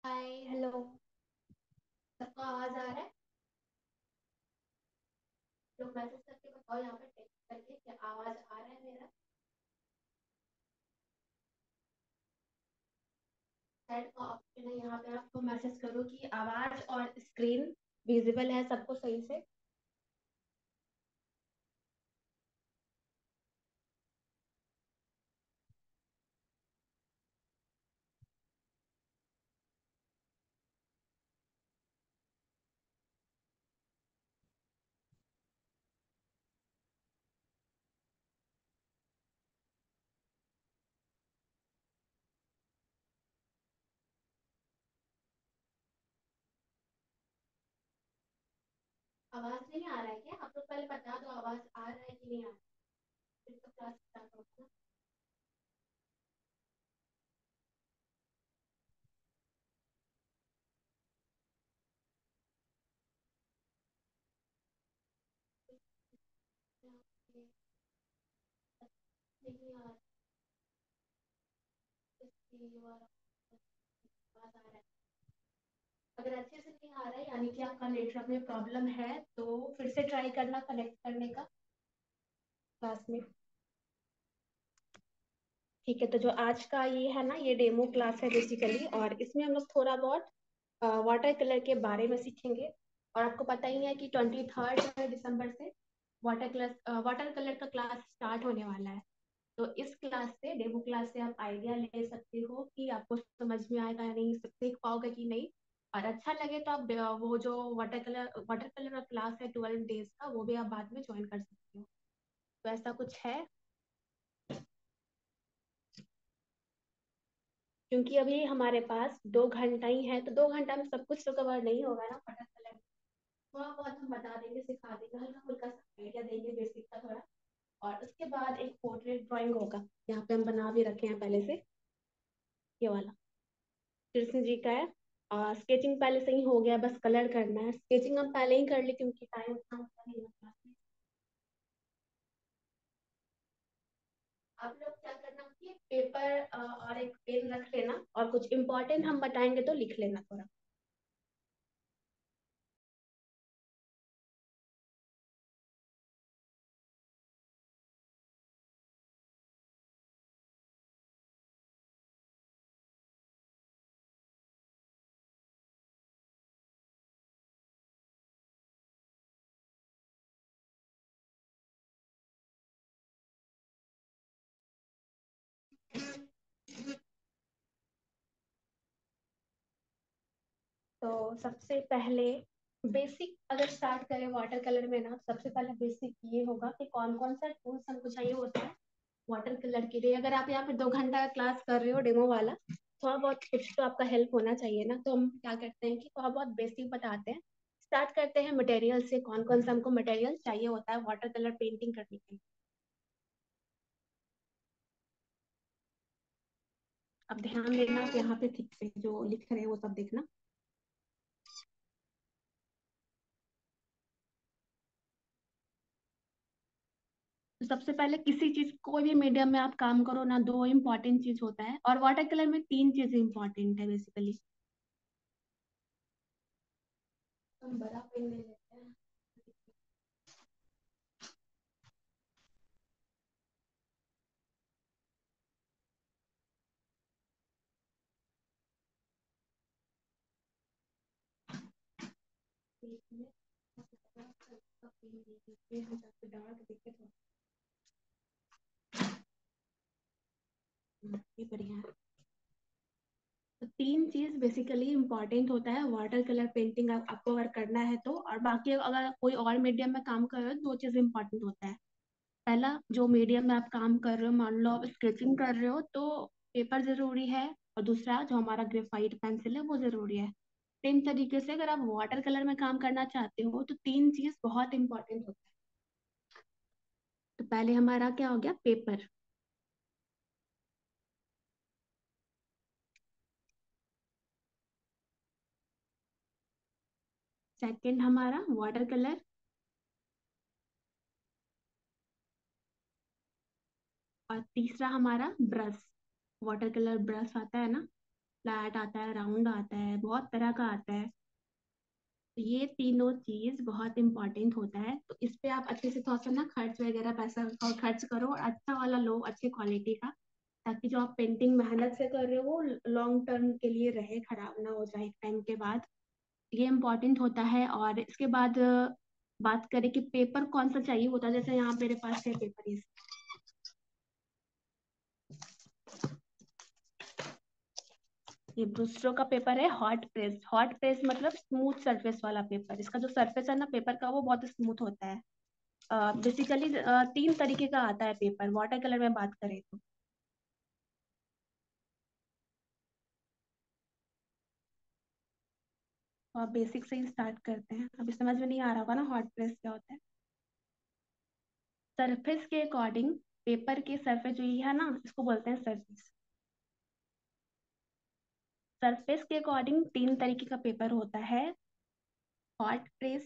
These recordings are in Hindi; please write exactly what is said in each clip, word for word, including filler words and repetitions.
Hi hello. सबको आवाज आ रहा है? लोग मैसेज करके बताओ, यहाँ पे टेक्स्ट करके क्या आवाज आ रहा है मेरा? चैट का ऑप्शन है यहाँ पे, आपको मैसेज करो कि आवाज और स्क्रीन विजिबल है सबको सही से। आवाज नहीं आ रहा है क्या? आप लोग पहले बता दो आवाज आ रहा है कि नहीं आ रहा है, फिर तो क्लास स्टार्ट होगा ना। नहीं आ रहा है, इसलिए ये वाला आवाज आ रहा है। अगर अच्छे से नहीं आ रहा है यानी कि आपका नेटवर्क में प्रॉब्लम है, तो फिर से ट्राई करना कनेक्ट करने का क्लास में। ठीक है, तो जो आज का ये है ना, ये डेमो क्लास है बेसिकली, और इसमें हम लोग थोड़ा बहुत वाटर कलर के बारे में सीखेंगे। और आपको पता ही है कि ट्वेंटी थर्ड दिसंबर से वाटर कलर वाटर कलर का क्लास स्टार्ट होने वाला है। तो इस क्लास से, डेमो क्लास से, आप आइडिया ले सकते हो कि आपको समझ में आएगा या नहीं, सीख पाओगे कि नहीं। और अच्छा लगे तो आप अ, वो जो वाटर कलर वाटर कलर का क्लास है ट्वेल्व डेज का, वो भी आप बाद में ज्वाइन कर सकते हो। तो ऐसा कुछ है, क्योंकि अभी हमारे पास दो घंटा ही है, तो दो घंटा में सब कुछ तो कवर नहीं होगा ना वाटर कलर। थोड़ा बहुत हम बता देंगे, सिखा देंगे, हल्का फुल्का सा आइडिया देंगे बेसिक का थोड़ा। और उसके बाद एक पोर्ट्रेट ड्राइंग होगा, यहाँ पे हम बना भी रखे हैं पहले से, ये वाला कृष्ण जी का है। और स्केचिंग पहले से ही हो गया, बस कलर करना है। स्केचिंग हम पहले ही कर ले क्योंकि टाइम उतना होता नहीं है क्लास में। आप लोग क्या करना कि पेपर और एक पेन रख लेना, और कुछ इंपॉर्टेंट हम बताएंगे तो लिख लेना थोड़ा। तो सबसे पहले बेसिक अगर स्टार्ट करें वाटर कलर में ना, सबसे पहले बेसिक ये होगा कि कौन कौन सा टूल्स हमको चाहिए होता है वाटर कलर के लिए। अगर आप यहाँ पे दो घंटा का क्लास कर रहे हो डेमो वाला, थोड़ा बहुत कुछ तो आपका हेल्प होना चाहिए ना। तो हम क्या करते हैं कि थोड़ा बहुत बेसिक बताते हैं। स्टार्ट करते हैं मटेरियल से, कौन कौन सा हमको मटेरियल चाहिए होता है वाटर कलर पेंटिंग करने के लिए। अब ध्यान देना, आप यहाँ पे ठीक से जो लिख रहे हैं वो सब देखना। तो सबसे पहले किसी चीज, कोई भी मीडियम में आप काम करो ना, दो इम्पोर्टेंट चीज होता है, और वाटर कलर में तीन चीज इम्पोर्टेंट है बेसिकली। हम बड़ा पेन ले लेते हैं। एक मिनट, पेन ले लेते हैं ताकि डार्क दिखे तो। हम्म, ये बढ़िया है। तो तीन चीज बेसिकली इम्पोर्टेंट होता है वाटर कलर पेंटिंग आप, आपको अगर करना है तो। और बाकी अगर कोई और मीडियम में काम कर रहे हो, दो चीज इम्पोर्टेंट होता है। पहला, जो मीडियम में आप काम कर रहे हो, मान लो आप स्केचिंग कर रहे हो तो पेपर जरूरी है। और दूसरा, जो हमारा ग्रेफाइट पेंसिल है वो जरूरी है। सेम तरीके से अगर आप वाटर कलर में काम करना चाहते हो तो तीन चीज बहुत इंपॉर्टेंट होता है। तो पहले हमारा क्या हो गया, पेपर। सेकंड हमारा वाटर कलर। और तीसरा हमारा ब्रश, वाटर कलर ब्रश आता है ना, फ्लैट आता है, राउंड आता है, बहुत तरह का आता है। तो ये तीनों चीज बहुत इंपॉर्टेंट होता है, तो इस पे आप अच्छे से थोड़ा सा ना खर्च वगैरह पैसा और खर्च करो और अच्छा वाला लो, अच्छे क्वालिटी का, ताकि जो आप पेंटिंग मेहनत से कर रहे हो वो लॉन्ग टर्म के लिए रहे, खराब ना हो जाए एक टाइम के बाद। ये इम्पोर्टेंट होता है। और इसके बाद अ, बात करें कि पेपर कौन सा चाहिए होता है, जैसे यहाँ मेरे पास है पेपर, ये ये ब्रूस्टरो का पेपर है, हॉट प्रेस। हॉट प्रेस मतलब स्मूथ सरफेस वाला पेपर। इसका जो सरफेस है ना पेपर का, वो बहुत स्मूथ होता है। बेसिकली तीन तरीके का आता है पेपर, वाटर कलर में बात करें तो। तो आप बेसिक से ही स्टार्ट करते हैं। अभी समझ में नहीं आ रहा होगा ना हॉट प्रेस क्या होता है। सरफेस के अकॉर्डिंग, पेपर के सरफेस जो ये है ना, इसको बोलते हैं सरफेस। सरफेस के अकॉर्डिंग तीन तरीके का पेपर होता है। Hot press,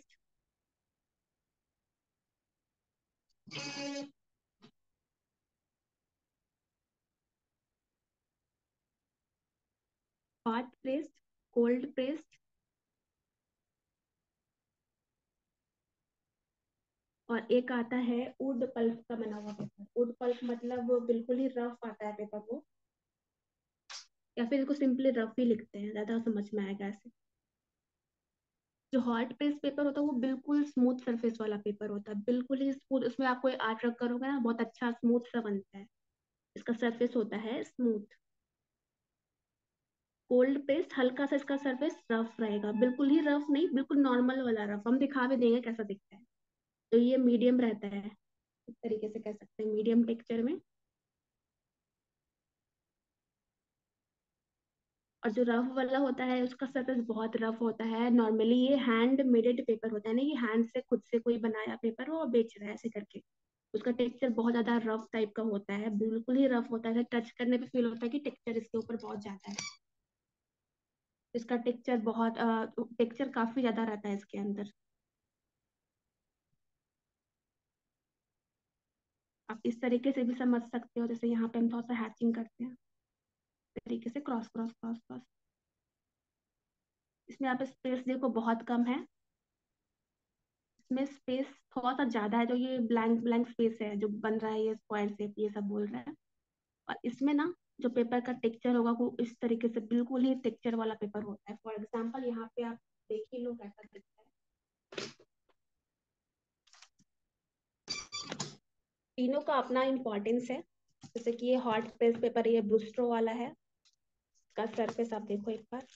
hot pressed, cold pressed, और एक आता है वुड पल्प का बना हुआ पेपर। वुड पल्प मतलब वो बिल्कुल ही रफ आता है पेपर वो, या फिर इसको सिंपली रफ ही लिखते हैं, ज्यादा समझ में आएगा ऐसे। जो हॉट पेस्ट पेपर होता है वो बिल्कुल स्मूथ सरफेस वाला पेपर होता है, बिल्कुल ही स्मूथ। उसमें आप कोई आर्ट वर्क करोगे ना, बहुत अच्छा स्मूथ सा बनता है। इसका सरफेस होता है स्मूथ। कोल्ड पेस्ट हल्का सा इसका सरफेस रफ रहेगा, बिल्कुल ही रफ नहीं, बिल्कुल नॉर्मल वाला रफ, हम दिखा भी देंगे कैसा दिखता है। तो ये मीडियम रहता है, इस तरीके से कह सकते हैं, मीडियम टेक्सचर में। और जो रफ वाला होता है उसका सरफेस बहुत रफ होता है। नॉर्मली ये हैंड मेडेड पेपर होता है ना, ये हैंड से खुद से कोई बनाया पेपर वो बेच रहा है ऐसे करके। उसका टेक्सचर बहुत ज्यादा रफ टाइप का होता है, बिल्कुल ही रफ होता है, टच करने पे फील होता है कि टेक्सचर इसके ऊपर बहुत ज्यादा है। इसका टेक्सचर बहुत टेक्सचर काफी ज्यादा रहता है इसके अंदर। आप इस तरीके से भी समझ सकते हो, जैसे यहाँ पे हम थोड़ा सा हैचिंग करते हैं, इस तरीके से क्रॉस क्रॉस क्रॉस क्रॉस। इसमें यहाँ पे स्पेस देखो बहुत कम है, इसमें स्पेस थोड़ा सा ज्यादा है। जो ये ब्लैंक ब्लैंक स्पेस है जो बन रहा है, ये स्क्वायर शेप ये सब बोल रहा है। और इसमें ना जो पेपर का टेक्सचर होगा वो इस तरीके से बिल्कुल ही टेक्सचर वाला पेपर होता है। फॉर एग्जाम्पल यहाँ पे आप देख ही लो कैसा दिखता है। तीनों का अपना इम्पोर्टेंस है। जैसे कि ये हॉट प्रेस पेपर, ये ब्रूस्ट्रो वाला है, इसका सरफेस आप देखो एक बार,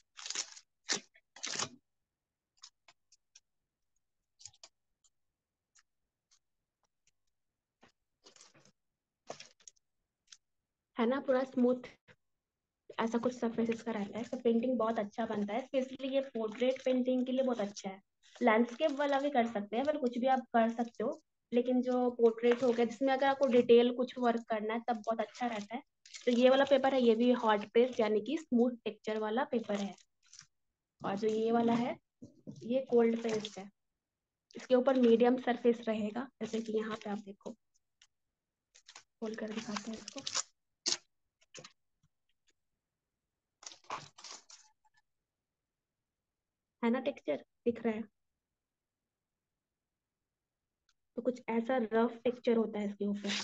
है ना, पूरा स्मूथ, ऐसा कुछ सरफेस इसका रहता है। तो पेंटिंग बहुत अच्छा बनता है, स्पेशली ये पोर्ट्रेट पेंटिंग के लिए बहुत अच्छा है। लैंडस्केप वाला भी कर सकते हैं, पर कुछ भी आप कर सकते हो, लेकिन जो पोर्ट्रेट हो गया जिसमें अगर आपको डिटेल कुछ वर्क करना है तब बहुत अच्छा रहता है। तो ये वाला पेपर है, ये भी हॉट प्रेस यानी कि स्मूथ टेक्सचर वाला पेपर है। और जो ये वाला है, ये कोल्ड प्रेस्ड है। इसके ऊपर मीडियम सरफेस रहेगा, जैसे कि यहाँ पे आप देखो, खोल कर दिखाते हैं इसको, है ना, टेक्सचर दिख रहा है। तो कुछ ऐसा रफ टेक्सचर होता है इसके ऊपर।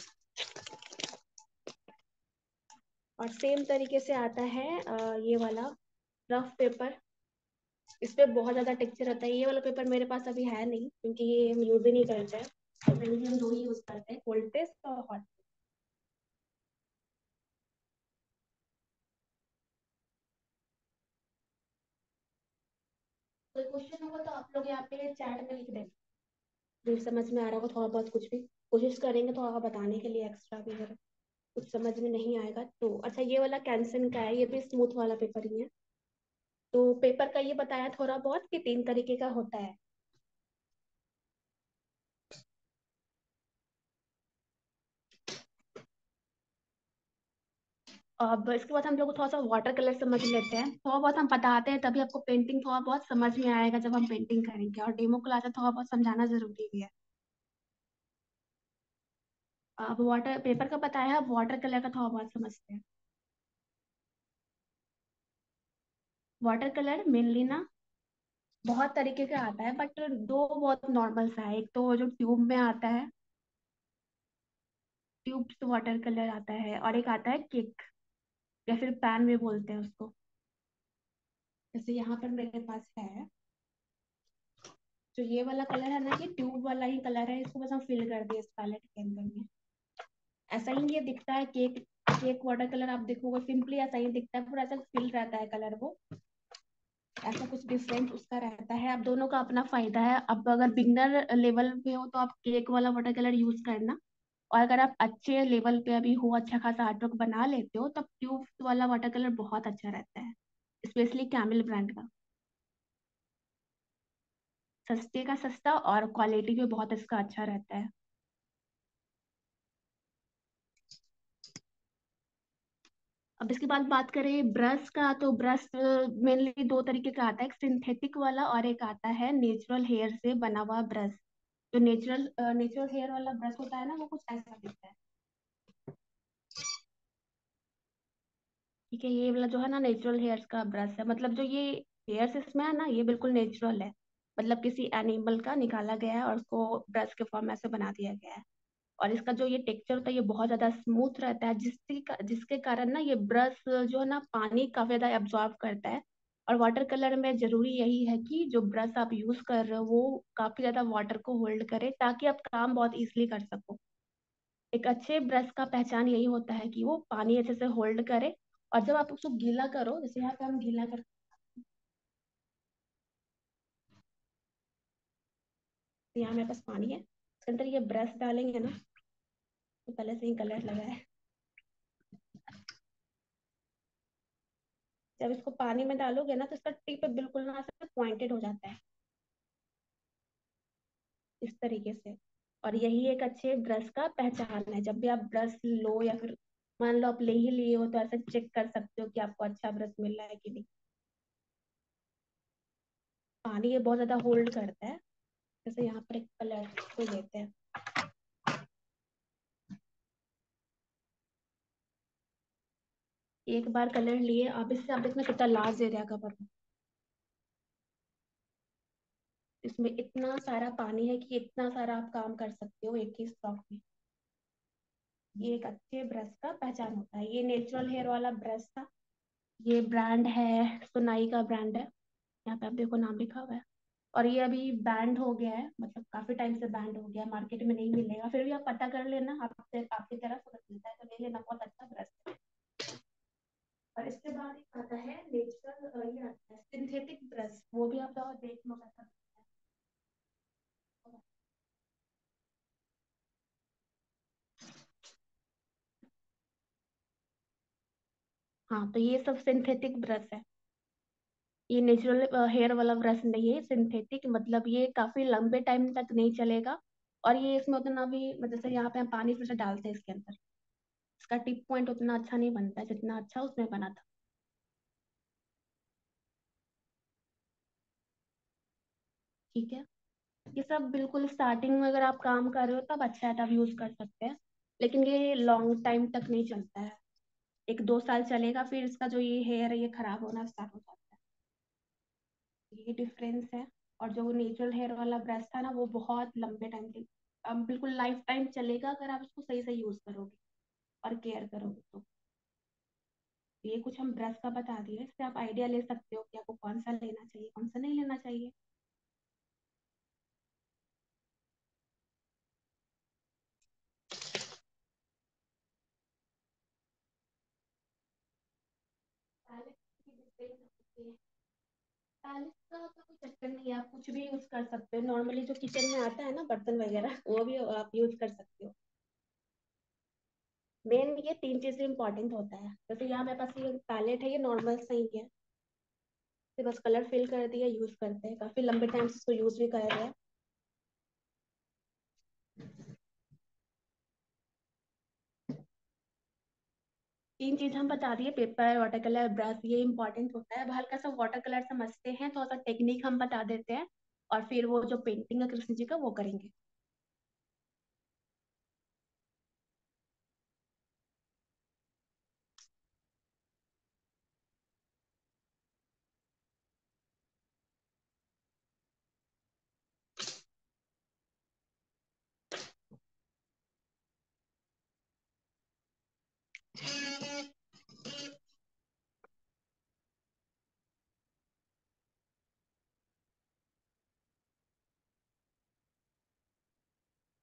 और सेम तरीके से आता है अ, ये वाला रफ पेपर। इस पे बहुत ज्यादा टेक्सचर होता है। ये वाला पेपर मेरे पास अभी है नहीं, क्योंकि ये हम यूज ही नहीं करते हैं। तो mainly हम दो ही यूज करते हैं, कोल्ड प्रेस और हॉट। कोई क्वेश्चन होगा तो आप लोग यहाँ पे चैट में लिख देना। नहीं समझ में आ रहा होगा थोड़ा बहुत, कुछ भी कोशिश करेंगे थोड़ा बताने के लिए एक्स्ट्रा भी, अगर कुछ समझ में नहीं आएगा तो। अच्छा, ये वाला कैंसन का है, ये भी स्मूथ वाला पेपर ही है। तो पेपर का ये बताया थोड़ा बहुत कि तीन तरीके का होता है। अब इसके बाद हम लोग थोड़ा सा वाटर कलर समझ लेते हैं। थोड़ा बहुत हम बताते हैं तभी आपको पेंटिंग थोड़ा बहुत समझ में आएगा जब हम पेंटिंग करेंगे, और डेमो क्लास में थोड़ा बहुत समझाना जरूरी भी है। अब वाटर पेपर का बताया है, अब वाटर कलर का थोड़ा बहुत समझते हैं। वाटर कलर मेनली ना बहुत तरीके का आता है, बट दो बहुत नॉर्मल सा है। एक तो जो ट्यूब में आता है, ट्यूब वाटर कलर आता है, और एक आता है किक, या फिर पैन भी बोलते हैं उसको। जैसे यहाँ पर मेरे पास है, जो ये वाला कलर है ना, ये ट्यूब वाला ही कलर है, इसको बस हम फिल कर दिए इस पैलेट के अंदर में। ऐसा ही ये दिखता है केक। केक वाटर कलर आप देखोगे सिंपली ऐसा ही दिखता है, पूरा ऐसा फिल रहता है कलर वो। ऐसा कुछ डिफरेंट उसका रहता है। अब दोनों का अपना फायदा है। अब अगर बिगनर लेवल पे हो तो आप केक वाला वाटर कलर यूज करना, और अगर आप अच्छे लेवल पे अभी हो, अच्छा खासा आर्टवर्क बना लेते हो, तब ट्यूब वाला वाटर कलर बहुत अच्छा रहता है, स्पेशली कैमिल ब्रांड का। सस्ते का सस्ता और क्वालिटी भी बहुत इसका अच्छा रहता है। अब इसके बाद बात करें ब्रश का, तो ब्रश मेनली दो तरीके का आता है, एक सिंथेटिक वाला और एक आता है नेचुरल हेयर से बना हुआ ब्रश। जो नेचुरल नेचुरल हेयर वाला ब्रश होता है ना, वो कुछ ऐसा दिखता है। ठीक है, ये वाला जो है ना नेचुरल हेयर्स का ब्रश है, मतलब जो ये हेयर्स इसमें है ना, ये बिल्कुल नेचुरल है। मतलब किसी एनिमल का निकाला गया है और उसको ब्रश के फॉर्म में से बना दिया गया है। और इसका जो ये टेक्सचर होता है, ये बहुत ज्यादा स्मूथ रहता है, जिसके का- जिसके कारण ना ये ब्रश जो है ना पानी काफी ज्यादा एब्जॉर्ब करता है। और वाटर कलर में जरूरी यही है कि जो ब्रश आप यूज कर रहे हो वो काफी ज्यादा वाटर को होल्ड करे, ताकि आप काम बहुत इजीली कर सको। एक अच्छे ब्रश का पहचान यही होता है कि वो पानी अच्छे से होल्ड करे। और जब आप उसको गीला करो, जैसे यहाँ पे हम गीला कर, यहाँ मेरे पास पानी है, इसके अंदर ये ब्रश डालेंगे ना, तो पहले से ही कलर लगा है। जब इसको पानी में डालोगे ना, तो इसका टिप बिल्कुल ना पॉइंटेड हो जाता है, इस तरीके से। और यही एक अच्छे ब्रश का पहचान है। जब भी आप ब्रश लो, या फिर मान लो आप ले ही लिए हो, तो ऐसे चेक कर सकते हो कि आपको अच्छा ब्रश मिल रहा है कि नहीं। पानी ये बहुत ज्यादा होल्ड करता है। जैसे यहाँ पर एक कलर को लेते हैं, एक बार कलर लिए आप, इससे आप देखना कितना लार्ज एरिया कवर हो। इसमें इतना सारा पानी है कि इतना सारा आप काम कर सकते हो एक ही स्ट्रोक में। ये एक अच्छे ब्रश का पहचान होता है। ये नेचुरल हेयर वाला ब्रश था। ये ब्रांड है, सोनाई का ब्रांड है। यहाँ पे आप देखो नाम लिखा हुआ है। और ये अभी बैंड हो गया है, मतलब काफी टाइम से बैंड हो गया, मार्केट में नहीं मिलेगा। फिर भी आप पता कर लेना, आपसे आपकी तरफ अगर मिलता है तो ले लेना, बहुत अच्छा ब्रश है। और इसके बाद एक आता है नेचुरल, ये आता है सिंथेटिक ब्रश, वो भी आप तो देख लो कैसा दिखता है। हाँ, तो ये सब सिंथेटिक ब्रश है। ये नेचुरल हेयर वाला ब्रश नहीं है, सिंथेटिक, मतलब ये काफी लंबे टाइम तक नहीं चलेगा। और ये इसमें उतना भी, मतलब जैसे यहाँ पे हम पानी फिर से डालते हैं इसके अंदर, इसका टिप पॉइंट उतना अच्छा नहीं बनता है जितना अच्छा उसमें बना था। ठीक है, ये सब बिल्कुल स्टार्टिंग में अगर आप काम कर रहे हो तब अच्छा है, तब यूज कर सकते हैं। लेकिन ये लॉन्ग टाइम तक नहीं चलता है। एक दो साल चलेगा, फिर इसका जो ये हेयर है ये खराब होना स्टार्ट हो जाता है। ये डिफरेंस है। और जो नेचुरल हेयर वाला ब्रश था ना, वो बहुत लंबे टाइम तक, अब बिल्कुल लाइफ टाइम चलेगा अगर आप उसको सही से यूज करोगे और केयर करोगे तो। ये कुछ हम ब्रश का बता दिए, इससे आप आइडिया ले सकते हो कि आपको कौन सा लेना चाहिए, कौन सा नहीं लेना चाहिए। पैलेस का तो कोई चक्कर नहीं है, आप कुछ भी यूज कर सकते हो। नॉर्मली जो किचन में आता है ना बर्तन वगैरह, वो भी आप यूज कर सकते हो। मेन ये तीन चीजें इंपॉर्टेंट होता है। जैसे यहाँ मेरे पास ये पैलेट है, ये नॉर्मल सही है, तो बस कलर फिल कर दिया, यूज करते हैं, काफी लंबे टाइम से इसको यूज भी कर रहे हैं। तीन चीज हम बता दिए, पेपर, वाटर कलर, ब्रश, ये इंपॉर्टेंट होता है। अब हल्का सा वाटर कलर समझते हैं, थोड़ा सा टेक्निक हम बता देते हैं, और फिर वो जो पेंटिंग है कृष्ण जी का, वो करेंगे।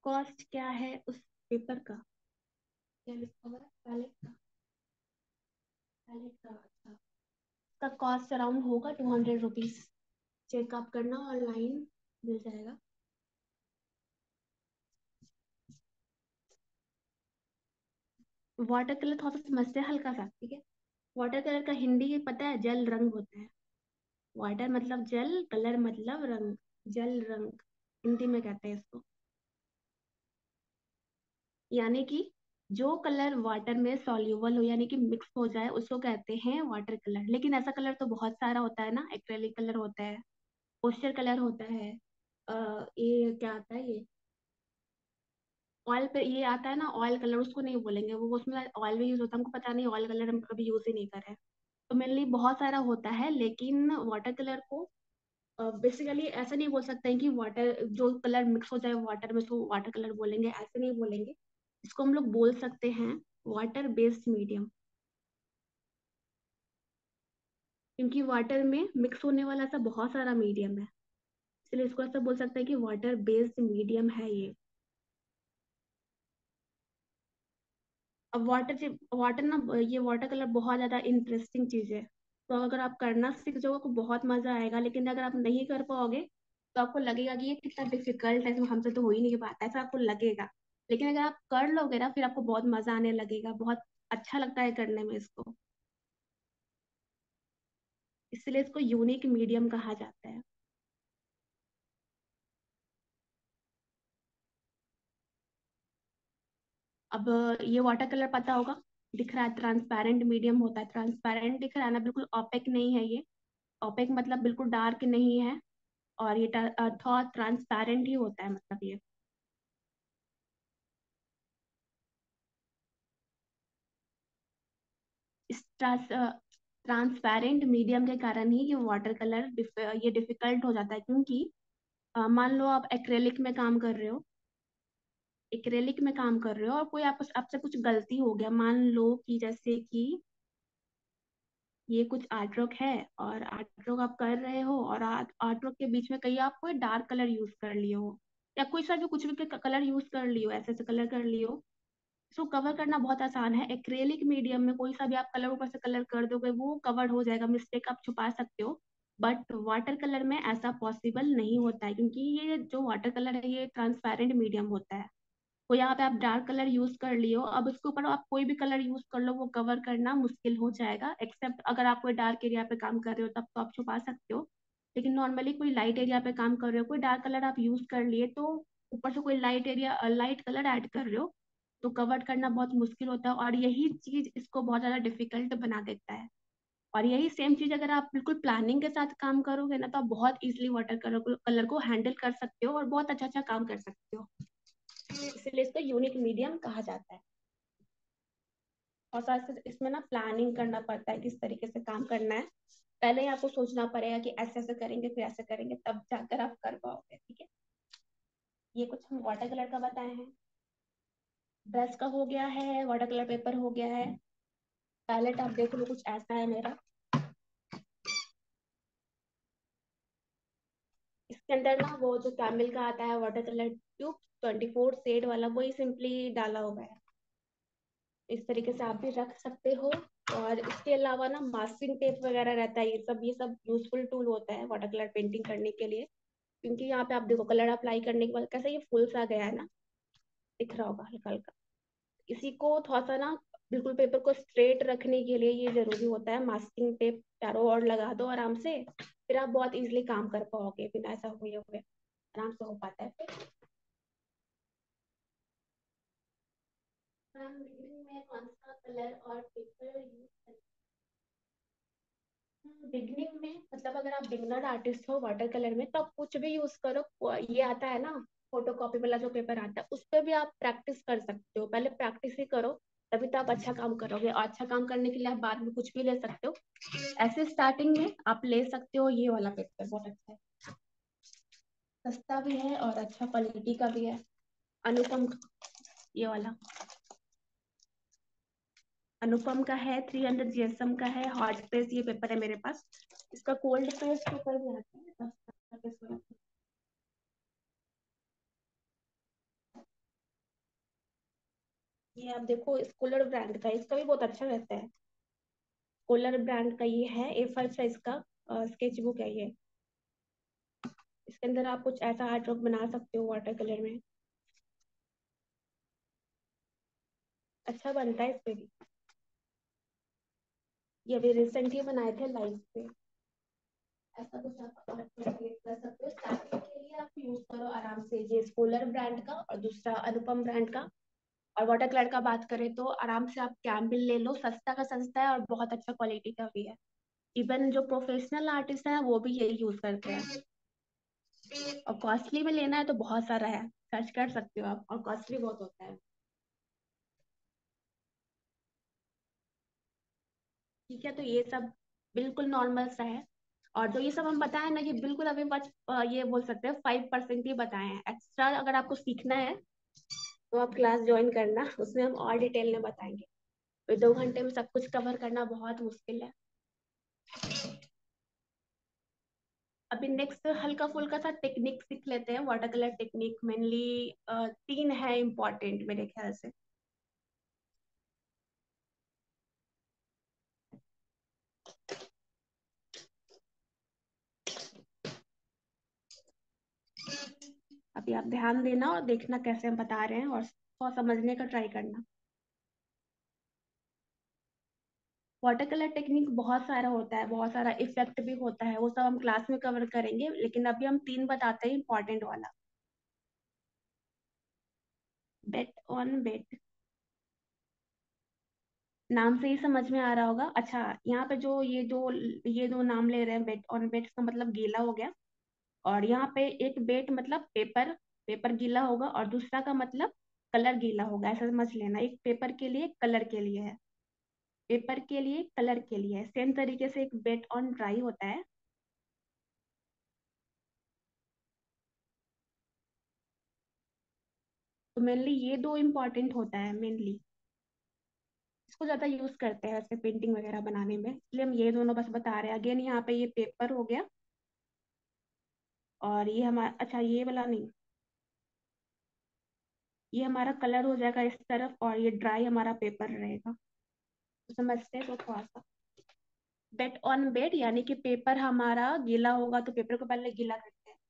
कॉस्ट क्या है उस पेपर का? क्या लिखा हुआ है? पैलेट का? पैलेट का, अच्छा। उसका कॉस्ट अराउंड होगा टू हंड्रेड रुपीज। चेकअप करना ऑनलाइन, मिल जाएगा। वाटर कलर थोड़ा सा समझते हैं हल्का सा, ठीक है। वाटर कलर का हिंदी पता है, जल रंग होता है। वाटर मतलब जल, कलर मतलब रंग। जल रंग हिंदी में कहते हैं इसको। यानी कि जो कलर वाटर में सॉल्युबल हो, यानी कि मिक्स हो जाए, उसको कहते हैं वाटर कलर। लेकिन ऐसा कलर तो बहुत सारा होता है ना, एक्रेलिक कलर होता है, पोस्टर कलर होता है, आ, ये क्या आता है, ये ऑयल पे ये आता है ना, ऑयल कलर, उसको नहीं बोलेंगे, वो उसमें ऑयल भी यूज होता है, हमको पता नहीं, ऑयल कलर हम कभी यूज ही नहीं कर रहे हैं। तो मेनली बहुत सारा होता है, लेकिन वाटर कलर को बेसिकली ऐसा नहीं बोल सकते हैं कि वाटर जो कलर मिक्स हो जाए वाटर में उसको वाटर कलर बोलेंगे, ऐसे नहीं बोलेंगे। इसको हम लोग बोल सकते हैं वाटर बेस्ड मीडियम, क्योंकि वाटर में मिक्स होने वाला ऐसा बहुत सारा मीडियम है, इसलिए इसको ऐसा बोल सकते हैं कि वाटर बेस्ड मीडियम है ये। अब वाटर वाटर ना, ये वाटर कलर बहुत ज्यादा इंटरेस्टिंग चीज है। तो अगर आप करना सीख जाओगे तो बहुत मजा आएगा, लेकिन अगर आप नहीं कर पाओगे तो आपको लगेगा कि ये कितना डिफिकल्ट है, तो हमसे तो हो ही नहीं पाता, ऐसा आपको लगेगा। लेकिन अगर आप कर लोगे ना, फिर आपको बहुत मजा आने लगेगा, बहुत अच्छा लगता है करने में इसको। इसलिए इसको यूनिक मीडियम कहा जाता है। अब ये वाटर कलर पता होगा, दिख रहा है, ट्रांसपेरेंट मीडियम होता है, ट्रांसपेरेंट दिख रहा है ना, बिल्कुल ओपेक नहीं है ये। ओपेक मतलब बिल्कुल डार्क नहीं है, और ये टा- अ, थोड़ा ट्रांसपेरेंट ही होता है, मतलब ये। इस ट्रांसपेरेंट मीडियम के कारण ही ये वाटर कलर ये डिफिकल्ट हो जाता है, क्योंकि अ, मान लो आप एक्रेलिक में काम कर रहे हो, एक्रेलिक में काम कर रहे हो और कोई आप आपसे कुछ गलती हो गया, मान लो कि जैसे कि ये कुछ आर्ट वर्क है, और आर्ट वर्क आप कर रहे हो, और आर्ट वर्क के बीच में कहीं आप कोई डार्क कलर यूज कर लिए हो, या कोई सा भी कुछ भी कलर यूज कर लियो, ऐसे ऐसे कलर कर लियो। इसको कवर करना बहुत आसान है। एक्रेलिक मीडियम में कोई सा भी आप कलर ऊपर से कलर कर दोगे, वो कवर हो जाएगा, मिस्टेक आप छुपा सकते हो। बट वाटर कलर में ऐसा पॉसिबल नहीं होता है, क्योंकि ये जो वाटर कलर है ये ट्रांसपेरेंट मीडियम होता है। तो यहाँ पे आप डार्क कलर यूज कर लियो, अब उसके ऊपर आप कोई भी कलर यूज कर लो, वो कवर करना मुश्किल हो जाएगा, एक्सेप्ट अगर आप कोई डार्क एरिया पे काम कर रहे हो तब तो आप छुपा सकते हो। लेकिन नॉर्मली कोई लाइट एरिया पे काम कर रहे हो, कोई डार्क कलर आप यूज कर लिए, तो ऊपर से कोई light area light colour add कर रहे हो, तो कवर करना बहुत मुश्किल होता है, और यही चीज इसको बहुत ज्यादा डिफिकल्ट बना देता है। और यही सेम चीज अगर आप बिल्कुल प्लानिंग के साथ काम करोगे ना, तो आप बहुत इजीली वाटर कलर कलर को हैंडल कर सकते हो और बहुत अच्छा अच्छा काम कर सकते हो। इसलिए इसको यूनिक मीडियम कहा जाता है। और साथ साथ इसमें ना प्लानिंग करना पड़ता है, किस तरीके से काम करना है। पहले ही आपको सोचना पड़ेगा कि ऐसे ऐसे करेंगे, फिर ऐसे करेंगे, तब जाकर आप कर पाओगे, ठीक है। ये कुछ हम वाटर कलर का बताए हैं। ब्रश का हो गया है, वाटर कलर पेपर हो गया है। पैलेट आप देख लो, कुछ ऐसा है मेरा। इसके अंदर ना वो जो कैमिल का आता है water colour tube, twenty four shade वाला, वही सिंपली डाला हुआ है। इस तरीके से आप भी रख सकते हो। और इसके अलावा ना मास्किंग टेप वगैरह रहता है, ये सब ये सब यूजफुल टूल होता है वाटर कलर पेंटिंग करने के लिए। क्योंकि यहाँ पे आप देखो, कलर अप्लाई करने के बाद कैसा ये फुल सा गया है ना, दिख रहा होगा हल्का हल्का। इसी को थोड़ा सा ना बिल्कुल पेपर को स्ट्रेट रखने के लिए ये जरूरी होता है, मास्किंग टेप चारों ओर लगा दो आराम से, फिर आप बहुत इजीली काम कर पाओगे, बिना ऐसा हुए हुए आराम से हो पाता है फिर। बिगिनिंग में कौन सा कलर और पेपर यूज? बिगनिंग में मतलब अगर आप बिगनर आर्टिस्ट हो वाटर कलर में, तो आप कुछ भी यूज करो। ये आता है ना फोटो कॉपी वाला जो पेपर आता है, उस पर भी आप प्रैक्टिस कर सकते हो, पहले प्रैक्टिस ही करो, तभी तो आप अच्छा काम करोगे। और अच्छा काम करने के लिए आप बाद में कुछ भी ले सकते हो। ऐसे स्टार्टिंग में आप ले सकते हो, ये वाला पेपर बहुत अच्छा है, सस्ता भी है और अच्छा क्वालिटी का भी है। अनुपम, ये वाला अनुपम का है, थ्री हंड्रेड जीएसएम का है, हॉट पेज ये पेपर है मेरे पास। इसका कोल्ड पेज पेपर भी आता है, ये आप देखो स्कूलर ब्रांड का, इसका भी बहुत अच्छा रहता है। स्कूलर ब्रांड का ये है, ए फाइव साइज का स्केच बुक है ये। इसके अंदर आप कुछ ऐसा आर्ट वर्क बना सकते हो वाटर कलर में। अच्छा बनता है इस पे भी। ये अभी रिसेंटली बनाए थे लाइव पे। ऐसा कुछ आप आर्ट वर्क क्रिएट कर सकते हो। स्टार्टिंग के लिए आप यूज करो आराम से ये स्कूलर ब्रांड का और दूसरा अनुपम ब्रांड का। और वाटर कलर का बात करें तो आराम से आप कैमबिल ले लो, सस्ता का सस्ता है और बहुत अच्छा क्वालिटी का भी है। इवन जो प्रोफेशनल आर्टिस्ट है वो भी यही यूज करते हैं। और कॉस्टली में लेना है तो बहुत सारा है, सर्च कर सकते हो आप, और कॉस्टली बहुत होता है। ठीक है, तो ये सब बिल्कुल नॉर्मल सा है। और जो ये सब हम बताए ना, ये बिल्कुल अभी बस अ, ये बोल सकते हैं फाइव परसेंट ही बताए हैं। एक्स्ट्रा अगर आपको सीखना है तो आप क्लास ज्वाइन करना, उसमें हम और डिटेल में बताएंगे। तो दो घंटे में सब कुछ कवर करना बहुत मुश्किल है। अभी नेक्स्ट हल्का फुल्का सा टेक्निक सीख लेते हैं, वाटर कलर टेक्निक मेनली तीन है इम्पोर्टेंट मेरे ख्याल से। अभी आप ध्यान देना और देखना कैसे हम बता रहे हैं, और थोड़ा समझने का ट्राई करना। वाटर कलर टेक्निक बहुत सारा होता है, बहुत सारा इफेक्ट भी होता है, वो सब हम क्लास में कवर करेंगे, लेकिन अभी हम तीन बताते हैं इम्पोर्टेंट वाला। बेट ऑन बेट, नाम से ही समझ में आ रहा होगा। अच्छा, यहाँ पे जो ये जो ये दो नाम ले रहे हैं, बेट ऑन बेट का मतलब गीला हो गया। और यहाँ पे एक बेट मतलब पेपर, पेपर गीला होगा, और दूसरा का मतलब कलर गीला होगा, ऐसा समझ लेना। एक पेपर के लिए कलर के लिए है, पेपर के लिए कलर के लिए है। सेम तरीके से एक बेट ऑन ड्राई होता है। तो मेनली ये दो इम्पोर्टेंट होता है मेनली। इसको ज्यादा यूज करते हैं ऐसे पेंटिंग वगैरह बनाने में, इसलिए हम ये दोनों बस बता रहे हैं। अगेन यहाँ पे ये पेपर हो गया, और ये हमारा, अच्छा ये वाला नहीं, ये हमारा कलर हो जाएगा इस तरफ, और ये ड्राई हमारा पेपर रहेगा। तो समझते हैं तो थोड़ा सा। बेट ऑन बेट यानी कि पेपर हमारा गीला होगा तो पेपर को पहले गीला करते हैं।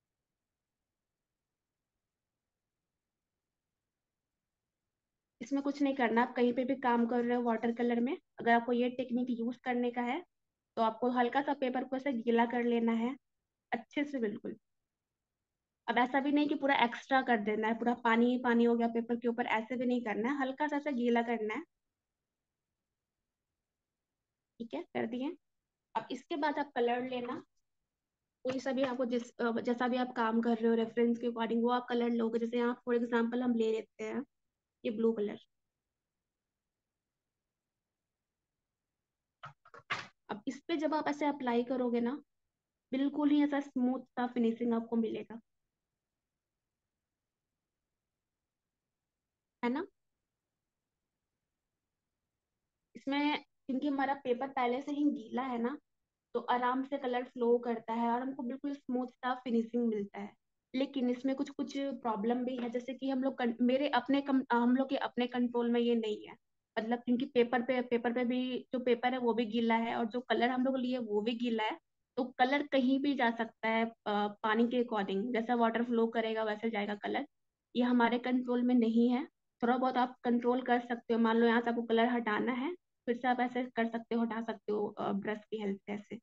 इसमें कुछ नहीं करना, आप कहीं पे भी काम कर रहे हो वाटर कलर में, अगर आपको ये टेक्निक यूज करने का है तो आपको हल्का सा पेपर को ऐसे गीला कर लेना है, अच्छे से बिल्कुल। अब ऐसा भी नहीं कि पूरा एक्स्ट्रा कर देना है, पूरा पानी ही पानी हो गया पेपर के ऊपर, ऐसे भी नहीं करना है, हल्का सा ऐसे गीला करना है। ठीक है, कर दिए। अब इसके बाद आप कलर लेना, कोई सा भी आपको जिस अ, जैसा भी आप काम कर रहे हो रेफरेंस के अकॉर्डिंग वो आप कलर लोगे। जैसे यहाँ फॉर एग्जांपल हम ले लेते हैं ये ब्लू कलर। अब इस पे जब आप ऐसे अप्लाई करोगे ना, बिल्कुल ही ऐसा स्मूथ सा फिनिशिंग आपको मिलेगा, है ना। इसमें क्योंकि हमारा पेपर पहले से ही गीला है ना, तो आराम से कलर फ्लो करता है और हमको बिल्कुल स्मूथ सा फिनिशिंग मिलता है। लेकिन इसमें कुछ कुछ प्रॉब्लम भी है, जैसे कि हम लोग कं- मेरे अपने कम, हम लोग के अपने कंट्रोल में ये नहीं है। मतलब क्योंकि पेपर पे पेपर पे भी जो पेपर है वो भी गीला है, और जो कलर हम लोग लिए वो भी गीला है। तो कलर कहीं भी जा सकता है, अ, पानी के अकॉर्डिंग जैसा वाटर फ्लो करेगा वैसे जाएगा कलर। ये हमारे कंट्रोल में नहीं है। थोड़ा बहुत आप कंट्रोल कर सकते हो, मान लो यहाँ से आपको कलर हटाना है, फिर से आप ऐसे कर सकते हो, हटा सकते हो ब्रश की हेल्प से ऐसे।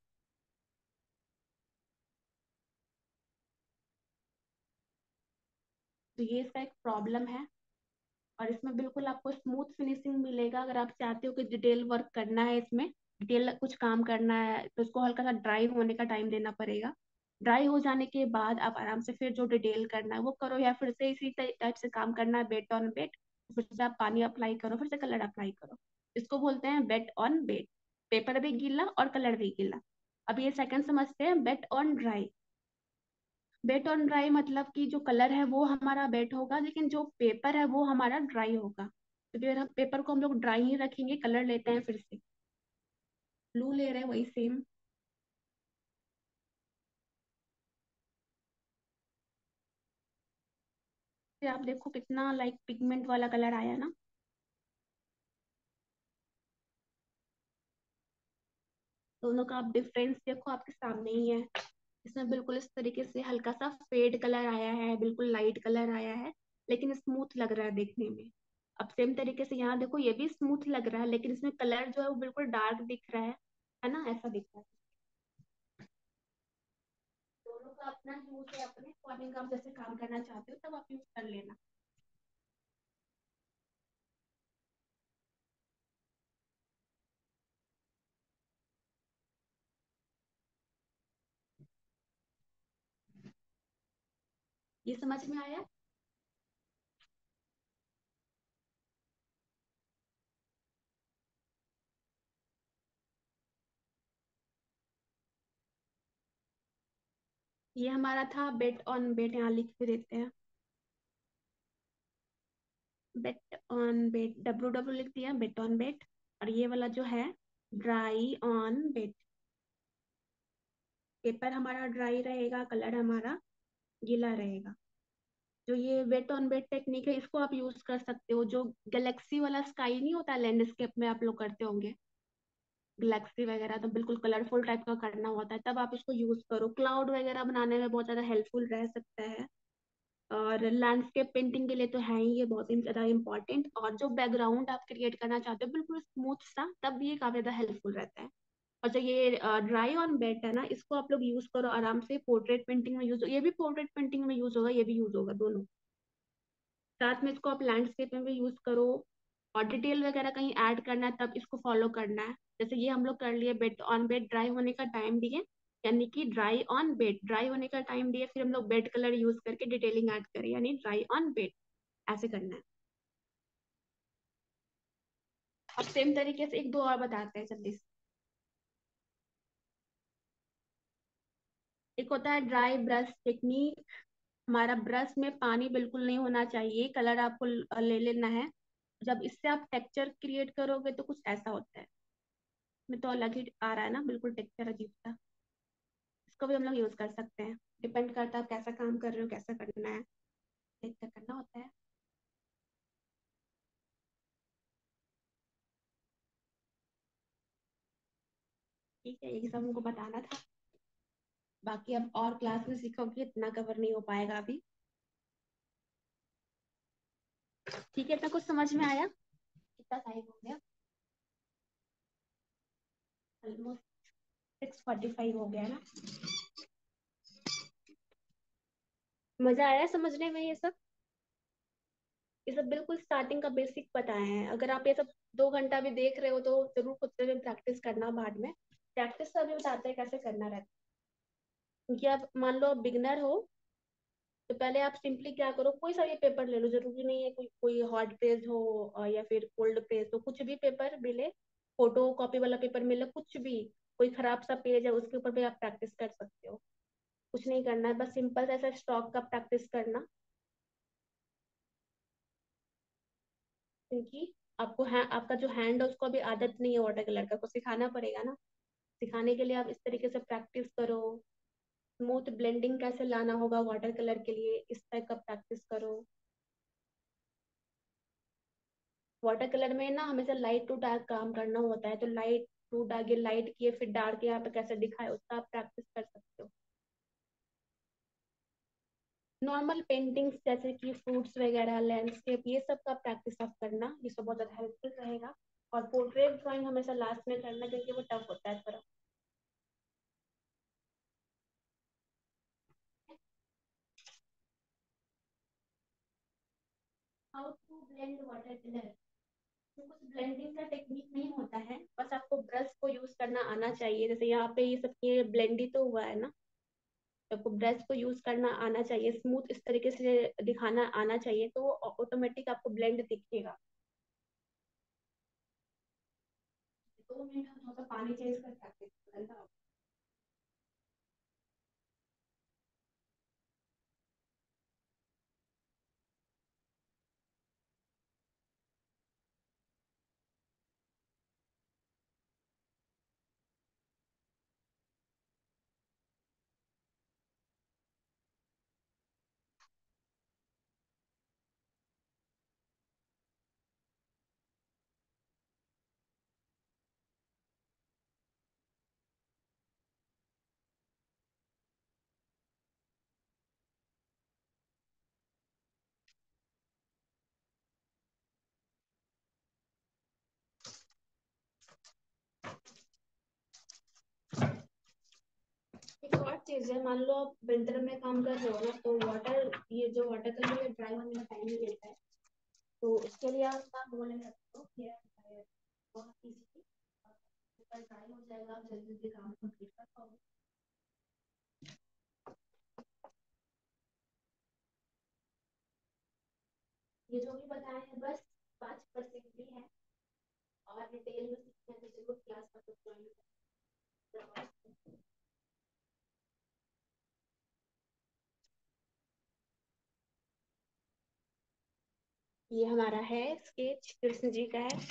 तो ये इसका एक प्रॉब्लम है। और इसमें बिल्कुल आपको स्मूथ फिनिशिंग मिलेगा। अगर आप चाहते हो कि डिटेल वर्क करना है, इसमें डिटेल कुछ काम करना है, तो इसको हल्का सा ड्राई होने का टाइम देना पड़ेगा। ड्राई हो जाने के बाद आप आराम से फिर जो डिटेल करना है वो करो, या फिर से इसी टाइप से काम करना है बेट ऑन बेट, फिर से आप पानी अप्लाई करो, फिर से कलर अप्लाई करो। इसको बोलते हैं बेट ऑन बेट, पेपर भी गीला और कलर भी गीला। अब ये सेकंड समझते हैं, बेट on dry. Wet on dry मतलब कि जो कलर है वो हमारा वेट होगा, लेकिन जो पेपर है वो हमारा ड्राई होगा। तो फिर हम पेपर को हम लोग ड्राई ही रखेंगे, कलर लेते हैं फिर से, ब्लू ले रहे हैं वही सेम। फिर आप देखो कितना लाइक पिगमेंट वाला कलर आया ना। दोनों का आप डिफरेंस देखो, आपके सामने ही है। इसमें बिल्कुल इस तरीके से हल्का सा फेड कलर आया है, बिल्कुल लाइट कलर आया है, लेकिन स्मूथ लग रहा है देखने में। अब सेम तरीके से यहाँ देखो, ये भी स्मूथ लग रहा है, लेकिन इसमें कलर जो है वो बिल्कुल डार्क दिख रहा है है ना, ऐसा दिख रहा है। दोनों का अपना यूज है, अपने अकॉर्डिंग आप जैसे काम करना चाहते हो तब आप यूज कर लेना। ये समझ में आया? ये हमारा था बेट ऑन बेट, यहाँ लिख भी देते हैं। बेट ऑन बेट, डब्ल्यू डब्ल्यू लिख दिया, बेट ऑन बेट। और ये वाला जो है ड्राई ऑन बेट, पेपर हमारा ड्राई रहेगा, कलर हमारा गीला रहेगा। जो ये वेट ऑन वेट टेक्निक है, इसको आप यूज कर सकते हो। जो गैलेक्सी वाला स्काई नहीं होता, लैंडस्केप में आप लोग करते होंगे, गैलेक्सी वगैरह तो बिल्कुल कलरफुल टाइप का करना होता है, तब आप इसको यूज करो। क्लाउड वगैरह बनाने में बहुत ज्यादा हेल्पफुल रह सकता है। और लैंडस्केप पेंटिंग के लिए तो है ही ये बहुत ही ज्यादा इंपॉर्टेंट। और जो बैकग्राउंड आप क्रिएट करना चाहते हो बिल्कुल स्मूथ सा, तब ये काफी ज्यादा हेल्पफुल रहता है। और जो ये ड्राई ऑन बेट है ना, इसको आप लोग यूज करो आराम से। पोर्ट्रेट पेंटिंग में यूज, ये भी पोर्ट्रेट पेंटिंग में यूज होगा, ये भी यूज होगा, दोनों साथ में। इसको आप लैंडस्केप में भी यूज करो, और डिटेल वगैरह कहीं ऐड करना है तब इसको फॉलो करना है। जैसे ये हम लोग कर लिए, बेड ऑन बेड ड्राई होने का टाइम दिए, यानी कि ड्राई ऑन बेड ड्राई होने का टाइम दिए, फिर हम लोग बेड कलर यूज करके डिटेलिंग ऐड करें, यानी ड्राई ऑन बेड, ऐसे करना है। अब सेम तरीके से एक दो और बताते हैं जल्दी से। एक होता है ड्राई ब्रश टेक्निक। हमारा ब्रश में पानी बिल्कुल नहीं होना चाहिए, कलर आपको ल- ले लेना है। जब इससे आप टेक्सचर क्रिएट करोगे तो कुछ ऐसा होता है, में तो अलग ही आ रहा है ना, बिल्कुल टेक्सचर अजीब सा। इसको भी हम लोग यूज कर सकते हैं, डिपेंड करता है आप कैसा काम कर रहे हो, कैसा करना है, देख कर करना होता है। ठीक है, यही सब हमको बताना था। बाकी अब और क्लास में सीखोगे, इतना कवर नहीं हो पाएगा अभी। ठीक है, इतना कुछ समझ में आया? कितना टाइम हो गया? ऑलमोस्ट सिक्स फोर्टी फाइव हो गया ना। मजा आया समझने में ये सब? ये सब बिल्कुल स्टार्टिंग का बेसिक बताए हैं। अगर आप ये सब दो घंटा भी देख रहे हो तो जरूर खुद से भी प्रैक्टिस करना बाद में। प्रैक्टिस का भी बताते हैं कैसे करना रहता है। क्योंकि आप मान लो बिगनर हो, तो पहले आप सिंपली क्या करो, कोई सा भी पेपर ले लो, जरूरी नहीं है कोई कोई हॉट पेज हो अ, या फिर कोल्ड पेज हो, कुछ भी पेपर मिले, फोटो कॉपी वाला पेपर मिले, कुछ भी। कोई खराब सा पेज है उसके ऊपर भी आप प्रैक्टिस कर सकते हो। कुछ नहीं करना है, बस सिंपल सा ऐसा स्टॉक का प्रैक्टिस करना। क्योंकि आपको है, आपका जो हैंड है उसको अभी आदत नहीं है वाटर कलर का, को सिखाना पड़ेगा ना। सिखाने के लिए आप इस तरीके से प्रैक्टिस करो। स्मूथ ब्लेंडिंग कैसे लाना होगा वाटर कलर के लिए, इस टाइप का प्रैक्टिस करो। वाटर कलर में ना हमेशा लाइट टू डार्क काम करना होता है, तो लाइट टू डार्क, ये लाइट किए फिर डार्क यहाँ पे कैसे दिखाए, उसका आप प्रैक्टिस कर सकते हो। नॉर्मल पेंटिंग्स जैसे कि फ्रूट्स वगैरह, लैंडस्केप, ये सब का प्रैक्टिस आप करना, ये सब बहुत ज्यादा हेल्पफुल रहेगा। और पोर्ट्रेट ड्राइंग हमेशा लास्ट में करना, क्योंकि वो टफ होता है थोड़ा। How to blend water colour, तो कुछ ब्लेंडिंग का टेक्निक नहीं होता है, बस आपको ब्रश को यूज करना आना चाहिए। जैसे यहाँ पे ये सब ये ब्लेंड ही तो हुआ है ना, तो आपको ब्रश को यूज करना आना चाहिए, स्मूथ इस तरीके से दिखाना आना चाहिए, तो ऑटोमेटिक आपको ब्लेंड दिखेगा। दो मिनट हम थोड़ा सा पानी चेंज कर सकते हैं। चीज है, मान लो आप विंटर में काम कर रहे हो ना, तो वाटर, ये जो वाटर कलर है ड्राई होने में टाइम नहीं लेता है। तो उसके लिए आप ना बोले सकते हो कि यार, बहुत इजीली ड्राई हो जाएगा, आप जल्दी जल्दी काम कंप्लीट कर पाओगे। ये जो भी बताए हैं बस पाँच परसेंट भी है, और डिटेल में सीखना है तो जरूर क्लास का तो ज्वाइन करना। ये हमारा है स्केच, कृष्ण जी का है।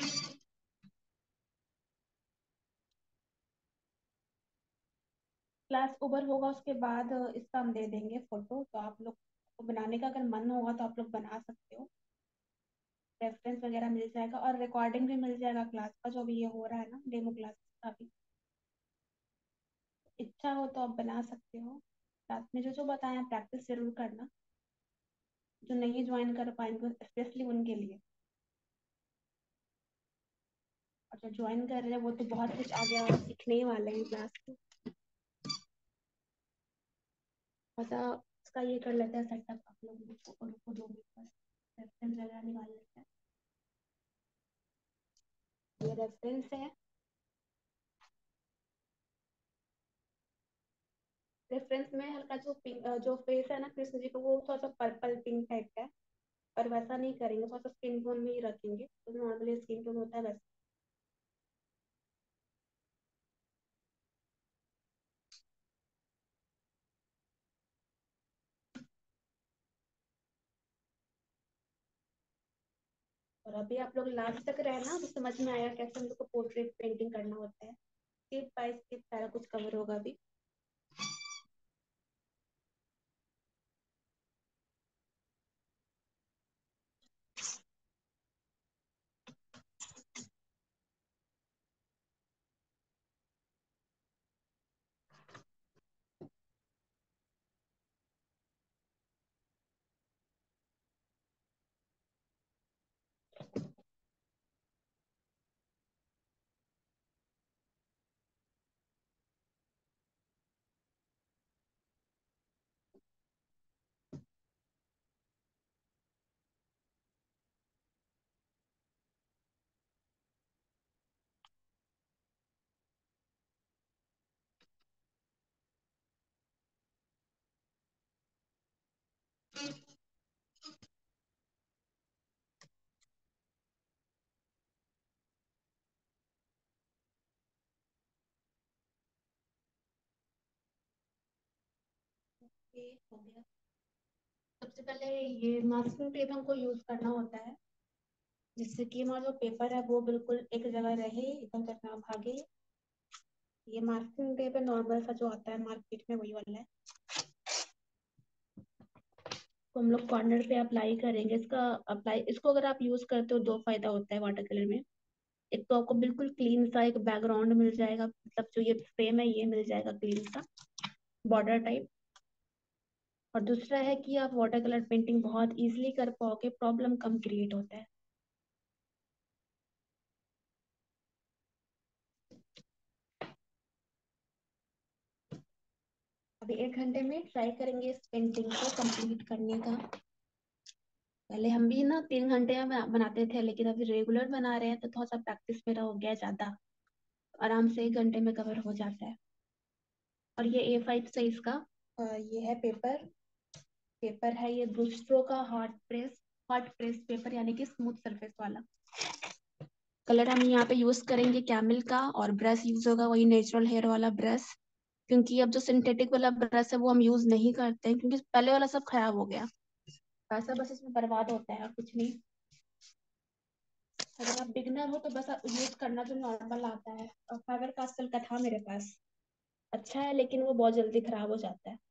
क्लास ओवर होगा उसके बाद इसका हम दे देंगे फोटो, तो आप लोग को बनाने का अगर मन होगा तो आप लोग बना सकते हो। रेफरेंस वगैरह मिल जाएगा और रिकॉर्डिंग भी मिल जाएगा क्लास का, जो भी ये हो रहा है ना डेमो क्लास का भी। इच्छा हो तो आप बना सकते हो। साथ में जो जो बताया प्रैक्टिस जरूर करना, जो नहीं ज्वाइन कर पाएंगे स्पेशली उनके लिए। और जो ज्वाइन कर रहे हैं वो तो बहुत कुछ आगे और सीखने ही वाले हैं क्लास में। मतलब इसका ये कर लेते हैं सेटअप, आप लोग रुको रुको दो मिनट बस, रेफरेंस वगैरह निकाल लेते हैं। ये रेफरेंस है। रेफरेंस में हल्का जो पिंक, जो फेस है ना कृष्ण जी का, वो थोड़ा सा पर्पल पिंक टाइप का है। पर वैसा नहीं करेंगे, थोड़ा सा स्किन टोन में ही रखेंगे, तो नॉर्मली स्किन टोन होता है वैसा। और अभी आप लोग लास्ट तक रहना, तो समझ में आएगा कैसे हम लोग को पोर्ट्रेट पेंटिंग करना होता है। स्टेप बाय स्टेप सारा कुछ कवर होगा अभी। ये हो गया। सबसे पहले ये मास्किंग टेप हमको यूज करना होता है, जिससे कि हमारा जो पेपर है वो बिल्कुल एक जगह रहे, इधर उधर ना भागे। ये मास्किंग टेप है, नॉर्मल सा जो आता है मार्केट में वही वाला है। तो हम लोग कॉर्नर पे अप्लाई करेंगे इसका। अप्लाई इसको अगर आप यूज करते हो, दो फायदा होता है वाटर कलर में। एक तो आपको बिल्कुल क्लीन सा एक बैकग्राउंड मिल जाएगा, मतलब जो ये फ्रेम है ये मिल जाएगा क्लीन सा, बॉर्डर टाइप। और दूसरा है कि आप वाटर कलर पेंटिंग बहुत इजीली कर पाओगे, प्रॉब्लम कम क्रिएट होता है। अभी एक घंटे में ट्राई करेंगे इस पेंटिंग को कंप्लीट करने का। पहले हम भी ना तीन घंटे में बनाते थे, लेकिन अभी रेगुलर बना रहे हैं तो थोड़ा सा प्रैक्टिस मेरा हो गया ज्यादा, आराम से एक घंटे में कवर हो जाता है। और ये ए फाइव साइज का अ, ये है पेपर। पेपर है ये ब्रूस्ट्रो का hot press, hot press paper, यानी कि स्मूथ सरफेस वाला। कलर हम यहाँ पे यूज करेंगे कैमल का, और ब्रश यूज होगा वही नेचुरल हेयर वाला ब्रश। क्योंकि अब जो सिंथेटिक वाला ब्रश है वो हम यूज नहीं करते हैं, क्योंकि पहले वाला सब खराब हो गया। पैसा बस इसमें बर्बाद होता है और कुछ नहीं। अगर आप बिगनर हो तो बस आप यूज करना जो नॉर्मल आता है। और फाइबर कास्टल का था मेरे पास, अच्छा है लेकिन वो बहुत जल्दी खराब हो जाता है।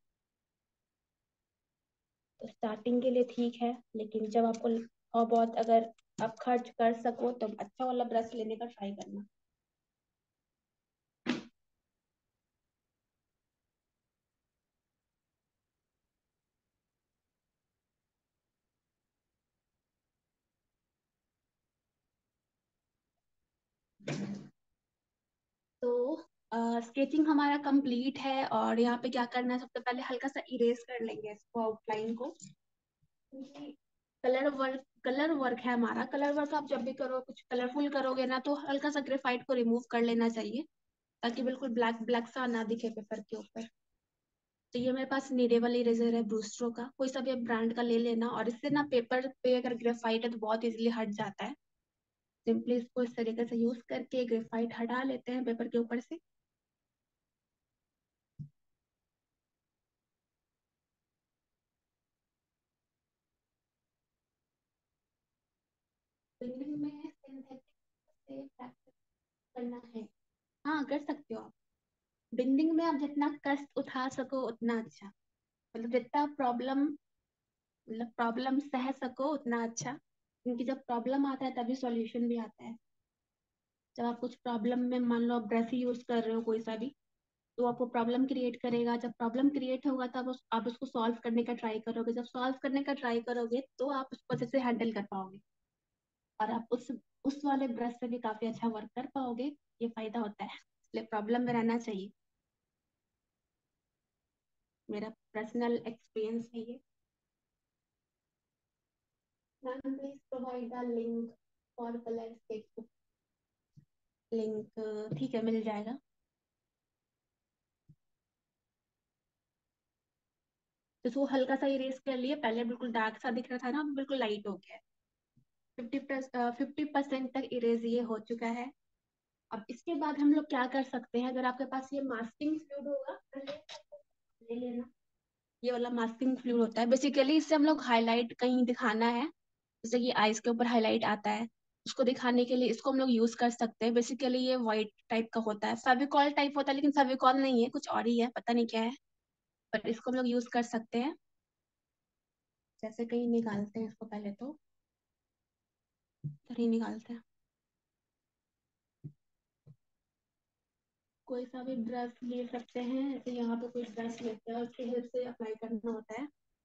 तो स्टार्टिंग के लिए ठीक है, लेकिन जब आपको और बहुत अगर आप खर्च कर सको तो अच्छा वाला ब्रश लेने का ट्राई करना। तो स्केचिंग हमारा कंप्लीट है, और यहाँ पे क्या करना है, सबसे पहले हल्का सा इरेज कर लेंगे इसको, आउटलाइन को। कलर वर्क कलर वर्क है हमारा। कलर वर्क आप जब भी करो, कुछ कलरफुल करोगे ना, तो हल्का सा ग्रेफाइट को रिमूव कर लेना चाहिए, ताकि बिल्कुल ब्लैक ब्लैक सा ना दिखे पेपर के ऊपर। तो ये मेरे पास निडेबल इरेजर है ब्रूस्ट्रो का, कोई सा भी ब्रांड का ले लेना, और इससे ना पेपर पे अगर ग्रेफाइट है तो बहुत इजीली हट जाता है। सिंपली इसको इस तरीके से यूज करके ग्रेफाइट हटा लेते हैं पेपर के ऊपर से। बिल्डिंग में सिंथेटिक से प्रैक्टिस करना है। हाँ, कर सकते हो आप। बिंडिंग में आप जितना कष्ट उठा सको उतना अच्छा, मतलब जितना प्रॉब्लम मतलब प्रॉब्लम सह सको उतना अच्छा, क्योंकि जब प्रॉब्लम आता है तभी सॉल्यूशन भी आता है। जब आप कुछ प्रॉब्लम में, मान लो आप ब्रश ही यूज कर रहे हो कोई सा भी, तो आपको प्रॉब्लम क्रिएट करेगा। जब प्रॉब्लम क्रिएट होगा तब उस, आप उसको सॉल्व करने का ट्राई करोगे। जब सॉल्व करने का ट्राई करोगे तो आप उसको अच्छे से हैंडल कर पाओगे, और आप उस उस वाले ब्रश से भी काफी अच्छा वर्क कर पाओगे। ये फायदा होता है, इसलिए प्रॉब्लम में रहना चाहिए। मेरा पर्सनल एक्सपीरियंस है ये। Ma'am please provide the link for colour sketch. Link ठीक है, मिल जाएगा। तो इसको हल्का सा इरेज कर लिए, पहले बिल्कुल डार्क सा दिख रहा था ना, अब बिल्कुल लाइट हो गया है। फिफ्टी प्लस फिफ्टी परसेंट तक इरेज ये हो चुका है। अब इसके बाद हम लोग क्या कर सकते हैं, अगर आपके पास ये मास्किंग फ्लूइड होगा तो ले लेना। ये वाला मास्किंग फ्लूइड होता है, बेसिकली इससे हम लोग हाईलाइट कहीं दिखाना है, जैसे कि आईज के ऊपर हाईलाइट आता है, उसको दिखाने के लिए इसको हम लोग यूज कर सकते हैं। बेसिकली ये व्हाइट टाइप का होता है, फेविकॉल टाइप होता है, लेकिन फेविकॉल नहीं है, कुछ और ही है, पता नहीं क्या है। पर इसको हम लोग यूज कर सकते हैं। जैसे कहीं निकालते हैं इसको, पहले तो कहीं निकालते हैं। कोई सा भी ब्रश ले सकते हैं, जैसे यहाँ पे कोई ब्रश लेते हैं, उसके हेल्प से अप्लाई करना होता है।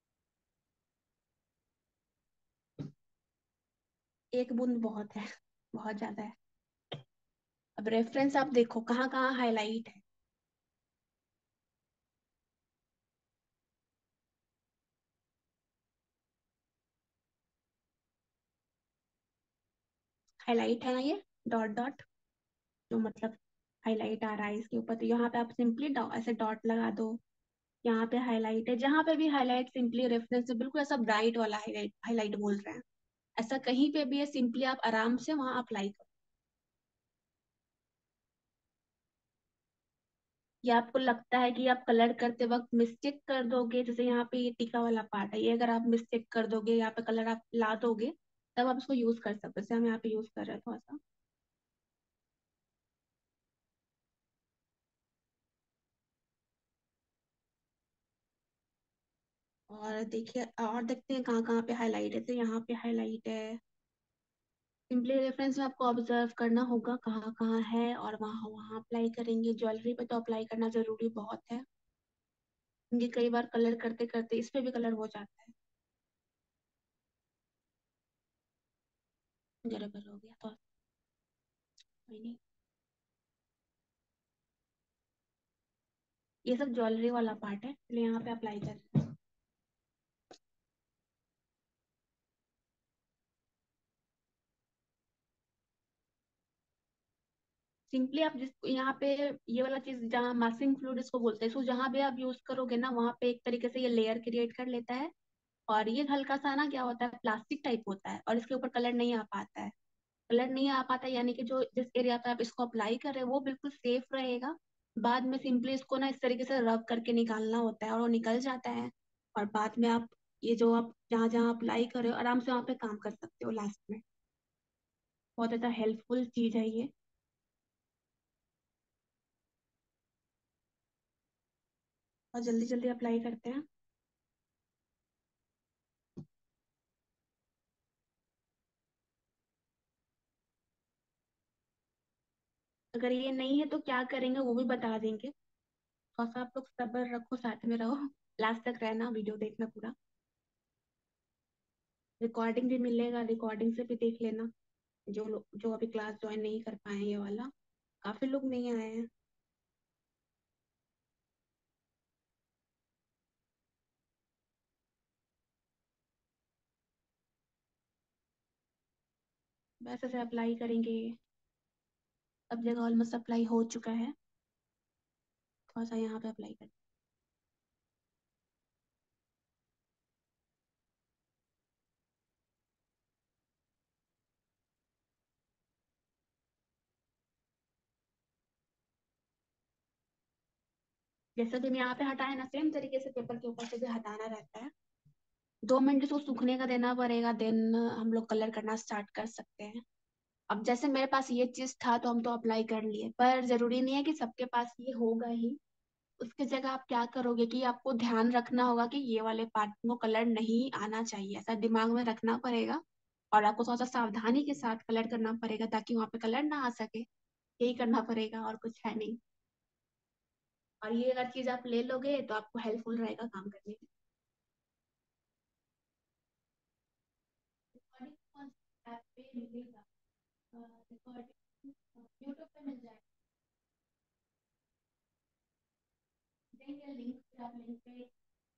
एक बूंद बहुत है, बहुत ज्यादा है। अब रेफरेंस आप देखो कहाँ कहाँ हाईलाइट है। हाईलाइट है ना ये, डॉट डॉट, जो मतलब हाईलाइट आ रहा है इसके ऊपर, तो यहाँ पे आप सिंपली ऐसे डॉट लगा दो। यहाँ पे हाईलाइट है, जहाँ पे भी हाईलाइट सिंपली रेफरेंस से बिल्कुल ऐसा ब्राइट वाला हाईलाइट हाईलाइट बोल रहे हैं, ऐसा कहीं पे भी है, सिंपली आप आराम से वहां अप्लाई करो। या आपको लगता है कि आप कलर करते वक्त मिस्टेक कर दोगे, जैसे यहाँ पे ये टीका वाला पार्ट है, ये अगर आप मिस्टेक कर दोगे, यहाँ पे कलर आप ला दोगे, तब आप इसको यूज कर सकते हो, जैसे हम यहाँ पे यूज कर रहे हैं थोड़ा सा। और देखिए, और देखते हैं कहाँ कहाँ पे हाईलाइट है, तो यहाँ पे हाईलाइट है। सिंपली रेफरेंस में आपको ऑब्जर्व करना होगा कहाँ कहाँ है, और वहाँ वहाँ अप्लाई करेंगे। ज्वेलरी पे तो अप्लाई करना जरूरी बहुत है, क्योंकि कई बार कलर करते करते इस पे भी कलर हो जाता है। गड़बड़ हो गया तो कोई नहीं। ये सब ज्वेलरी वाला पार्ट है, इसलिए यहाँ पे अप्लाई कर रहे हैं। सिंपली आप जिस यहाँ पे, ये वाला चीज जहाँ मास्किंग फ्लूइड इसको बोलते हैं, इसको जहाँ भी आप यूज करोगे ना, वहाँ पे एक तरीके से ये लेयर क्रिएट कर लेता है। और ये हल्का सा ना क्या होता है, प्लास्टिक टाइप होता है, और इसके ऊपर कलर नहीं आ पाता है। कलर नहीं आ पाता, यानी कि जो जिस एरिया पे आप इसको अप्लाई कर रहे हो वो बिल्कुल सेफ रहेगा। बाद में सिंपली इसको ना इस तरीके से रब करके निकालना होता है, और वो निकल जाता है। और बाद में आप ये जो आप जहाँ जहाँ अप्लाई कर रहे हो, आराम से वहाँ पे काम कर सकते हो लास्ट में। बहुत ज्यादा हेल्पफुल चीज है ये। और जल्दी जल्दी अप्लाई करते हैं। अगर ये नहीं है तो क्या करेंगे वो भी बता देंगे। थोड़ा सा आप लोग सब्र रखो, साथ में रहो, लास्ट तक रहना, वीडियो देखना पूरा। रिकॉर्डिंग भी मिलेगा, रिकॉर्डिंग से भी देख लेना। जो लोग जो अभी क्लास ज्वाइन नहीं कर पाए हैं ये वाला, काफी लोग नहीं आए हैं। वैसे से अप्लाई करेंगे। सब जगह ऑलमोस्ट अप्लाई हो चुका है। थोड़ा सा यहाँ पे अप्लाई कर। जैसे कि यहाँ पे हटाया ना, सेम तरीके से पेपर के ऊपर से भी हटाना रहता है। दो मिनट इसको सूखने का देना पड़ेगा, देन हम लोग कलर करना स्टार्ट कर सकते हैं। अब जैसे मेरे पास ये चीज था तो हम तो अप्लाई कर लिए, पर जरूरी नहीं है कि सबके पास ये होगा ही। उसकी जगह आप क्या करोगे कि आपको ध्यान रखना होगा कि ये वाले पार्ट में कलर नहीं आना चाहिए, ऐसा दिमाग में रखना पड़ेगा। और आपको थोड़ा सा सावधानी के साथ कलर करना पड़ेगा ताकि वहां पे कलर ना आ सके। यही करना पड़ेगा, और कुछ है नहीं। और ये अगर चीज आप ले लोगे तो आपको हेल्पफुल रहेगा काम करने में। रिकॉर्डिंग कौन ऐप पे मिलेगा? रिकॉर्डिंग यूट्यूब पे मिल जाएगा। देंगे लिंक पे, आप लिंक पे।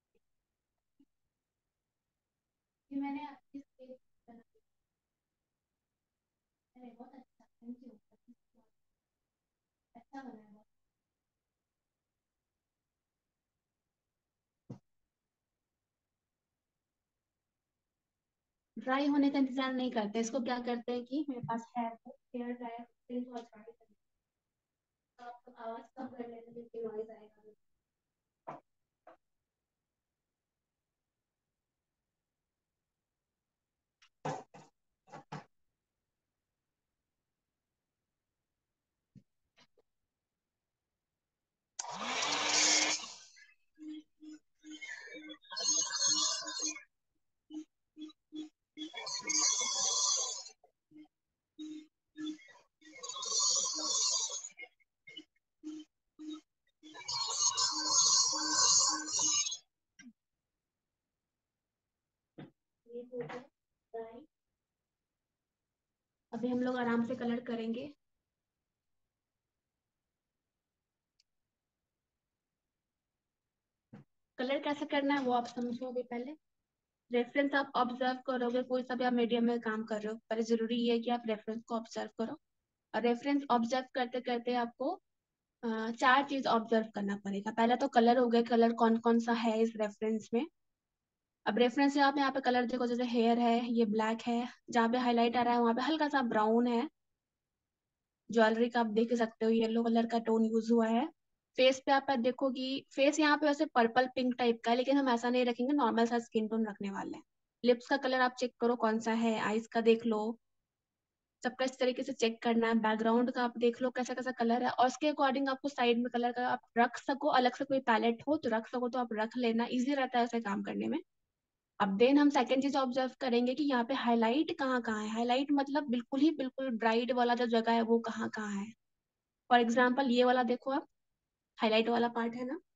ये मैंने आपकी स्टेज बना दी है, बहुत अच्छा, थैंक यू। अच्छा बना है। ड्राई होने का इंतजार नहीं करते, इसको क्या करते हैं कि मेरे पास है वो हेयर ड्रायर, इसको ड्राई कर, तो आपको आवाज कम कर लेते हैं क्योंकि नॉइज आएगा। ये हो गया ड्राई। अभी हम लोग आराम से कलर करेंगे। कलर कैसे करना है वो आप समझोगे पहले। रेफरेंस आप ऑब्जर्व करोगे, कोई सा भी आप मीडियम में काम कर रहे हो, पर जरूरी ये है कि आप रेफरेंस को ऑब्जर्व करो। और रेफरेंस ऑब्जर्व करते करते आपको अ, चार चीज ऑब्जर्व करना पड़ेगा। पहला तो कलर हो गया, कलर कौन कौन सा है इस रेफरेंस में। अब रेफरेंस से आप यहाँ पे कलर देखो, जैसे हेयर है ये ब्लैक है, जहाँ पे हाईलाइट आ रहा है वहाँ पे हल्का सा ब्राउन है। ज्वेलरी का आप देख सकते हो येलो कलर का टोन यूज हुआ है। फेस पे आप देखोगी, फेस यहाँ पे वैसे पर्पल पिंक टाइप का है, लेकिन हम ऐसा नहीं रखेंगे, नॉर्मल सा स्किन टोन रखने वाले हैं। लिप्स का कलर आप चेक करो कौन सा है, आईज का देख लो। सबका इस तरीके से चेक करना है। बैकग्राउंड का आप देख लो कैसा कैसा कलर है, और उसके अकॉर्डिंग आपको साइड में कलर का आप रख सको, अलग से कोई पैलेट हो तो रख सको तो आप रख लेना, इजी रहता है उसे काम करने में। अब देन हम सेकंड चीज ऑब्जर्व करेंगे कि यहाँ पे हाईलाइट कहाँ कहाँ है। हाईलाइट मतलब बिल्कुल ही बिल्कुल ब्राइट वाला जो जगह है वो कहाँ कहाँ है। फॉर एग्जाम्पल ये वाला देखो आप, हाईलाइट वाला पार्ट है ना,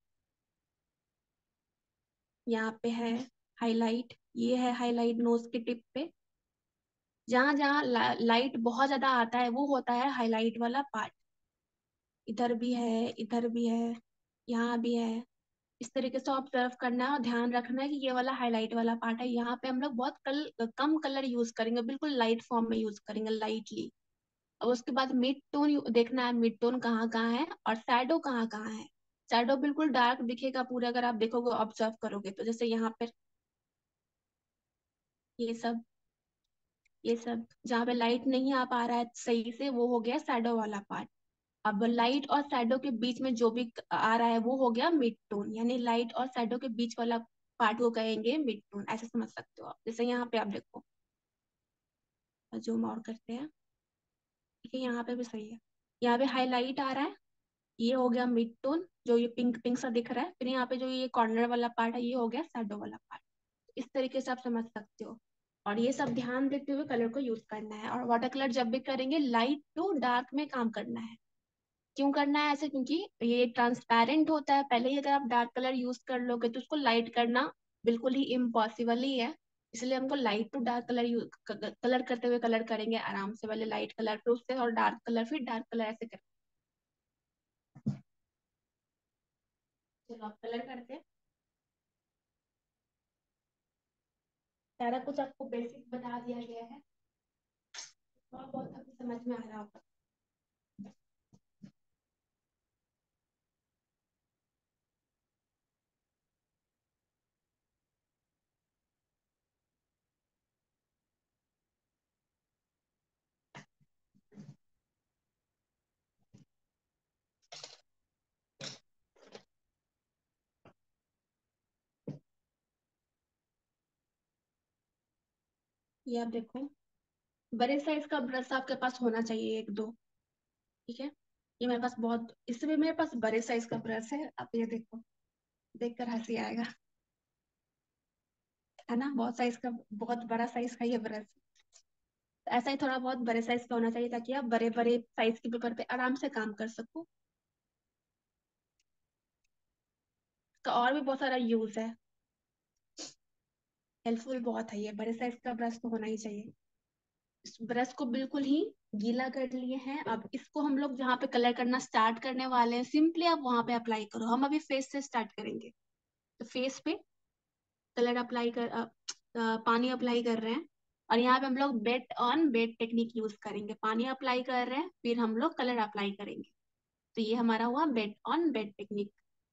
यहाँ पे है हाईलाइट। ये है हाईलाइट नोज के टिप पे। जहाँ जहाँ ला, लाइट बहुत ज्यादा आता है वो होता है हाईलाइट वाला पार्ट। इधर भी है, इधर भी है, यहाँ भी है। इस तरीके से ऑब्जर्व करना है और ध्यान रखना है कि ये वाला हाईलाइट वाला पार्ट है। यहाँ पे हम लोग बहुत कल, कम कलर यूज करेंगे, बिल्कुल लाइट फॉर्म में यूज करेंगे, लाइटली। अब उसके बाद मिड टोन देखना है, मिड टोन कहाँ कहाँ है और शैडो कहाँ कहाँ है। शैडो बिल्कुल डार्क दिखेगा पूरा, अगर आप देखोगे ऑब्जर्व करोगे तो। जैसे यहाँ पे ये सब, ये सब जहाँ पे लाइट नहीं आ पा रहा है सही से, वो हो गया शैडो वाला पार्ट। अब लाइट और शैडो के बीच में जो भी आ रहा है वो हो गया मिड टोन, यानी लाइट और शैडो के बीच वाला पार्ट को कहेंगे मिड टोन, ऐसे समझ सकते हो आप। जैसे यहाँ पे आप देखो, जूम और करते हैं, ठीक है, यहाँ पे भी सही है। यहाँ पे हाईलाइट आ रहा है, ये हो गया मिड टोन, जो ये पिंक पिंक सा दिख रहा है। फिर यहाँ पे जो ये कॉर्नर वाला पार्ट है ये हो गया शैडो वाला पार्ट। इस तरीके से आप समझ सकते हो। और ये सब ध्यान देते हुए कलर को यूज करना है। और वाटर कलर जब भी करेंगे लाइट टू डार्क में काम करना है। क्यों करना है ऐसे? क्योंकि ये ट्रांसपेरेंट होता है, पहले ही अगर आप डार्क कलर यूज कर लोगे तो उसको लाइट करना बिल्कुल ही इम्पॉसिबल ही है। इसलिए हमको light to dark colour use colour करते हुए कलर करेंगे आराम से, पहले लाइट कलर फिर उससे और डार्क कलर फिर डार्क कलर, ऐसे कर। चलो आप कलर करते हैं। सारा कुछ आपको बेसिक बता दिया गया है। और बहुत अभी समझ में आ रहा होगा। ये आप देखो, बड़े साइज का ब्रश आपके पास होना चाहिए, एक दो। ठीक है, ये मेरे पास बहुत, इसमें मेरे पास बड़े साइज का ब्रश है, आप ये देखो, देखकर हंसी आएगा, है ना, बहुत साइज का, बहुत बड़ा साइज का ये ब्रश। ऐसा ही थोड़ा बहुत बड़े साइज का होना चाहिए, ताकि आप बड़े बड़े साइज के पेपर पे आराम से काम कर सको। इसका और भी बहुत सारा यूज है, हेल्पफुल बहुत है ये, बड़े साइज का ब्रश तो होना ही चाहिए। इस ब्रश को बिल्कुल ही गीला कर लिए हैं, अब इसको हम लोग जहाँ पे कलर करना स्टार्ट करने वाले हैं, सिंपली आप वहां पे अप्लाई करो। हम अभी फेस से स्टार्ट करेंगे, तो फेस पे कलर अप्लाई कर अ, अ, पानी अप्लाई कर रहे हैं। और यहाँ पे हम लोग wet on wet technique use करेंगे, पानी अप्लाई कर रहे हैं, फिर हम लोग कलर अप्लाई करेंगे। तो ये हमारा हुआ बेट ऑन बेट टेक्निक।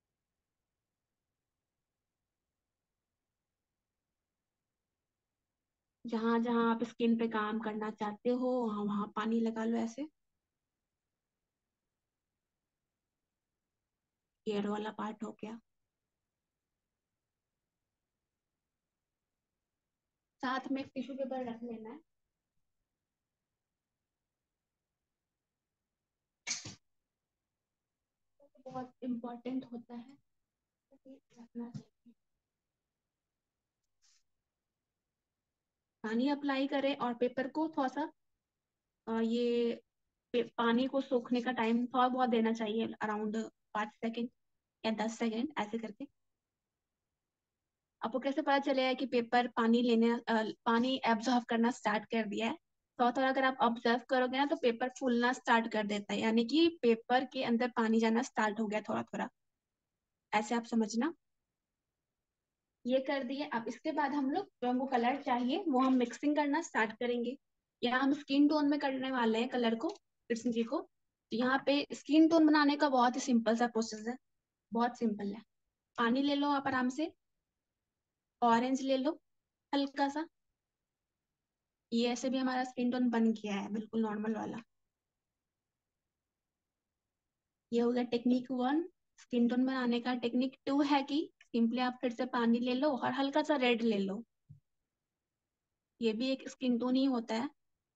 जहां जहां आप स्किन पे काम करना चाहते हो, वहां वहां पानी लगा लो ऐसे। हेयर वाला पार्ट हो गया। साथ में एक टिश्यू पेपर रख लेना है। तो बहुत इम्पोर्टेंट होता है, तो ये रखना चाहिए। पानी अप्लाई करें और पेपर को थोड़ा सा अ, ये पे- पानी को सूखने का टाइम थोड़ा बहुत देना चाहिए, अराउंड पाँच सेकेंड, या दस सेकेंड, ऐसे करके। आपको कैसे पता चलेगा कि पेपर पानी लेने अ, पानी एब्जॉर्ब करना स्टार्ट कर दिया है? थोड़ा थोड़ा अगर आप ऑब्जर्व करोगे ना, तो पेपर फूलना स्टार्ट कर देता है, यानी कि पेपर के अंदर पानी जाना स्टार्ट हो गया थोड़ा थोड़ा, ऐसे आप समझना। ये कर दिए, अब इसके बाद हम लोग जो हमको कलर चाहिए वो हम मिक्सिंग करना स्टार्ट करेंगे। यहाँ हम स्किन टोन में करने वाले हैं कलर को, कृष्ण जी को। तो यहाँ पे स्किन टोन बनाने का बहुत ही सिंपल सा प्रोसेस है, बहुत सिंपल है। पानी ले लो आप आराम से, ऑरेंज ले लो हल्का सा। ये ऐसे भी हमारा स्किन टोन बन गया है, बिल्कुल नॉर्मल वाला। ये हो गया टेक्निक वन। स्किन टोन बनाने का टेक्निक टू है कि सिंपली आप फिर से पानी ले लो और हल्का सा रेड ले लो। ये भी एक स्किन टोन ही होता है।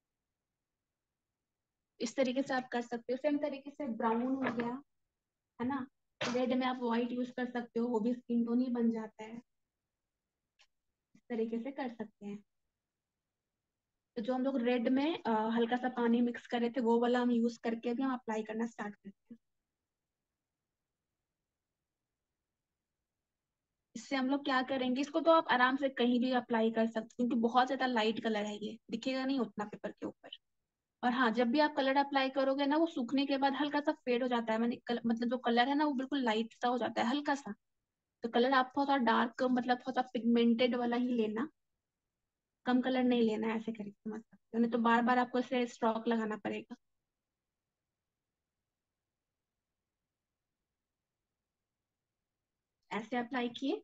इस तरीके से आप कर सकते हो। सेम तरीके से ब्राउन हो गया, है ना, रेड में आप व्हाइट यूज कर सकते हो, वो भी स्किन टोन ही बन जाता है। इस तरीके से कर सकते हैं। तो जो हम लोग रेड में अ, हल्का सा पानी मिक्स करे थे, वो वाला हम यूज करके भी हम अप्लाई करना स्टार्ट करते हैं। इससे हम लोग क्या करेंगे, इसको तो आप आराम से कहीं भी अप्लाई कर सकते हो, क्योंकि बहुत ज्यादा लाइट कलर है, ये दिखेगा नहीं उतना पेपर के ऊपर। और हाँ, जब भी आप कलर अप्लाई करोगे ना, वो सूखने के बाद हल्का सा फेड हो जाता है, मैंने कल, मतलब जो कलर है ना, वो बिल्कुल लाइट सा हो जाता है, हल्का सा। तो कलर आप थोड़ा डार्क, मतलब थोड़ा पिगमेंटेड वाला ही लेना, कम कलर नहीं लेना है, ऐसे करके समझ सकते हो, नहीं तो बार बार आपको इसे स्ट्रोक लगाना पड़ेगा। ऐसे अप्लाई किए।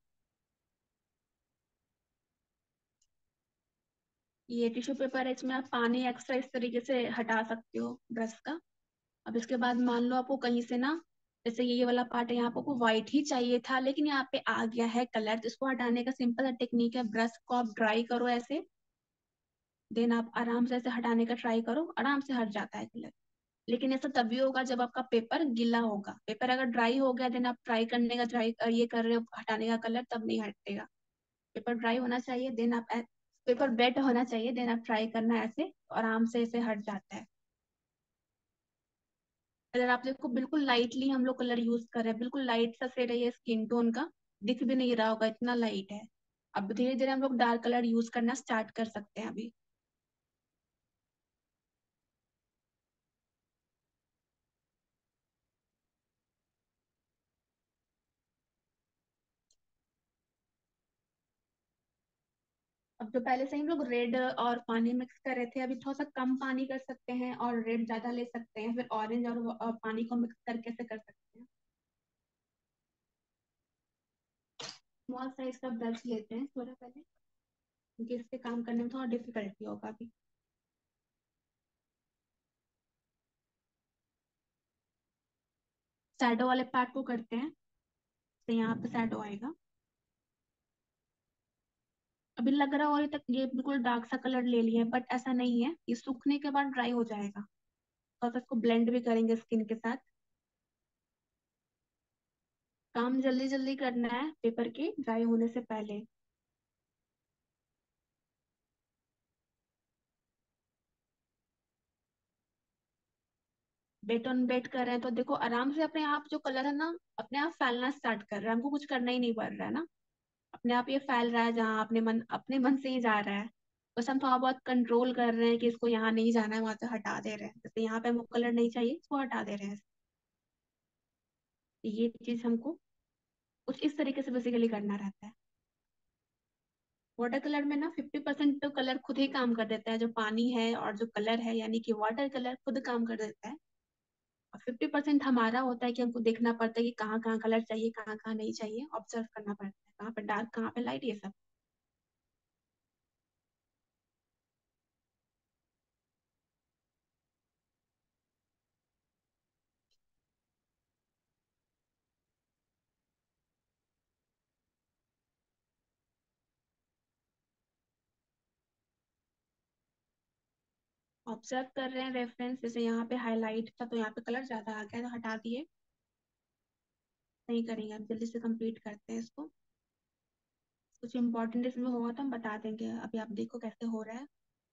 ये टिश्यू पेपर है, इसमें आप पानी एक्स्ट्रा इस तरीके से हटा सकते हो ब्रश का। अब इसके बाद मान लो आपको कहीं से ना, जैसे ये वाला पार्ट है, यहाँ पे आपको व्हाइट ही चाहिए था, लेकिन यहाँ पे आ गया है कलर, तो इसको हटाने का सिंपल टेक्निक है, ब्रश को आप ड्राई करो ऐसे, देन आप आराम से ऐसे हटाने का ट्राई करो, आराम से हट जाता है कलर। लेकिन ऐसा तभी होगा जब आपका पेपर गीला होगा। पेपर अगर ड्राई हो गया, देन आप ट्राई करने का ट्राई ये कर रहे हो हटाने का कलर, तब नहीं हटेगा। पेपर ड्राई होना चाहिए, देन आप, पेपर वेट होना चाहिए, देन आप ट्राई करना, ऐसे आराम से इसे हट जाता है। अगर आप देखो, बिल्कुल लाइटली हम लोग कलर यूज कर रहे हैं, बिल्कुल लाइट सा शेड है ये स्किन टोन का, दिख भी नहीं रहा होगा, इतना लाइट है। अब धीरे धीरे हम लोग डार्क कलर यूज करना स्टार्ट कर सकते हैं अभी। अब जो पहले से ही हम लोग रेड और पानी मिक्स कर रहे थे, अभी थोड़ा सा कम पानी कर सकते हैं और रेड ज्यादा ले सकते हैं, फिर ऑरेंज और वो- और पानी को मिक्स करके से कर सकते हैं। स्मॉल साइज का ब्रश लेते हैं थोड़ा पहले, क्योंकि इससे काम करने में थोड़ा डिफिकल्टी होगा अभी। शैडो वाले पार्ट को करते हैं, तो यहाँ पे शैडो आएगा। अभी लग रहा है और तक ये बिल्कुल डार्क सा कलर ले लिया है, बट ऐसा नहीं है, ये सूखने के बाद ड्राई हो जाएगा। तो अब इसको ब्लेंड भी करेंगे स्किन के साथ। काम जल्दी जल्दी करना है पेपर के ड्राई होने से पहले। बेट ऑन बेट कर रहे हैं तो देखो आराम से अपने आप जो कलर है ना, अपने आप फैलना स्टार्ट कर रहा है, हमको कुछ करना ही नहीं पड़ रहा है ना। अपने आप ये फैल रहा है जहाँ अपने मन अपने मन से ही जा रहा है। बस हम थोड़ा बहुत कंट्रोल कर रहे हैं कि इसको यहाँ नहीं जाना है, वहां से हटा दे रहे हैं, जैसे यहाँ पे हमको कलर नहीं चाहिए इसको हटा दे रहे हैं। ये चीज हमको कुछ इस तरीके से बेसिकली करना रहता है। वाटर कलर में ना फिफ्टी परसेंट तो कलर खुद ही काम कर देता है, जो पानी है और जो कलर है, यानी कि वाटर कलर खुद काम कर देता है। और फिफ्टी परसेंट हमारा होता है कि हमको देखना पड़ता है कि कहाँ कहाँ कलर चाहिए, कहाँ कहाँ नहीं चाहिए, ऑब्जर्व करना पड़ता है कहाँ पे डार्क कहाँ पे लाइट, ये सब। ऑब्जर्व कर रहे हैं रेफरेंस, जैसे यहाँ पे हाईलाइट था तो यहाँ पे कलर ज्यादा आ गया तो हटा दिए। नहीं करेंगे, अब जल्दी से कंप्लीट करते हैं इसको। कुछ इंपॉर्टेंट इसमें होगा तो हम बता देंगे, अभी आप देखो कैसे हो रहा है।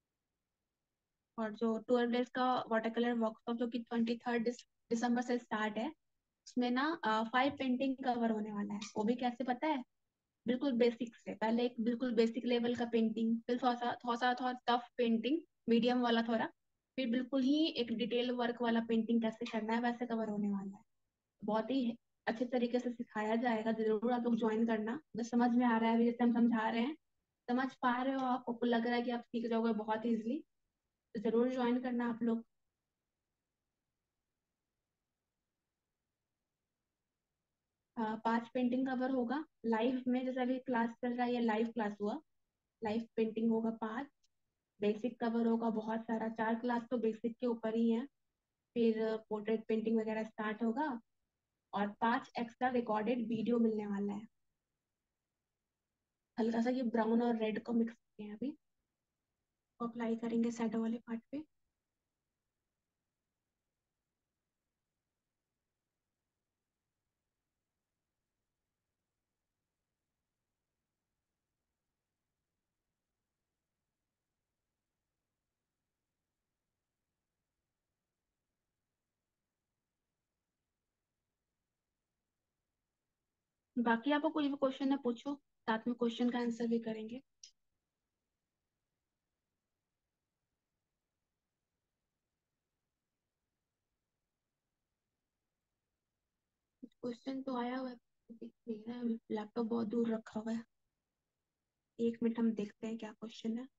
और जो ट्वेल्व डेज का वाटर कलर वर्कशॉप जो कि ट्वेंटी थर्ड दिसंबर से स्टार्ट है, उसमें ना फाइव पेंटिंग कवर होने वाला है। वो भी कैसे पता है? बिल्कुल बेसिक से पहले एक बिल्कुल बेसिक लेवल का पेंटिंग, फिर थोड़ा सा थोड़ा सा थोड़ा टफ पेंटिंग, मीडियम वाला थोड़ा, फिर बिल्कुल ही एक डिटेल वर्क वाला पेंटिंग कैसे करना है वैसे कवर होने वाला है। बहुत ही अच्छे तरीके से सिखाया जाएगा, जरूर आप लोग ज्वाइन करना। मुझे समझ में आ रहा है अभी जैसे हम समझा रहे हैं, समझ पा रहे हो आप, आपको लग रहा है कि आप सीख जाओगे बहुत इजली, तो जरूर ज्वाइन करना आप लोग। अ, पांच पेंटिंग कवर होगा लाइव में, जैसे अभी क्लास चल रहा है, ये लाइव क्लास हुआ। लाइव पेंटिंग होगा पांच। बेसिक कवर होगा बहुत सारा, चार क्लास तो बेसिक के ऊपर ही है। फिर पोर्ट्रेट पेंटिंग वगैरह स्टार्ट होगा। और पांच एक्स्ट्रा रिकॉर्डेड वीडियो मिलने वाला है। हल्का सा ये ब्राउन और रेड को मिक्स किए हैं अभी, तो अप्लाई करेंगे शैडो वाले पार्ट पे। बाकी आपको कोई भी क्वेश्चन है पूछो, साथ में क्वेश्चन का आंसर भी करेंगे। क्वेश्चन तो आया हुआ है, देख मेरा लैपटॉप बहुत दूर रखा हुआ है। एक मिनट हम देखते हैं क्या क्वेश्चन है।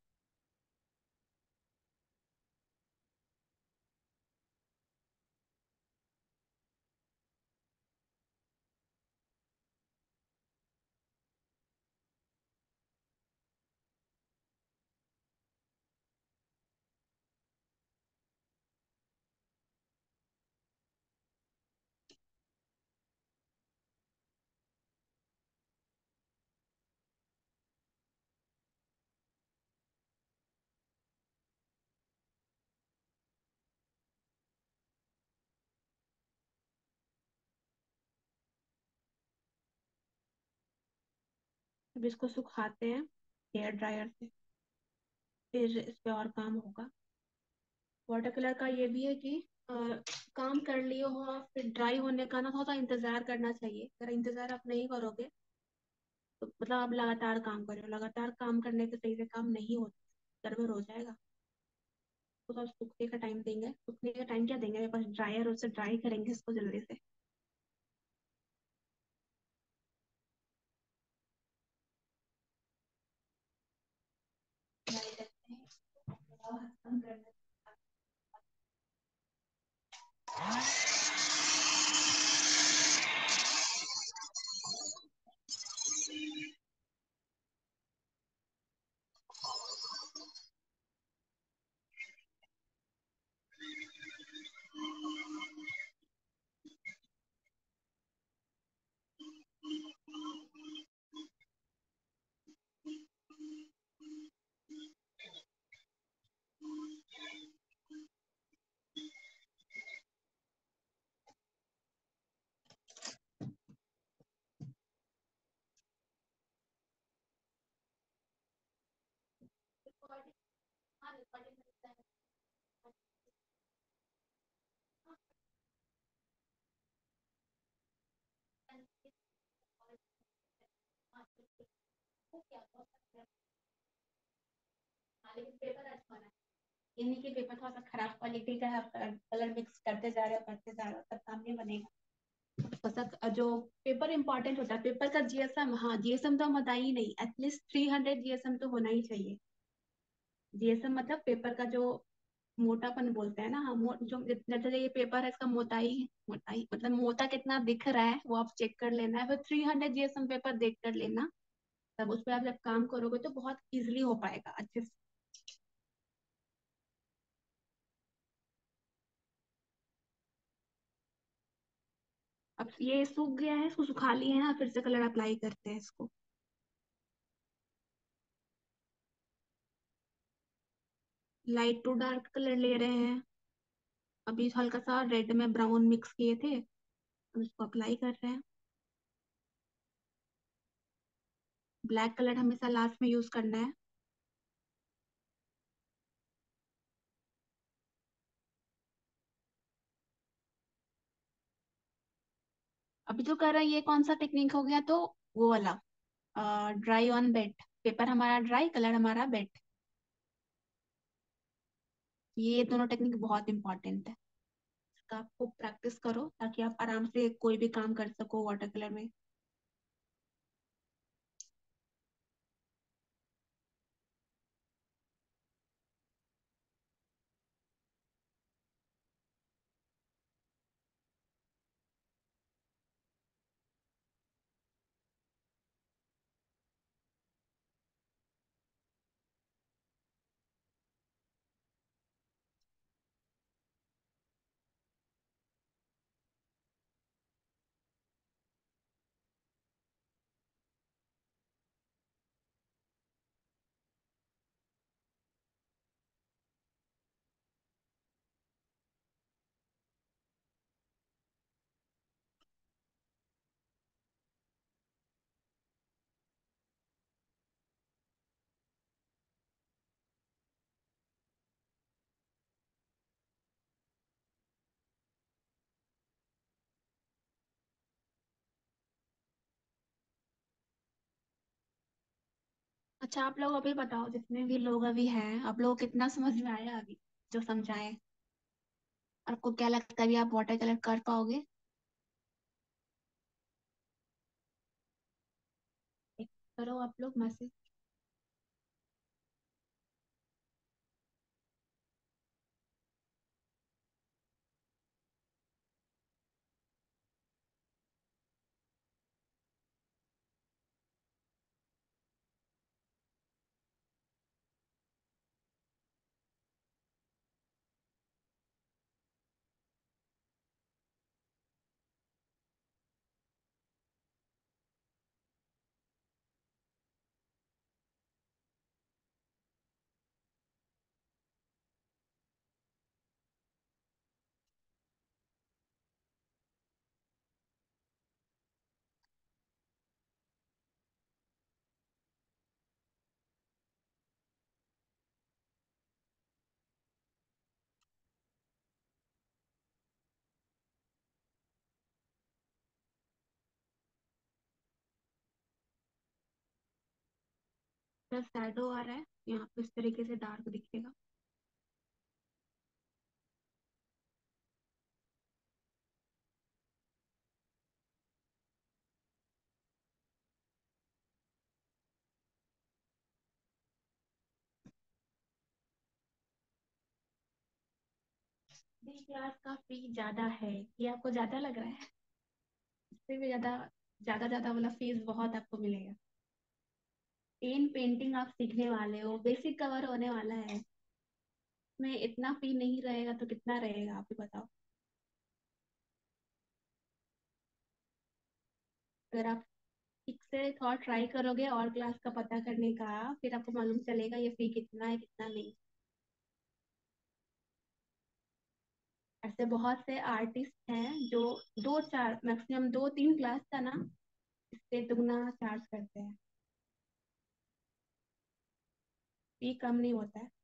अब इसको सुखाते हैं हेयर ड्रायर से, फिर इस पे और काम होगा। वाटर कलर का ये भी है कि अ, काम कर लिए हो आप, फिर ड्राई होने का ना थोड़ा सा इंतजार करना चाहिए। अगर इंतजार आप नहीं करोगे तो मतलब आप लगातार काम कर रहे हो, लगातार काम करने से सही से काम नहीं होता, गड़बड़ हो जाएगा। तो थोड़ा सूखने का टाइम देंगे, सूखने का टाइम क्या देंगे, मेरे पास ड्रायर, उससे ड्राई करेंगे इसको जल्दी से। ये नहीं कि पेपर थोड़ा सा खराब क्वालिटी का है, कलर मिक्स करते जा रहे हो करते जा रहे हो, तब काम नहीं बनेगा। थोड़ा जो पेपर इंपॉर्टेंट होता है, पेपर का जीएसएम, हाँ जीएसएम तो हम बता ही नहीं, एटलीस्ट थ्री हंड्रेड जीएसएम तो होना ही चाहिए। जीएसएम मतलब पेपर का जो मोटापन बोलते हैं ना, हाँ मो, जो जैसे ये पेपर है इसका मोटाई, मोटाई मतलब मोटा कितना दिख रहा है वो आप चेक कर लेना है, फिर थ्री हंड्रेड जीएसएम पेपर देख कर लेना। तब उस पर आप जब काम करोगे तो बहुत इजीली हो पाएगा अच्छे से। अब ये सूख गया है, इसको सुखा लिए हैं, फिर से कलर अप्लाई करते हैं इसको। लाइट टू डार्क कलर ले रहे हैं। अभी हल्का सा रेड में ब्राउन मिक्स किए थे, अब इसको अप्लाई कर रहे हैं। ब्लैक कलर हमेशा लास्ट में यूज करना है। अभी जो कर रहे हैं ये कौन सा टेक्निक हो गया, तो वो वाला ड्राई ऑन बेट, पेपर हमारा ड्राई, कलर हमारा बेट। ये दोनों टेक्निक बहुत इंपॉर्टेंट है। इसका आपको प्रैक्टिस करो ताकि आप आराम से कोई भी काम कर सको वाटर कलर में। अच्छा आप लोग अभी बताओ, जितने भी लोग अभी हैं, आप लोग को कितना समझ में आया अभी जो समझाए? आपको क्या लगता है अभी आप वाटर कलर कर पाओगे? एक करो आप लोग मैसेज। जब शैडो आ रहा है यहाँ पे इस तरीके से डार्क दिखेगा। बी क्लास का फी ज्यादा है, ये आपको ज्यादा लग रहा है? इससे भी ज्यादा, ज्यादा ज्यादा वाला फीस बहुत आपको मिलेगा। पेन पेंटिंग आप सीखने वाले हो, बेसिक कवर होने वाला है, में इतना फी नहीं रहेगा तो कितना रहेगा आप ही बताओ। अगर आप ठीक से थोड़ा ट्राई करोगे और क्लास का पता करने का, फिर आपको मालूम चलेगा ये फी कितना है कितना नहीं। ऐसे बहुत से आर्टिस्ट हैं जो दो चार मैक्सिमम दो तीन क्लास का ना, इससे दुगना चार्ज करते हैं। फी कम नहीं होता है।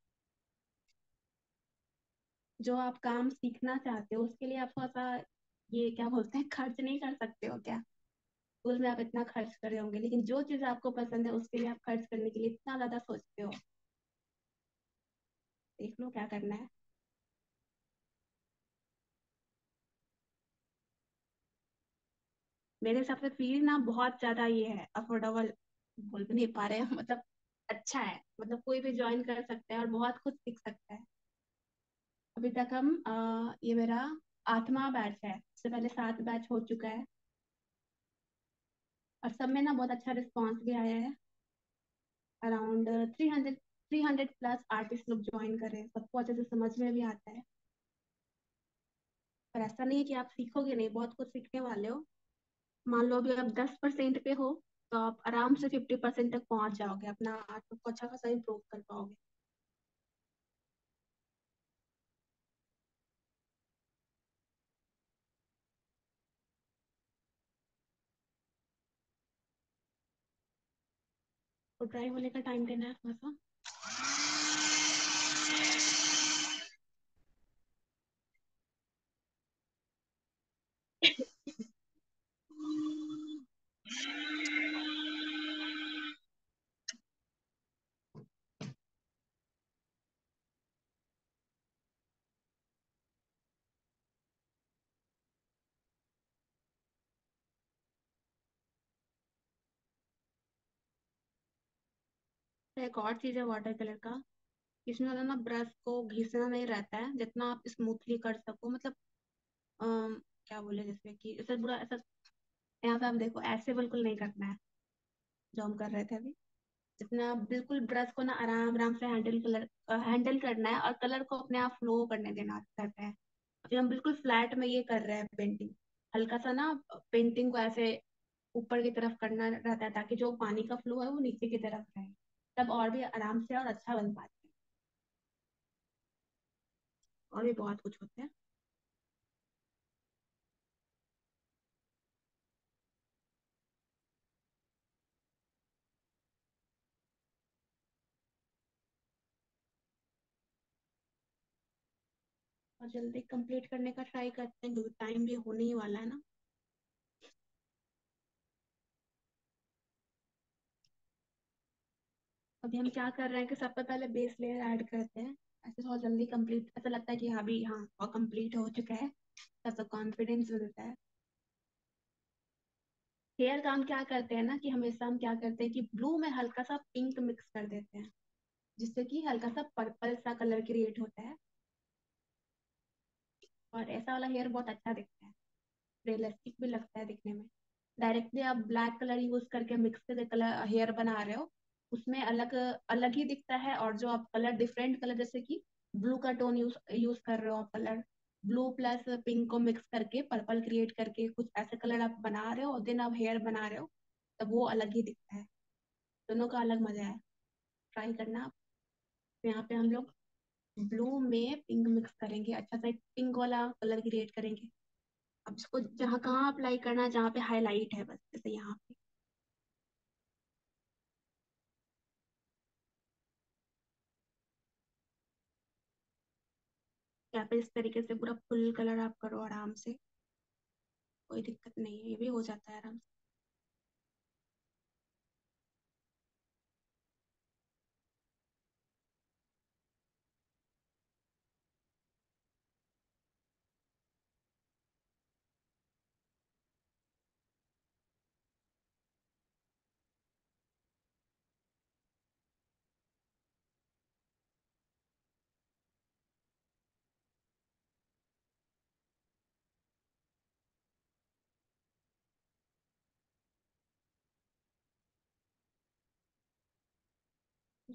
जो आप काम सीखना चाहते हो उसके लिए आप थोड़ा सा, ये क्या बोलते हैं, खर्च नहीं कर सकते हो क्या? स्कूल में आप इतना खर्च कर रहे होंगे, लेकिन जो चीज आपको पसंद है उसके लिए आप खर्च करने के लिए इतना ज्यादा सोचते हो। देख लो क्या करना है। मेरे हिसाब से फीस ना बहुत ज्यादा ये है, अफोर्डेबल बोल भी नहीं पा रहे हैं मतलब, अच्छा है, मतलब कोई भी ज्वाइन कर सकता है और बहुत कुछ सीख सकता है। अभी तक हम अ, ये मेरा आठवां बैच है, इससे पहले सात बैच हो चुका है। और सब में ना बहुत अच्छा रिस्पांस भी आया है। Around three hundred three hundred plus artist लोग ज्वाइन कर रहे हैं, सबको अच्छे से समझ में भी आता है। पर ऐसा नहीं है कि आप सीखोगे नहीं, बहुत कुछ सीखने वाले हो। मान लो अभी आप दस परसेंट पे हो, तो आप आराम से फिफ्टी परसेंट तक पहुंच जाओगे, अपना आर्ट को अच्छा खासा इम्प्रूव कर पाओगे। तो ड्राई होने का टाइम देना है थोड़ा सा। तो एक और चीज है वाटर कलर का, इसमें वाला ना ब्रश को घिसना नहीं रहता है, जितना आप स्मूथली कर सको, मतलब अम, क्या बोले, जैसे कि ऐसा बुरा ऐसा, यहाँ पे आप देखो ऐसे बिल्कुल नहीं करना है जो हम कर रहे थे अभी। जितना बिल्कुल ब्रश को ना आराम आराम से हैंडल कलर हैंडल करना है, और कलर को अपने आप फ्लो करने देना रहता है। अभी हम बिल्कुल फ्लैट में ये कर रहे हैं पेंटिंग, हल्का सा ना पेंटिंग को ऐसे ऊपर की तरफ करना रहता है, ताकि जो पानी का फ्लो है वो नीचे की तरफ रहे, तब और भी आराम से और अच्छा बन पाते हैं। और भी बहुत कुछ होता है। और जल्दी कंप्लीट करने का ट्राई करते हैं, क्योंकि टाइम भी होने ही वाला है ना। अभी हम क्या कर रहे हैं कि सबसे पहले बेस लेयर ऐड करते हैं। ऐसे बहुत जल्दी कंप्लीट, ऐसा लगता है कि हाँ भी हाँ और कंप्लीट हो चुका है, ऐसा कॉन्फिडेंस मिलता है। हेयर का हम क्या करते हैं ना, कि हमेशा हम क्या करते हैं कि ब्लू में हल्का सा पिंक मिक्स कर देते हैं, जिससे कि हल्का सा पर्पल सा कलर क्रिएट होता है। और ऐसा वाला हेयर बहुत अच्छा दिखता है, रियलिस्टिक भी लगता है दिखने में। डायरेक्टली आप ब्लैक कलर यूज करके मिक्स करके कलर हेयर बना रहे हो, उसमें अलग अलग ही दिखता है। और जो आप कलर डिफरेंट कलर, जैसे कि ब्लू का टोन यूज यूज कर रहे हो आप, कलर ब्लू प्लस पिंक को मिक्स करके पर्पल क्रिएट करके कुछ ऐसे कलर आप बना रहे हो, और देन आप हेयर बना रहे हो, तब वो अलग ही दिखता है। दोनों का अलग मजा है, ट्राई करना आप। तो यहाँ पे हम लोग ब्लू में पिंक मिक्स करेंगे, अच्छा सा एक पिंक वाला कलर क्रिएट करेंगे। अब इसको जहाँ कहाँ अप्लाई करना है, जहाँ पे हाईलाइट है बस, जैसे यहाँ पे। यहाँ पे इस तरीके से पूरा फुल कलर आप करो आराम से, कोई दिक्कत नहीं है, ये भी हो जाता है आराम से।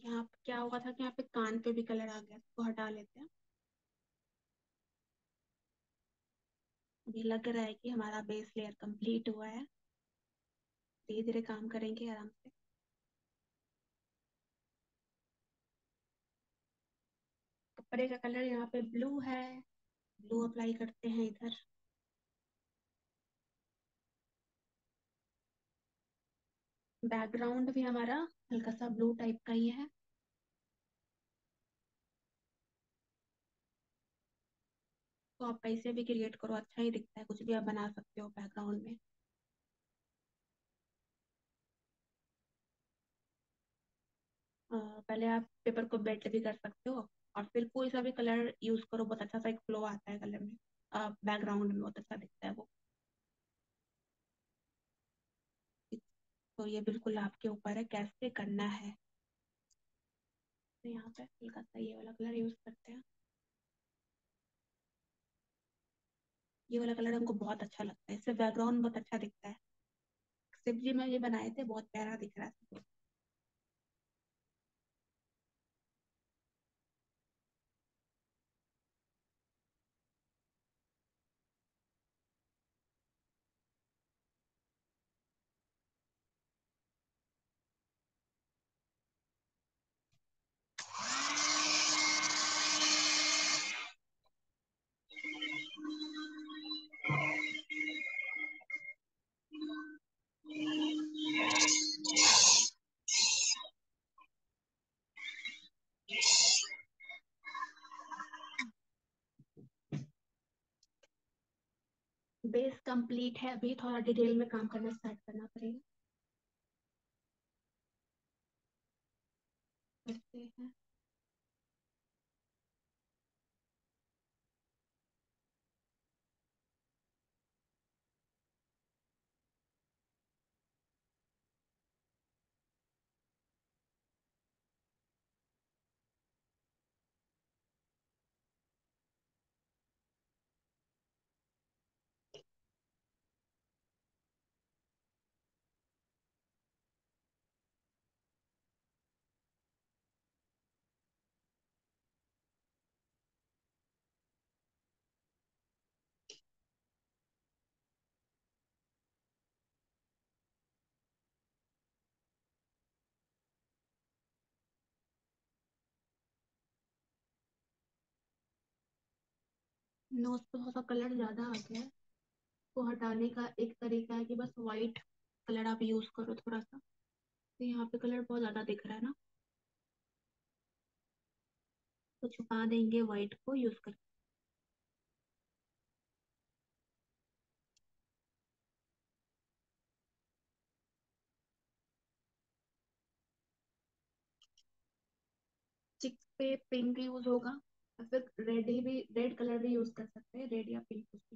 यहाँ पे क्या हुआ था कि यहाँ पे कान पे भी कलर आ गया, तो हटा लेते हैं। अभी लग रहा है कि हमारा बेस लेयर कंप्लीट हुआ है। धीरे धीरे काम करेंगे आराम से। कपड़े का कलर यहाँ पे ब्लू है, ब्लू अप्लाई करते हैं इधर। बैकग्राउंड भी हमारा हल्का सा ब्लू टाइप का ही है। तो आप कैसे भी क्रिएट करो, अच्छा ही दिखता है, कुछ भी आप बना सकते हो बैकग्राउंड में। अ, पहले आप पेपर को बेट भी कर सकते हो, और फिर कोई सा भी कलर यूज करो, बहुत अच्छा सा एक फ्लो आता है कलर में। बैकग्राउंड में बहुत अच्छा दिखता है वो। तो ये बिल्कुल आपके ऊपर है कैसे करना है। तो यहाँ पे हल्का सा ये वाला कलर यूज करते हैं। ये वाला कलर हमको बहुत अच्छा लगता है, इससे बैकग्राउंड बहुत अच्छा दिखता है। सब्जी में ये बनाए थे, बहुत प्यारा दिख रहा था। बेस कंप्लीट है, अभी थोड़ा डिटेल में काम करना स्टार्ट करना पड़ेगा। करते हैं। नोज पे थोड़ा सा कलर ज्यादा आ गया है, तो हटाने का एक तरीका है कि बस वाइट कलर आप यूज करो थोड़ा सा। तो यहाँ पे कलर बहुत ज्यादा दिख रहा है ना, तो छुपा देंगे वाइट को यूज करके। चिक्स पे पिंक यूज होगा, या फिर रेड ही भी, रेड कलर भी यूज कर सकते हैं, रेड या पिंक कुछ भी।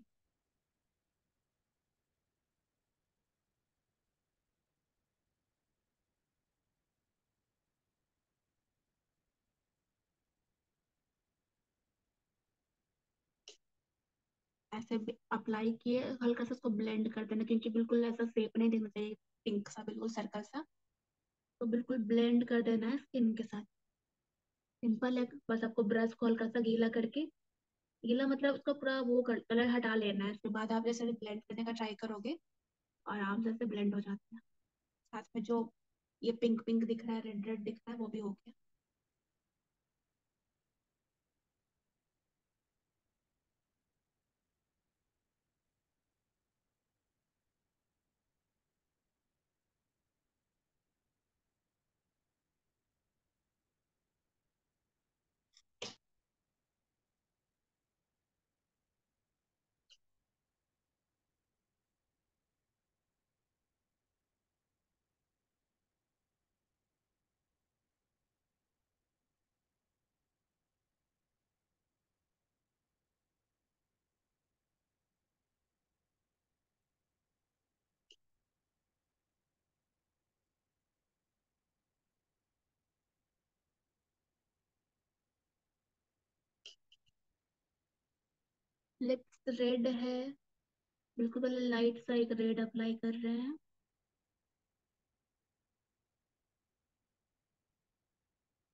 ऐसे अप्लाई किए, हल्का सा उसको ब्लेंड कर देना, क्योंकि बिल्कुल ऐसा शेप नहीं देना चाहिए, पिंक सा बिल्कुल सर्कल सा। तो बिल्कुल ब्लेंड कर देना है स्किन के साथ। सिंपल है, बस आपको ब्रश को हल्का सा गीला करके, गीला मतलब उसका पूरा वो कलर हटा लेना है। उसके बाद आप जैसे ब्लेंड करने का ट्राई करोगे, आराम से ऐसे ब्लेंड हो जाता है। साथ में जो ये पिंक पिंक दिख रहा है, रेड रेड दिख रहा है, वो भी हो गया। लिप्स रेड है, बिल्कुल पहले लाइट सा एक रेड अप्लाई कर रहे हैं।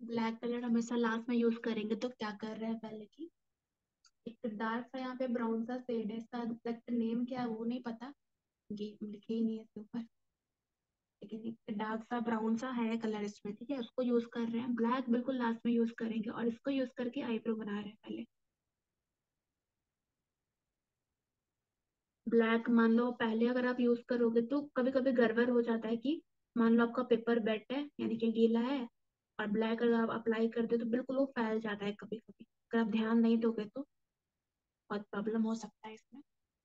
ब्लैक कलर हमेशा लास्ट में यूज करेंगे, तो क्या कर रहे हैं पहले की, एक डार्क सा यहाँ पे ब्राउन सा शेड है, इसका एग्जैक्ट नेम क्या है वो नहीं पता, ये लिखे ही नहीं है इसके ऊपर, लेकिन एक डार्क सा ब्राउन सा है कलर इसमें, ठीक है, उसको यूज कर रहे हैं। ब्लैक बिल्कुल लास्ट में यूज करेंगे और इसको यूज करके आईब्रो बना रहे हैं पहले। ब्लैक मान लो पहले अगर आप यूज करोगे तो कभी कभी गड़बड़ हो जाता है कि मान लो आपका पेपर वेट है यानी कि गीला है, और ब्लैक अगर आप अप्लाई करते हो तो बिल्कुल वो फैल जाता है कभी कभी, अगर आप ध्यान नहीं दोगे तो बहुत प्रॉब्लम हो सकता है इसमें।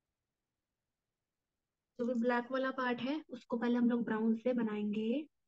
जो भी ब्लैक वाला पार्ट है उसको पहले हम लोग ब्राउन से बनाएंगे।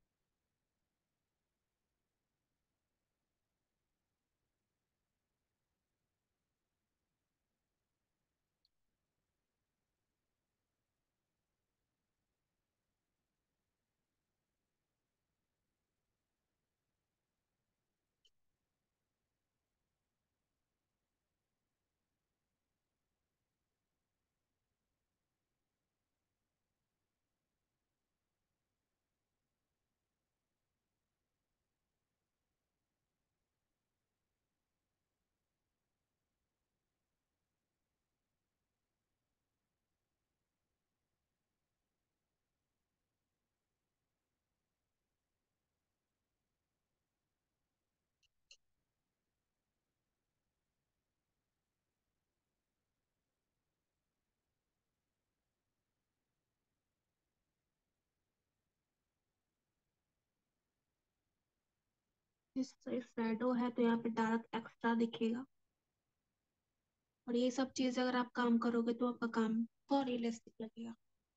इस शैडो है तो यहाँ पे डार्क एक्स्ट्रा दिखेगा, और ये सब चीजें अगर आप काम करोगे तो आपका काम बहुत रियलिस्टिक लगेगा।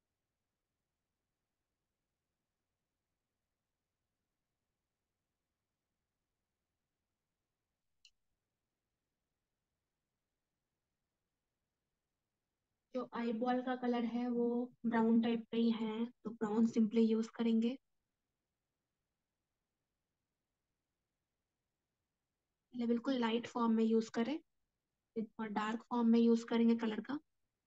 जो आई बॉल का कलर है वो ब्राउन टाइप का ही है, तो ब्राउन सिंपली यूज करेंगे। पहले बिल्कुल लाइट फॉर्म में यूज करें, फिर और डार्क फॉर्म में यूज करेंगे कलर का।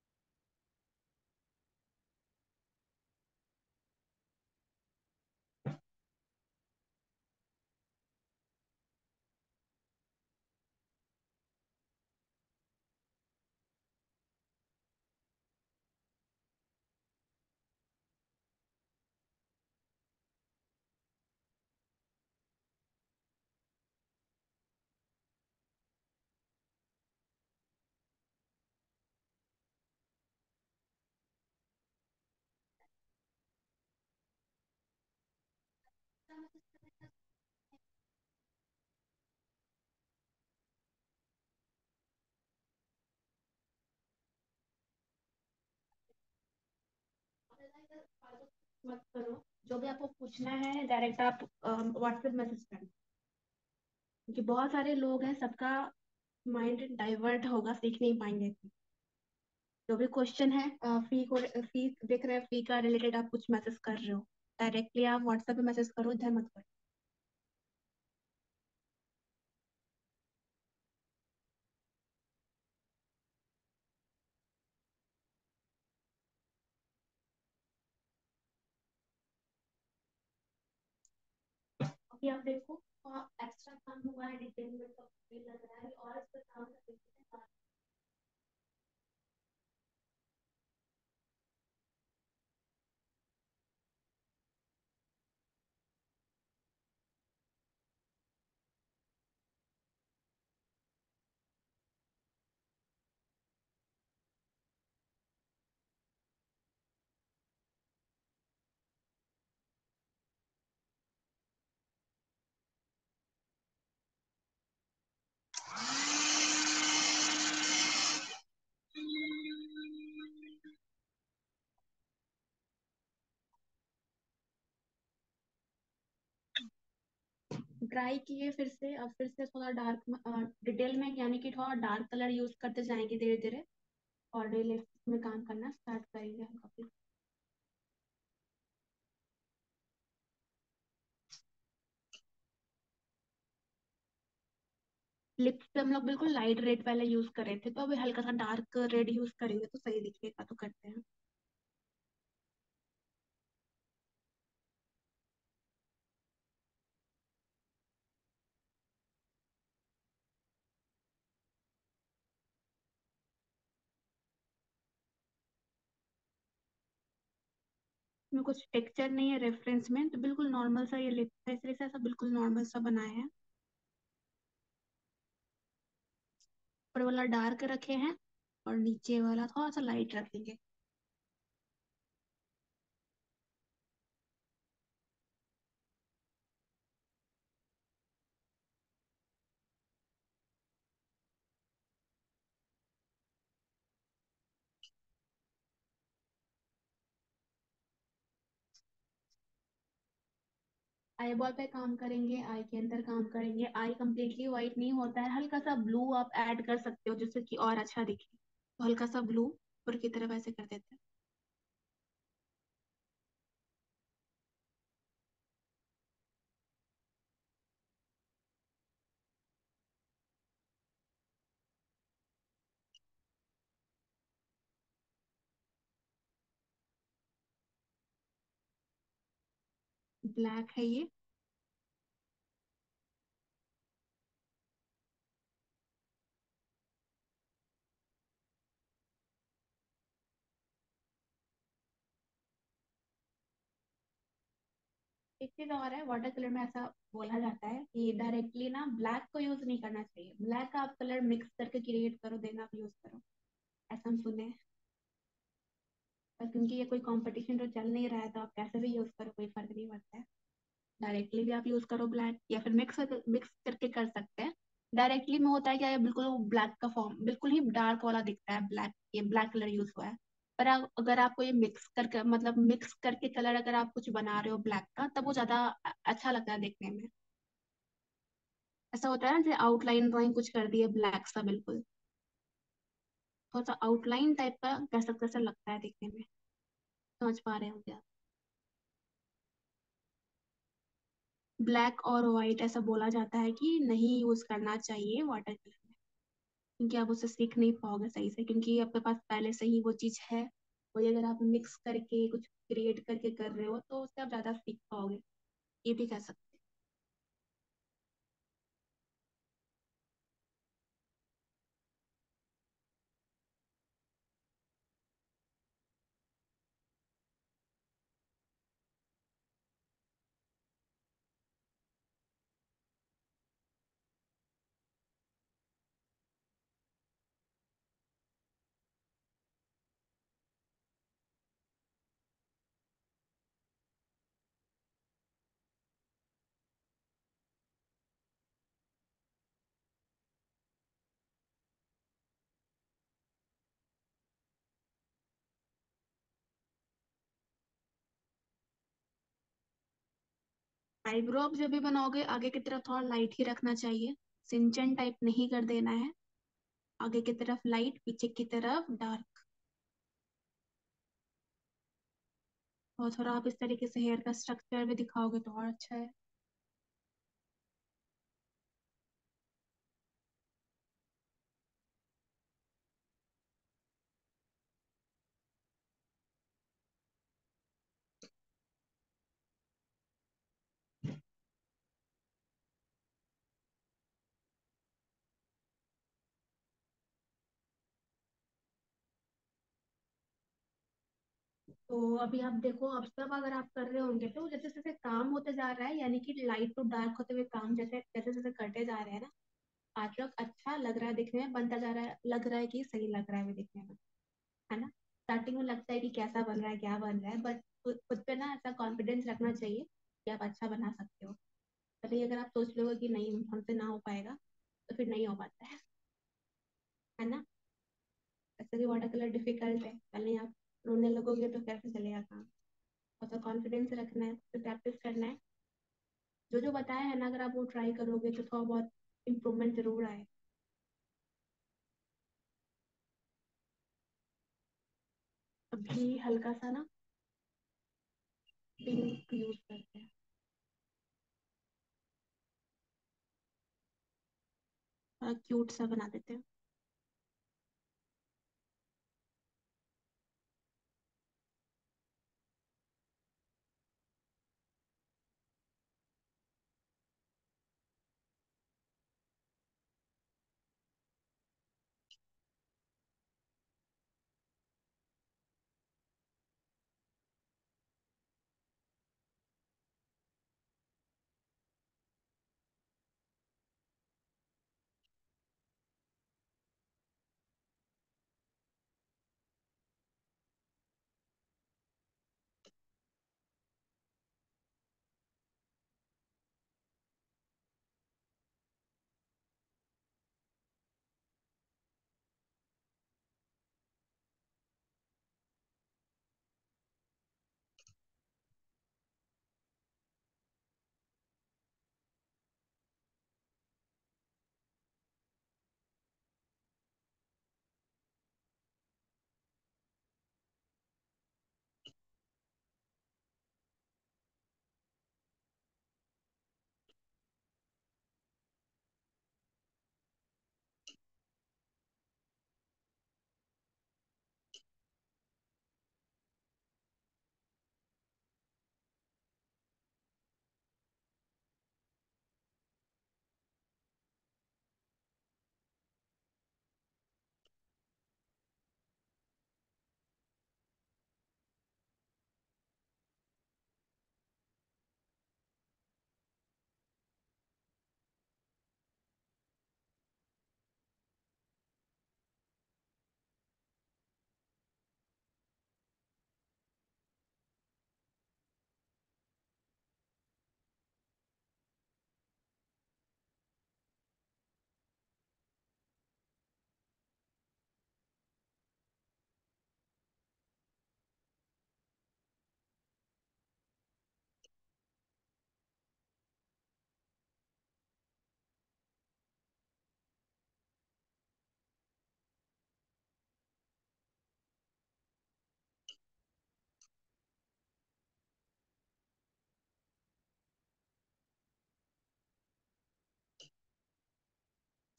मत करो, जो भी आपको पूछना है डायरेक्ट आप व्हाट्सएप मैसेज करना, क्योंकि बहुत सारे लोग हैं, सबका माइंड डाइवर्ट होगा, सीख नहीं पाएंगे। जो भी क्वेश्चन है फी को, फी देख रहे हैं, फी का रिलेटेड आप कुछ मैसेज कर रहे हो, डायरेक्टली आप व्हाट्सएप पे मैसेज करो, इधर मत करो। अभी आप देखो एक्स्ट्रा काम हुआ है, डिटेल में तो फील लग रहा है और इस पर काम कर सकते हैं। ड्राई किए फिर से, अब फिर से थोड़ा डार्क डिटेल में यानी कि थोड़ा डार्क कलर यूज करते जाएंगे धीरे धीरे, और रियलिस्टिक में काम करना स्टार्ट करेंगे हम काफी। लिप्स पे हम लोग बिल्कुल लाइट रेड पहले यूज कर रहे थे, तो अभी हल्का सा डार्क रेड यूज करेंगे तो सही दिखेगा, तो करते हैं। में कुछ टेक्सचर नहीं है रेफरेंस में, तो बिल्कुल नॉर्मल सा ये लिखता है, इसलिए से ऐसा बिल्कुल नॉर्मल सा बनाया है। ऊपर वाला डार्क रखे हैं और नीचे वाला थोड़ा सा लाइट रखेंगे। आई बॉल पे काम करेंगे, आई के अंदर काम करेंगे। आई कम्प्लीटली व्हाइट नहीं होता है, हल्का सा ब्लू आप ऐड कर सकते हो जिससे कि और अच्छा दिखे। तो हल्का सा ब्लू ऊपर की तरफ ऐसे कर देते हैं। ब्लैक है ये। एक चीज और है, वाटर कलर में ऐसा बोला जाता है कि डायरेक्टली ना ब्लैक को यूज नहीं करना चाहिए, ब्लैक का आप कलर मिक्स करके क्रिएट करो, देन आप यूज करो। ऐसा हम सुने हैं। पर क्योंकि ये कोई कंपटीशन तो चल नहीं रहा है, तो आप कैसे भी यूज करो, कोई फर्क नहीं पड़ता है। डायरेक्टली भी आप यूज करो ब्लैक, या फिर मिक्स मिक्स करके कर सकते हैं। डायरेक्टली में होता है क्या, ये बिल्कुल ब्लैक का फॉर्म बिल्कुल ही डार्क वाला दिखता है, ब्लैक, ये ब्लैक कलर यूज हुआ है। पर आप, अगर आपको ये मिक्स करके, मतलब मिक्स करके कलर अगर आप कुछ बना रहे हो ब्लैक का, तब वो ज्यादा अ- अच्छा लगता है देखने में। ऐसा होता है ना, जैसे आउटलाइन ड्राइंग कुछ कर दी है ब्लैक सा बिल्कुल, थोड़ा सा आउटलाइन टाइप का कैसा कैसा लगता है देखने में। समझ पा रहे होंगे आप। ब्लैक और व्हाइट ऐसा बोला जाता है कि नहीं यूज करना चाहिए वाटर कलर में, क्योंकि आप उसे सीख नहीं पाओगे सही से, क्योंकि आपके पास पहले से ही वो चीज है। वही अगर आप मिक्स करके कुछ क्रिएट करके कर रहे हो, तो उससे आप ज्यादा सीख पाओगे। ये भी कह सकते हैं। आईब्रो आप जब भी बनाओगे, आगे की तरफ थोड़ा लाइट ही रखना चाहिए, सिंचन टाइप नहीं कर देना है। आगे की तरफ लाइट, पीछे की तरफ डार्क। और थोड़ा आप इस तरीके से हेयर का स्ट्रक्चर भी दिखाओगे तो और अच्छा है। तो अभी आप देखो, अब सब अगर आप कर रहे होंगे तो जैसे जैसे काम होते जा रहा है, यानी कि लाइट टू डार्क होते हुए काम जैसे जैसे जैसे करते जा रहे हैं ना, आज तक अच्छा लग रहा है दिखने में, बनता जा रहा है, लग रहा है कि सही लग रहा है वो दिखने में। है ना। स्टार्टिंग में लगता है कि कैसा बन रहा है, क्या बन रहा है, बट खुद पे ना ऐसा कॉन्फिडेंस रखना चाहिए कि आप अच्छा बना सकते हो। तभी अगर आप सोच लोगे कि नहीं हमसे ना हो पाएगा, तो फिर नहीं हो पाता है। है ना। ऐसे भी वाटर कलर डिफिकल्ट है, पहले आप रोने लगोगे तो कैसे चलेगा काम। और तो कॉन्फिडेंस रखना है, तो प्रैक्टिस करना है। जो जो बताया है ना, अगर आप वो ट्राई करोगे तो थोड़ा बहुत इम्प्रूवमेंट जरूर आए। अभी हल्का सा ना पिंक यूज करते हैं, थोड़ा क्यूट सा बना देते हैं।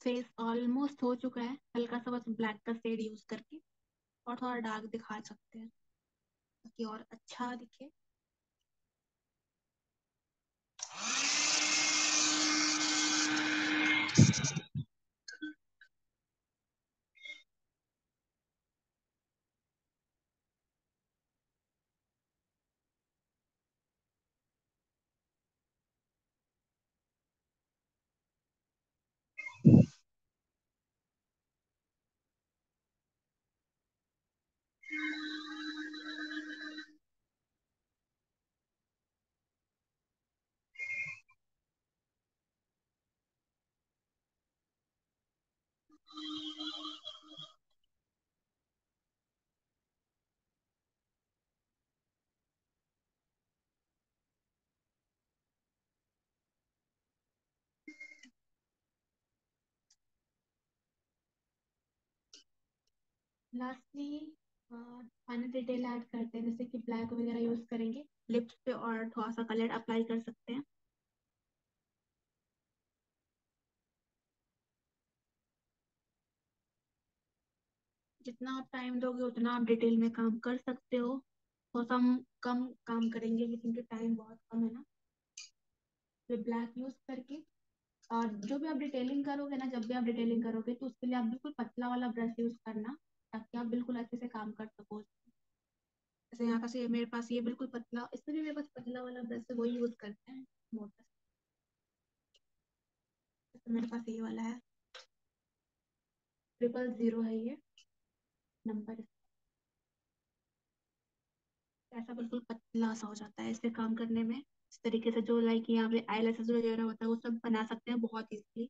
फेस ऑलमोस्ट हो चुका है, हल्का सा बस ब्लैक का शेड यूज करके और थोड़ा डार्क दिखा सकते हैं ताकि और अच्छा दिखे। लास्टली फाइनल डिटेल ऐड करते हैं, जैसे कि ब्लैक वगैरह यूज करेंगे लिप्स पे और थोड़ा सा कलर अप्लाई कर सकते हैं। जितना आप टाइम दोगे उतना आप डिटेल में काम कर सकते हो। थोड़ा सा हम कम काम करेंगे क्योंकि टाइम बहुत कम है ना। तो ब्लैक यूज करके और जो भी आप डिटेलिंग करोगे ना, जब भी आप डिटेलिंग करोगे तो उसके लिए आप बिल्कुल पतला वाला ब्रश यूज करना, ताकि आप बिल्कुल अच्छे से काम कर सको। जैसे यहाँ का से मेरे पास ये बिल्कुल पतला, इसमें भी मेरे पास पतला वाला ब्रश है, वही यूज करते हैं। मोटा तो मेरे पास ये वाला है, ट्रिपल जीरो है ये नंबर। ऐसा बिल्कुल पतला सा हो जाता है इससे काम करने में। इस तरीके से जो लाइक यहाँ पे आईलैशेस वगैरह होता है वो सब बना सकते हैं बहुत इजीली।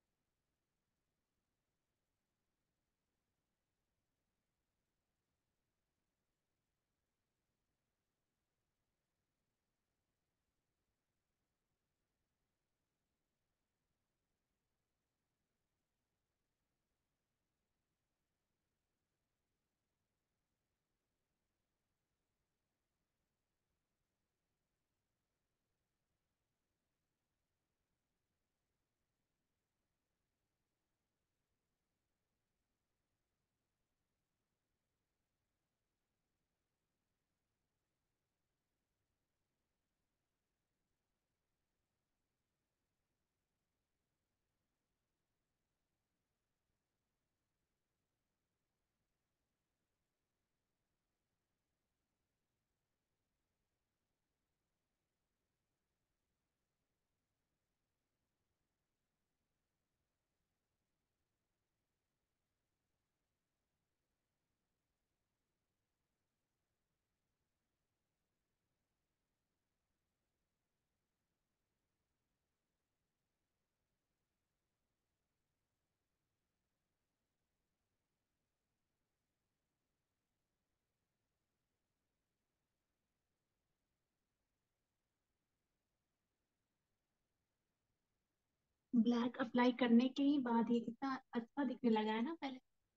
ब्लैक अप्लाई करने के ही बाद ये कितना अच्छा दिखने लगा है ना पहले।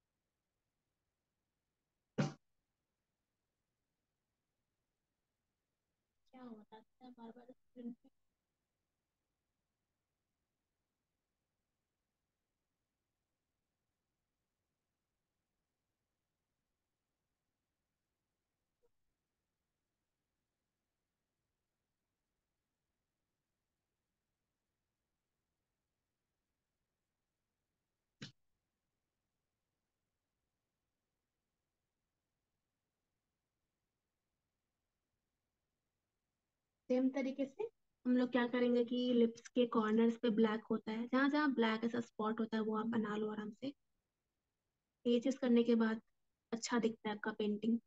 क्या होता है बार बार स्क्रीन पे। सेम तरीके से हम लोग क्या करेंगे कि लिप्स के कॉर्नर्स पे ब्लैक होता है, जहाँ जहाँ ब्लैक ऐसा स्पॉट होता है वो आप बना लो आराम से। ये चीज करने के बाद अच्छा दिखता है आपका पेंटिंग।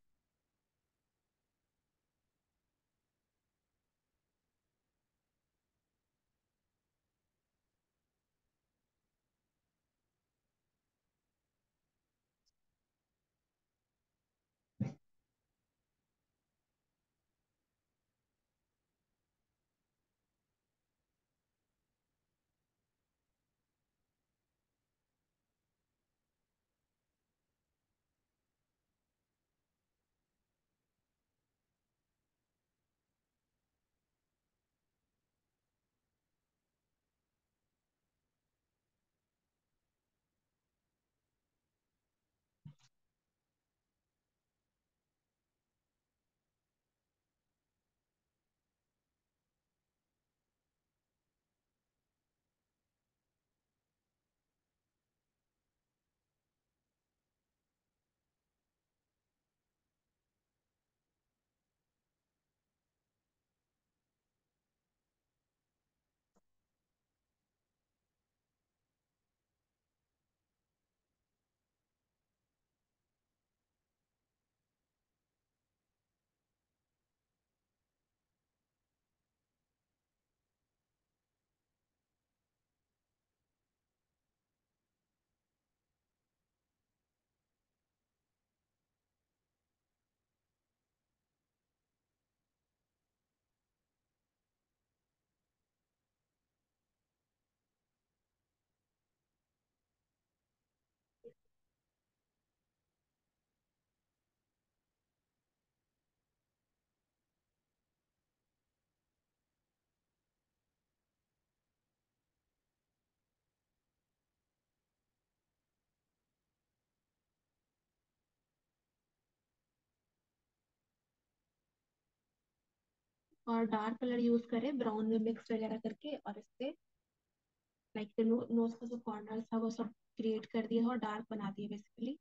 और डार्क कलर यूज करें ब्राउन में मिक्स वगैरह करके, और इससे लाइक नोज का जो कॉर्नर था वो सब क्रिएट कर दिया और डार्क बना दिया बेसिकली।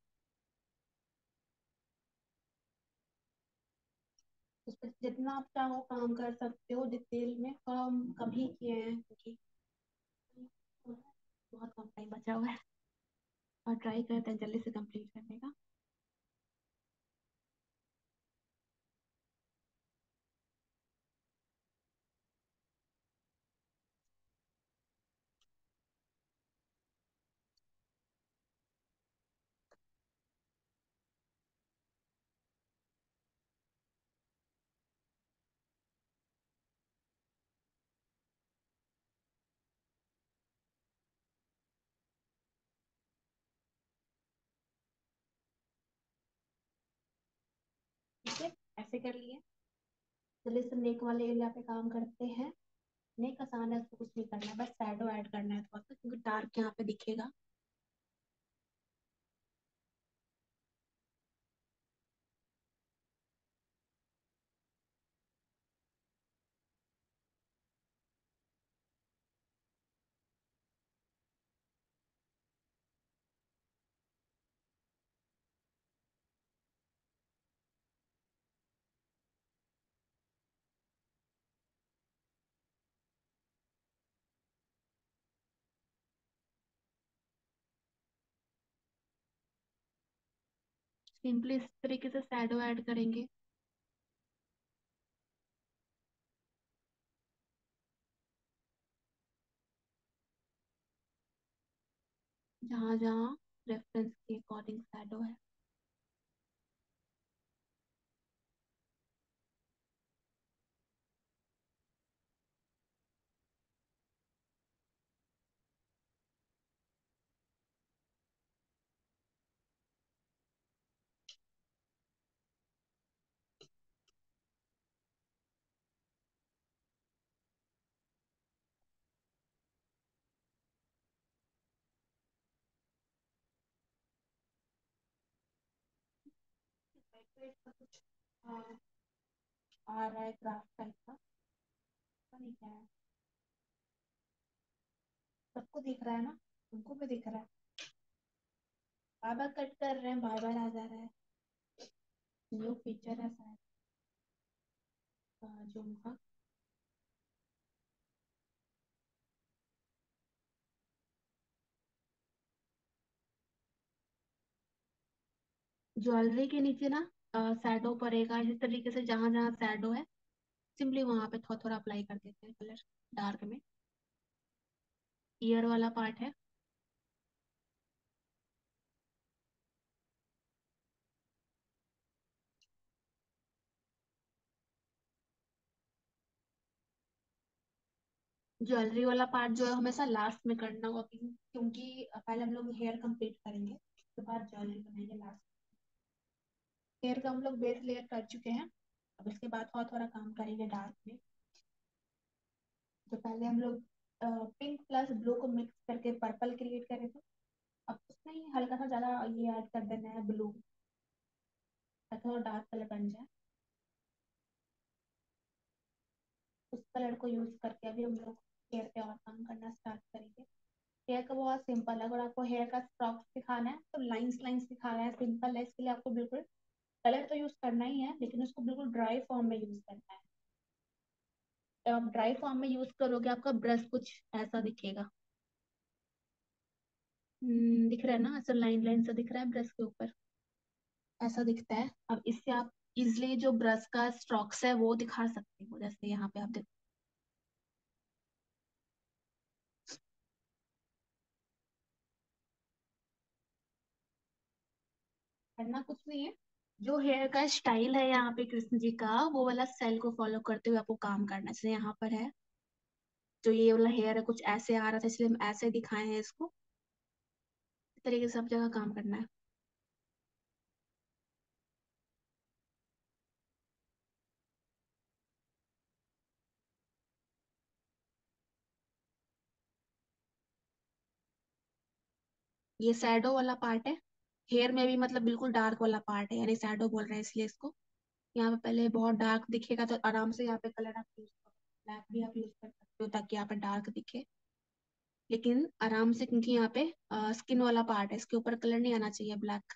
उस पर जितना आप चाहो काम कर सकते हो, डिटेल में काम कभी किए हैं क्योंकि बहुत कम टाइम बचा हुआ है, और ट्राई करते हैं जल्दी से कंप्लीट करने का। ठीक है, ऐसे कर लिए। जल्दी से नेक वाले एरिया पे काम करते हैं। नेक आसान है, उसको कुछ नहीं करना है, बस शैडो ऐड करना है थोड़ा सा क्योंकि डार्क यहाँ पे दिखेगा। सिंपली इस तरीके से शैडो ऐड करेंगे। जहाँ जहाँ रेफरेंस के अकॉर्डिंग शैडो है। तो इसका कुछ आ, आ रहा है ग्राफ टाइप का, पता नहीं क्या है। सबको दिख रहा है ना? उनको भी दिख रहा है। बार बार कट कर रहे हैं, बार बार आ जा रहा है। न्यू फीचर है शायद जूम का। ज्वेलरी के नीचे ना शैडो पड़ेगा इस तरीके से, जहां जहां शैडो है सिंपली वहां पे थोड़ा थोड़ा अप्लाई कर देते हैं कलर डार्क में। ईयर वाला पार्ट है। ज्वेलरी वाला पार्ट जो है हमेशा लास्ट में करना होगा क्यों- क्योंकि पहले हम लोग हेयर कंप्लीट करेंगे, उसके बाद ज्वेलरी बनाएंगे लास्ट। हेयर का हम लोग बेस लेयर कर चुके हैं, अब इसके बाद और थोड़ा काम करेंगे डार्क में। तो पहले हम लोग पिंक प्लस ब्लू को मिक्स करके पर्पल क्रिएट करे थे। अब उसमें ही हल्का सा ज्यादा ये ऐड कर देना है ब्लू, ताकि थोड़ा डार्क कलर बन जाए। उस कलर को यूज करके अभी हम लोग हेयर पे और काम करना स्टार्ट करेंगे। हेयर का बहुत सिंपल है, अगर आपको हेयर का स्ट्रोक दिखाना है तो लाइंस लाइंस दिखाना है, सिंपल है। इसके लिए आपको बिल्कुल कलर तो यूज करना ही है, लेकिन उसको बिल्कुल ड्राई फॉर्म में यूज करना है। जब आप ड्राई फॉर्म में यूज करोगे आपका ब्रश कुछ ऐसा दिखेगा। हम्म, दिख रहा है ना? ऐसा लाइन लाइन सा दिख रहा है ब्रश के ऊपर, ऐसा दिखता है। अब इससे आप इजिली जो ब्रश का स्ट्रोक्स है वो दिखा सकते हो, जैसे यहाँ पे आप देख। करना कुछ नहीं है, जो हेयर का स्टाइल है यहाँ पे कृष्ण जी का, वो वाला स्टाइल को फॉलो करते हुए आपको काम करना है। जैसे यहाँ पर है, जो ये वाला हेयर है कुछ ऐसे आ रहा था इसलिए हम ऐसे दिखाए हैं इसको। इस तरीके से सब जगह काम करना है। ये शैडो वाला पार्ट है। हेयर में भी मतलब बिल्कुल डार्क वाला पार्ट है, यानी शैडो बोल रहे हैं इसलिए इसको। यहाँ पे पहले बहुत डार्क दिखेगा तो आराम से यहाँ पे कलर आप यूज करो, ब्लैक भी आप यूज कर सकते हो ताकि यहाँ पे डार्क दिखे, लेकिन आराम से, क्योंकि यहाँ पे स्किन वाला पार्ट है, इसके ऊपर कलर नहीं आना चाहिए ब्लैक।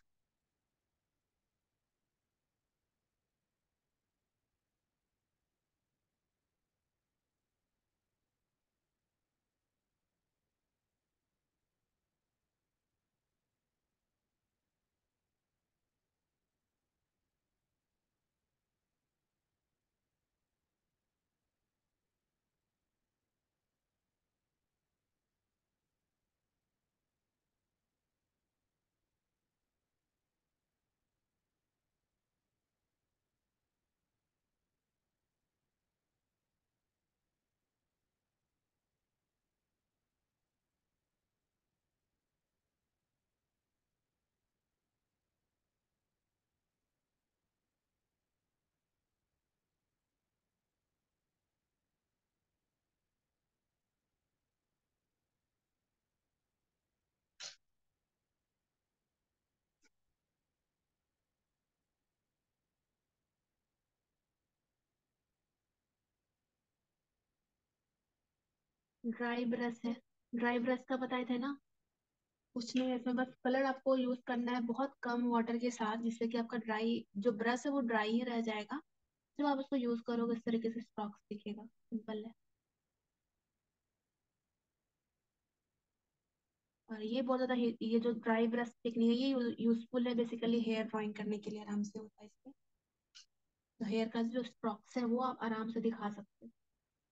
ड्राई ब्रश है, ड्राई ब्रश का बताए थे ना। कुछ नहीं है इसमें, बस कलर आपको यूज करना है बहुत कम वाटर के साथ, जिससे कि आपका ड्राई जो ब्रश है वो ड्राई ही रह जाएगा। जब आप उसको यूज करोगे इस तरीके से स्टॉक्स दिखेगा, सिंपल है। और ये बहुत ज्यादा हे- ये जो ड्राई ब्रश टेक्निक है ये यूजफुल है बेसिकली हेयर ड्राइंग करने के लिए, आराम से होता है इसमें। तो हेयर का जो स्ट्रोक्स है वो आप आराम से दिखा सकते हो।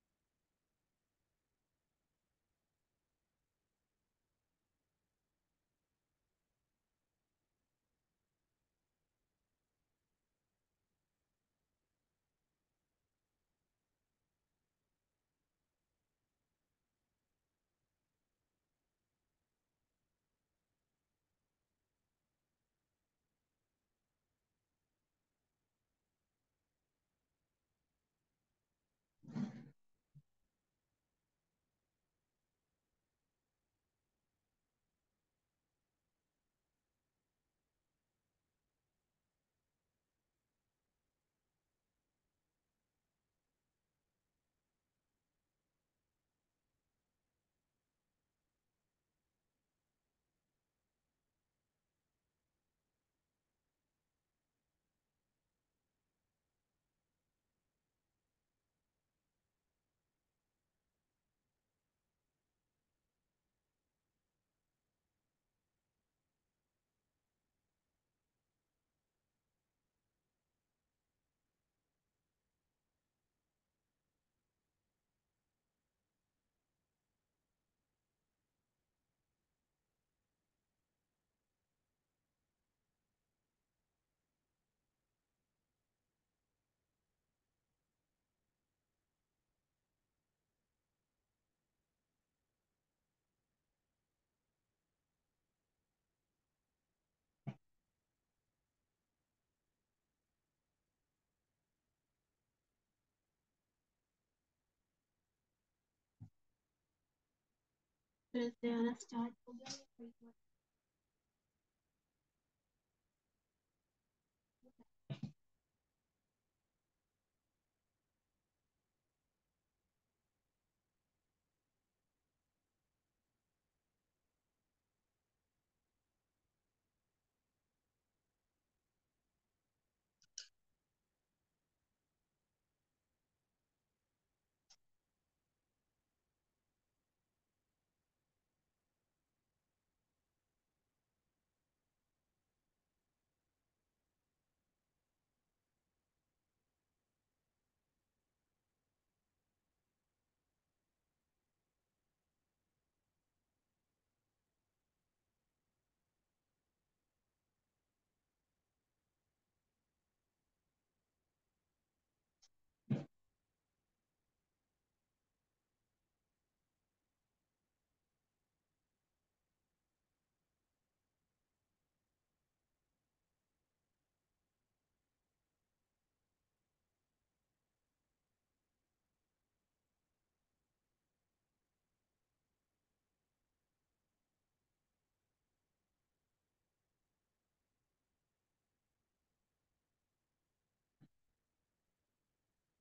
फिर से आना स्टार्ट हो गया या फिर हुआ?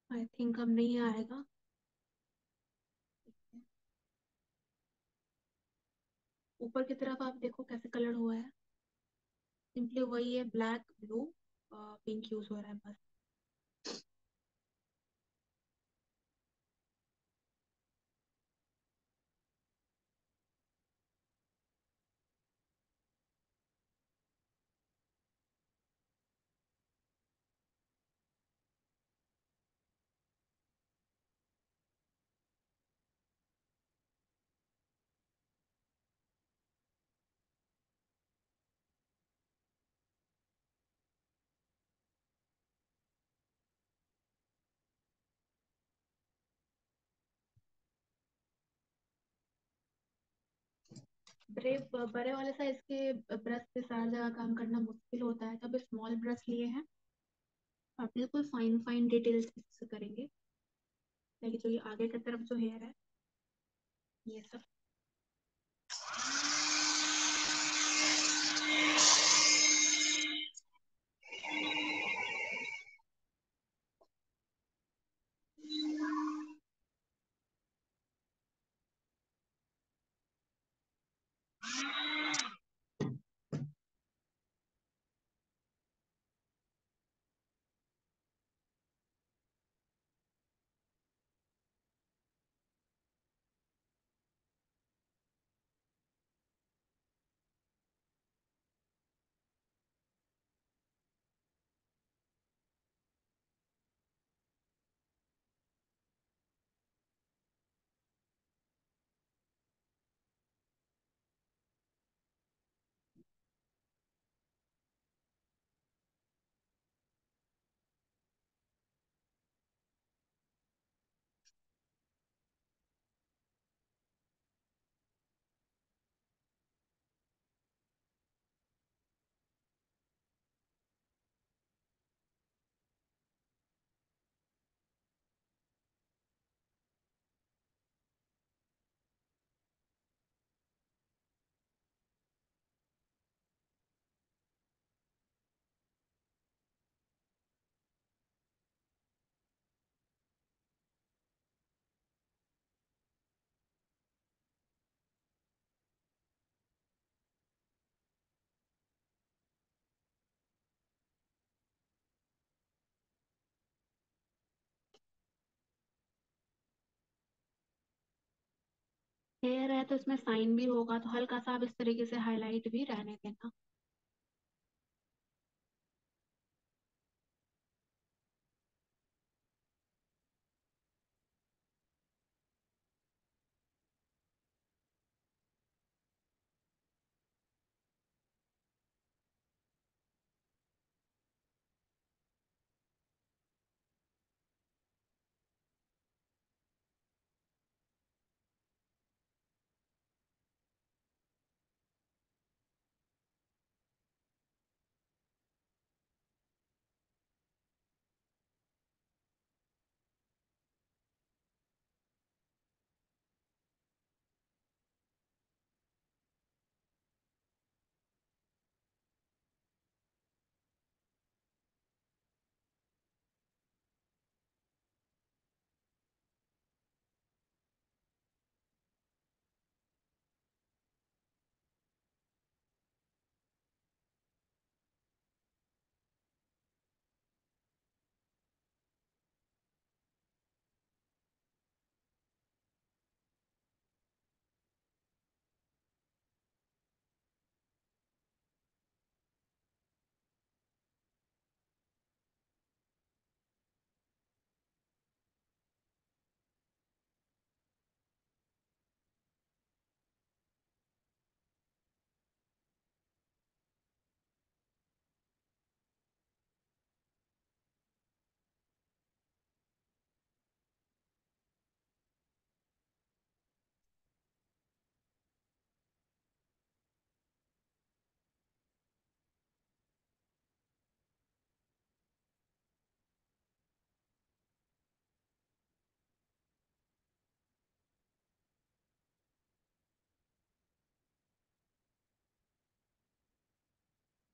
आई थिंक अब नहीं आएगा। ऊपर की तरफ आप देखो कैसे कलर हुआ है। सिंपली वही है, ब्लैक ब्लू पिंक यूज हो रहा है बस। ब्रेव बड़े वाले साइज के ब्रश से सारी जगह काम करना मुश्किल होता है, तब स्मॉल ब्रश लिए हैं और बिल्कुल फाइन फाइन डिटेल्स से करेंगे। लेकिन जो ये आगे की तरफ जो हेयर है, ये सब। हेयर है तो इसमें साइन भी होगा, तो हल्का सा आप इस तरीके से हाईलाइट भी रहने देना।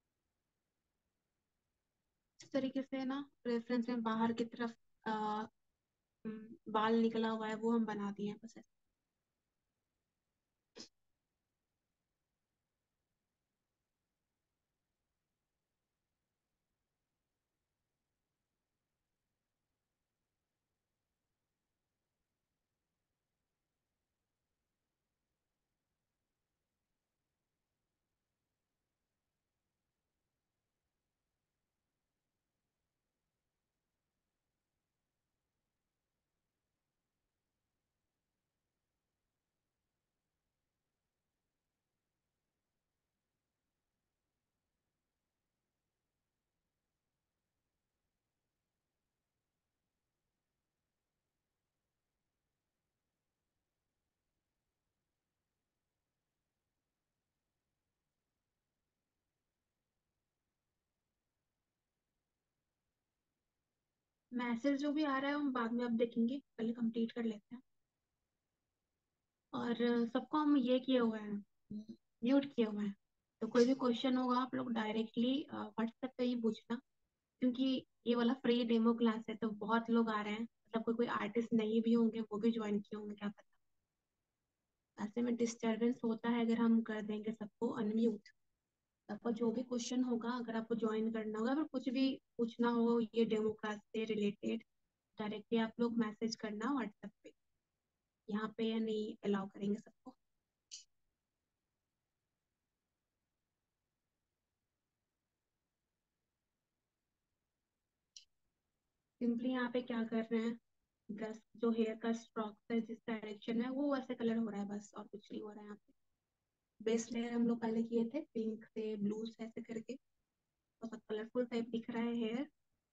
इस तरीके से ना रेफरेंस में बाहर की तरफ हम्म, बाल निकला हुआ है वो हम बना दिए हैं बस ऐसे। मैसेज जो भी आ रहा है हम बाद में अब देखेंगे, पहले कंप्लीट कर लेते हैं। और अ, सबको हम ये किए हुए हैं, म्यूट किए हुए हैं। तो कोई भी क्वेश्चन होगा आप लोग डायरेक्टली व्हाट्सएप पे ही पूछना, क्योंकि ये वाला फ्री डेमो क्लास है तो बहुत लोग आ रहे हैं, मतलब कोई कोई आर्टिस्ट नहीं भी होंगे वो भी ज्वाइन किए होंगे, क्या पता। ऐसे में डिस्टरबेंस होता है अगर हम कर देंगे सबको अनम्यूट। आपका जो भी क्वेश्चन होगा, अगर आपको ज्वाइन करना होगा, अगर कुछ भी पूछना हो ये डेमो क्लास से रिलेटेड, डायरेक्टली आप लोग मैसेज करना व्हाट्सएप पे। यहाँ पे या नहीं अलाउ करेंगे सबको। सिंपली यहाँ पे क्या कर रहे हैं, ब्रश जो हेयर का स्ट्रोक है जिस डायरेक्शन है वो वैसे कलर हो रहा है बस, और कुछ नहीं हो रहा है यहाँ पे। बेस लेयर हम लोग पहले किए थे पिंक से ब्लू से ऐसे करके, बहुत कलरफुल टाइप दिख रहा है हेयर।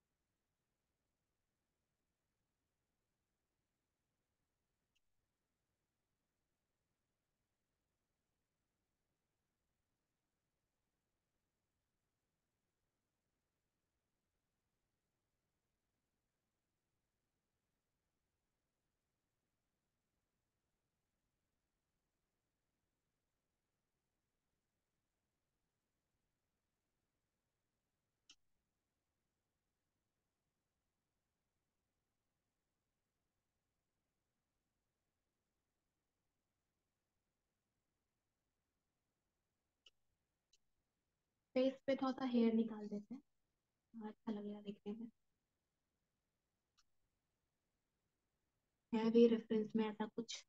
फेस पे थोड़ा सा हेयर निकाल देते हैं, अच्छा लगेगा देखने में। है भी रेफरेंस में ऐसा कुछ।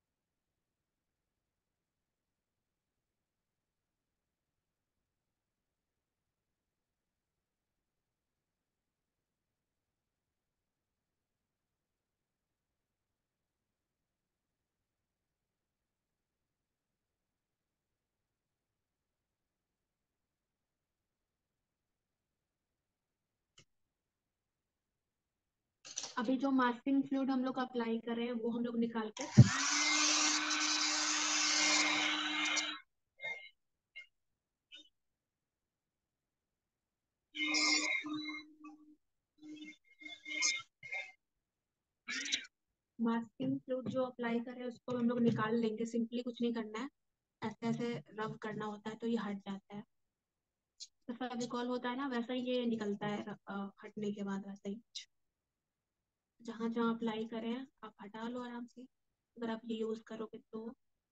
अभी जो मास्किंग फ्लूइड हम लोग अप्लाई कर रहे हैं वो हम लोग निकाल कर, मास्किंग फ्लूइड जो अप्लाई कर रहे हैं उसको हम लोग निकाल लेंगे। सिंपली कुछ नहीं करना है, ऐसे ऐसे रब करना होता है तो ये हट जाता है। तो फेविकॉल होता है ना, वैसा ही ये निकलता है अ, हटने के बाद वैसा ही। जहाँ जहाँ अप्लाई करें आप हटा लो आराम से, अगर आप ये यूज करोगे तो।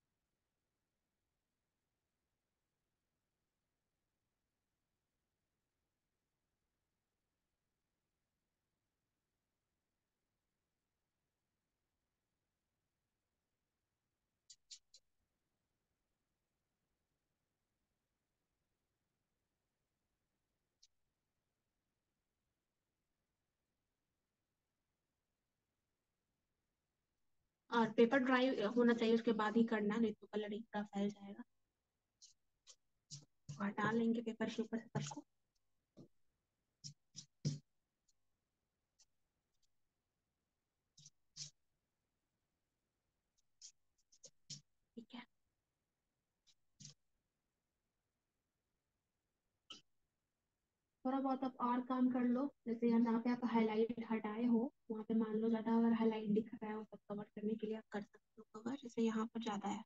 और पेपर ड्राई होना चाहिए उसके बाद ही करना, नहीं तो कलर पूरा फैल जाएगा। तो हटा लेंगे पेपर के ऊपर से सबको। ठीक है। थोड़ा बहुत आप और काम कर लो, जैसे यहाँ जहाँ पे आप हाईलाइट हटाए हो वहाँ पे मान लो ज्यादा अगर हाईलाइट दिख रहा है वो सब कवर करने के लिए आप कर सकते हो कवर, जैसे यहाँ पर ज्यादा है।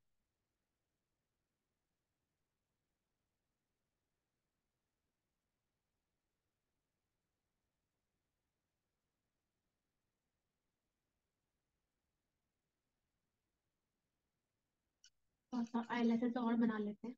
थोड़ा सा आईलैशेस और बना लेते हैं।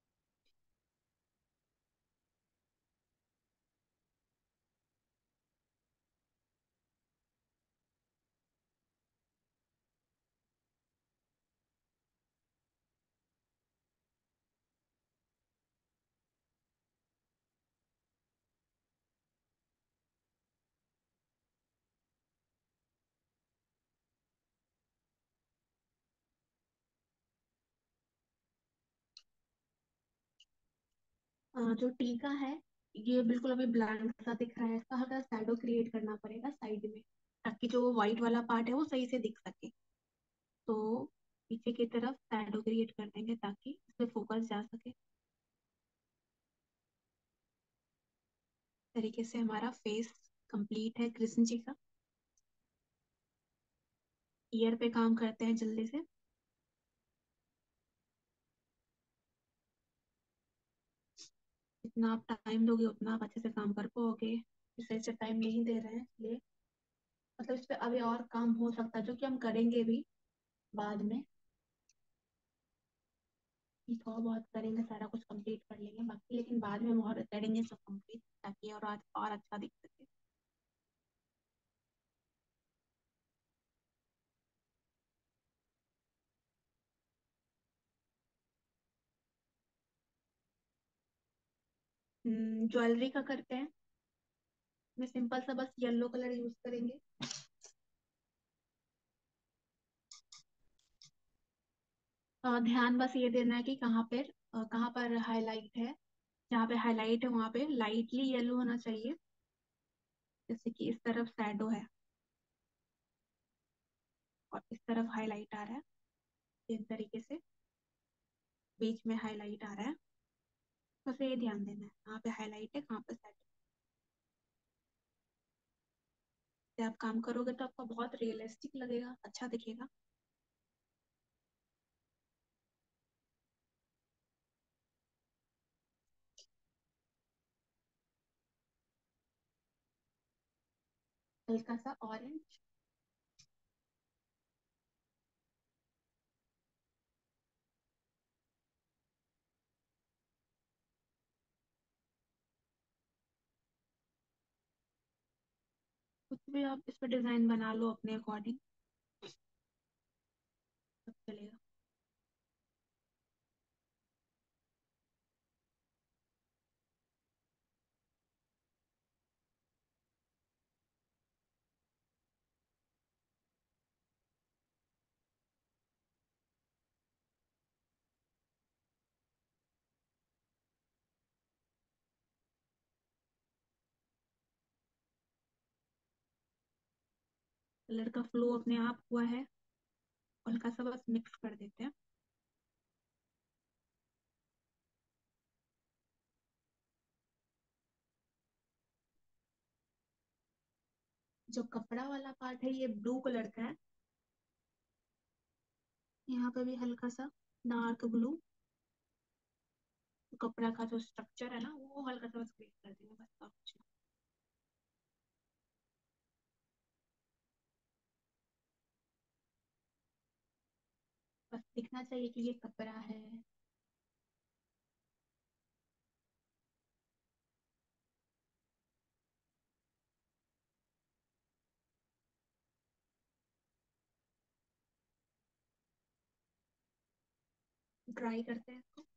अ, जो टीका है, ये बिल्कुल अभी ब्लैंक सा दिख रहा है, इसका हल्का शैडो क्रिएट करना पड़ेगा साइड में, ताकि जो व्हाइट वाला पार्ट है वो सही से दिख सके। तो पीछे की तरफ शैडो क्रिएट कर देंगे ताकि इस पे फोकस जा सके। इस तरीके से हमारा फेस कंप्लीट है कृष्ण जी का। ईयर पे काम करते हैं जल्दी से। जितना आप टाइम दोगे उतना आप अच्छे से काम कर पाओगे। इसे से टाइम नहीं दे रहे हैं इसलिए, मतलब इस पे अभी और काम हो सकता है जो कि हम करेंगे भी बाद में। ये थोड़ा बहुत करेंगे, सारा कुछ कंप्लीट कर लेंगे बाकी, लेकिन बाद में हम और करेंगे सब कंप्लीट, ताकि और आज और अच्छा दिख सके। ज्वेलरी का करते हैं। मैं सिंपल सा बस येलो कलर यूज करेंगे। अ, ध्यान बस ये देना है कि कहाँ पे अ, कहाँ पर हाईलाइट है। जहाँ पे हाईलाइट है वहाँ पे लाइटली येलो होना चाहिए। जैसे कि इस तरफ शैडो है और इस तरफ हाईलाइट आ रहा है, इस तरीके से बीच में हाईलाइट आ रहा है। बस ये ध्यान देना है कहाँ पे हाईलाइट है, कहाँ पे शैडो। से आप काम करोगे तो आपका बहुत रियलिस्टिक लगेगा, अच्छा दिखेगा। हल्का सा ऑरेंज। कुछ भी आप इस पर डिजाइन बना लो अपने अकॉर्डिंग, सब चलेगा। कलर का फ्लो अपने आप हुआ है, हल्का सा बस मिक्स कर देते हैं। जो कपड़ा वाला पार्ट है ये ब्लू कलर का है। यहाँ पे भी हल्का सा डार्क ब्लू। कपड़ा का जो स्ट्रक्चर है ना वो हल्का सा बस क्रिएट कर देंगे, बस और कुछ नहीं। बस दिखना चाहिए कि ये कपड़ा है। ड्राई करते हैं इसको।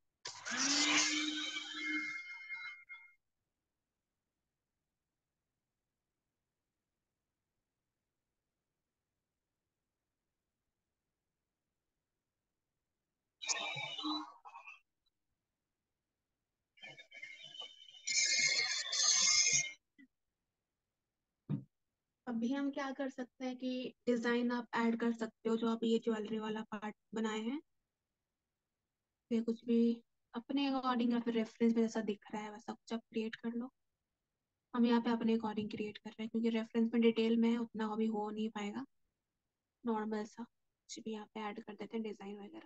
अभी हम क्या कर सकते हैं कि डिजाइन आप ऐड कर सकते हो, जो आप ये ज्वेलरी वाला पार्ट बनाए हैं, फिर कुछ भी अपने अकॉर्डिंग या फिर रेफरेंस में जैसा दिख रहा है वैसा कुछ आप क्रिएट कर लो। हम यहाँ पे अपने अकॉर्डिंग क्रिएट कर रहे हैं क्योंकि रेफरेंस में डिटेल में है उतना अभी हो नहीं पाएगा। नॉर्मल सा कुछ भी यहाँ पे ऐड कर देते हैं डिजाइन वगैरह।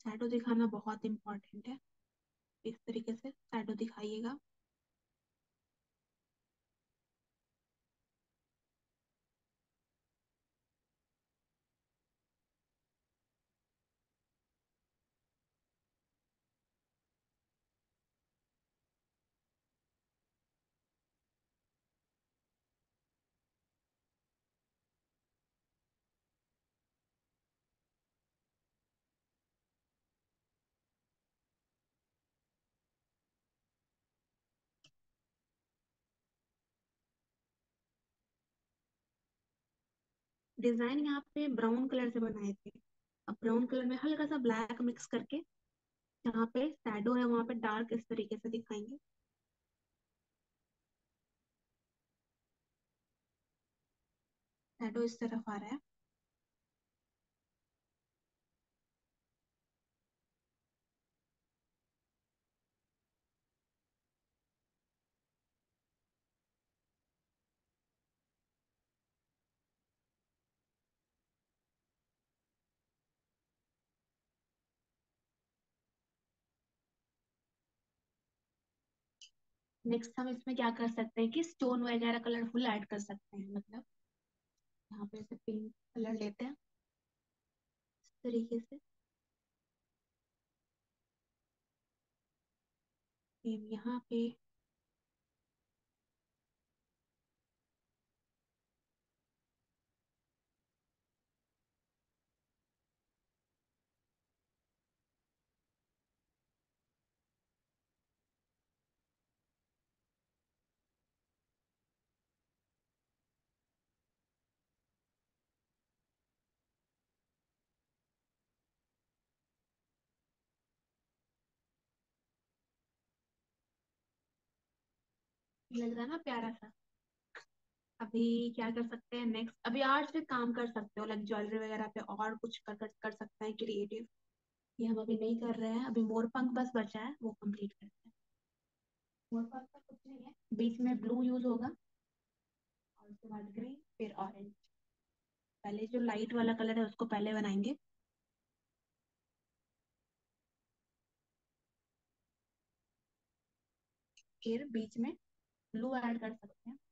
शैडो दिखाना बहुत इम्पोर्टेंट है। इस तरीके से शैडो दिखाइएगा। डिजाइन यहाँ पे ब्राउन कलर से बनाए थे। अब ब्राउन कलर में हल्का सा ब्लैक मिक्स करके जहाँ पे शैडो है वहां पे डार्क इस तरीके से दिखाएंगे। शैडो इस तरफ आ रहा है। नेक्स्ट हम इसमें क्या कर सकते हैं कि स्टोन वगैरह कलरफुल ऐड कर सकते हैं। मतलब यहाँ पे ऐसे पिंक कलर लेते हैं इस तरीके से। फिर यहाँ पे लग रहा है ना प्यारा सा। अभी क्या कर सकते हैं नेक्स्ट, अभी आर्ट पे काम कर सकते हो, लाइक ज्वेलरी वगैरह पे और कुछ कर कर, कर सकते हैं क्रिएटिव। ये हम अभी नहीं कर रहे हैं, अभी मोर पंख बस बचा है, वो कंप्लीट करते हैं। मोर पंख का कुछ नहीं है, बीच में ब्लू यूज होगा और उसके बाद ग्रीन फिर ऑरेंज। पहले जो लाइट वाला कलर है उसको पहले बनाएंगे। फिर बीच में ब्लू ऐड कर सकते हैं।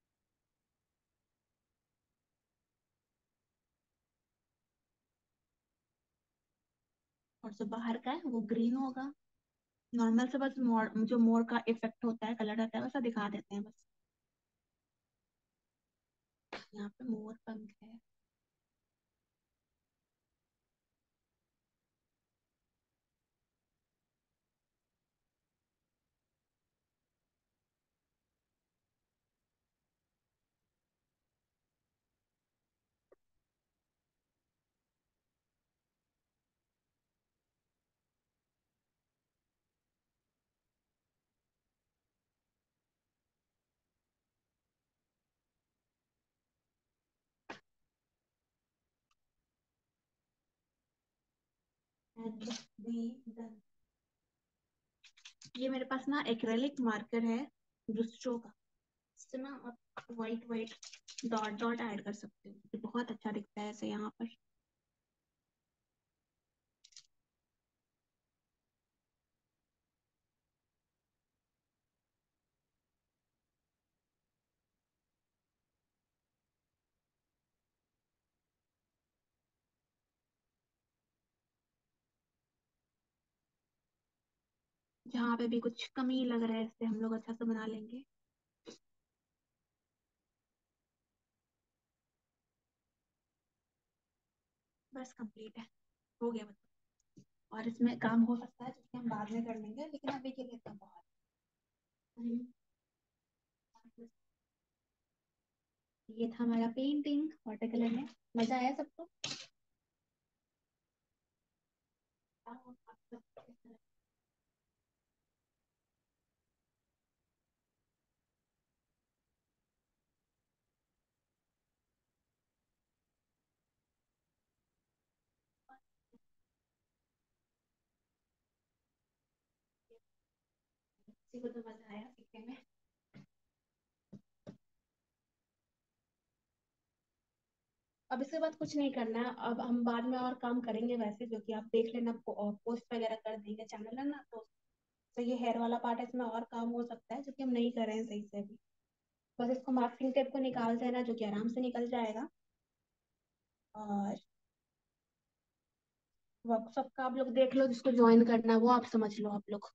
और जो बाहर का है वो ग्रीन होगा। नॉर्मल से बस मोर, जो मोर का इफेक्ट होता है, कलर रहता है वैसा दिखा देते हैं बस। यहाँ पे मोर पंख है। And be done. ये मेरे पास ना एक्रेलिक मार्कर है ब्रुस्टो का। इससे ना आप white white dot dot add कर सकते हो, ये बहुत अच्छा दिखता है ऐसे यहाँ पर। जहाँ पे भी कुछ कमी लग रहा है इससे हम लोग अच्छा से बना लेंगे। बस कंप्लीट है, हो गया मतलब। और इसमें काम हो सकता है जिसके हम बाद में कर लेंगे, लेकिन अभी के लिए तो बहुत। हम्म, ये था हमारा पेंटिंग वाटर कलर में। मजा आया सबको? आप सब- किसी को तो मजा आया सीखने में। अब इसके बाद कुछ नहीं करना है, अब हम बाद में और काम करेंगे वैसे, जो कि आप देख लेना, पोस्ट वगैरह कर देंगे, चैनल है ना, तो तो ये हेयर वाला पार्ट है, इसमें और काम हो सकता है जो कि हम नहीं कर रहे हैं सही से अभी। बस इसको मास्किंग टेप को निकाल देना, जो कि आराम से निकल जाएगा। और वर्कशॉप का आप लोग देख लो, जिसको ज्वाइन करना है वो आप समझ लो आप लोग।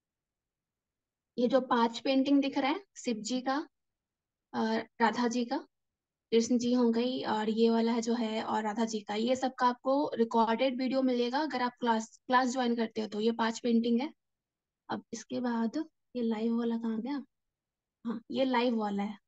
ये जो पांच पेंटिंग दिख रहा है, शिव जी का और राधा जी का, कृष्ण जी हो गई, और ये वाला है जो है और राधा जी का, ये सब का आपको रिकॉर्डेड वीडियो मिलेगा अगर आप क्लास क्लास ज्वाइन करते हो तो। ये पांच पेंटिंग है। अब इसके बाद ये लाइव वाला कहाँ गया? हाँ, ये लाइव वाला है।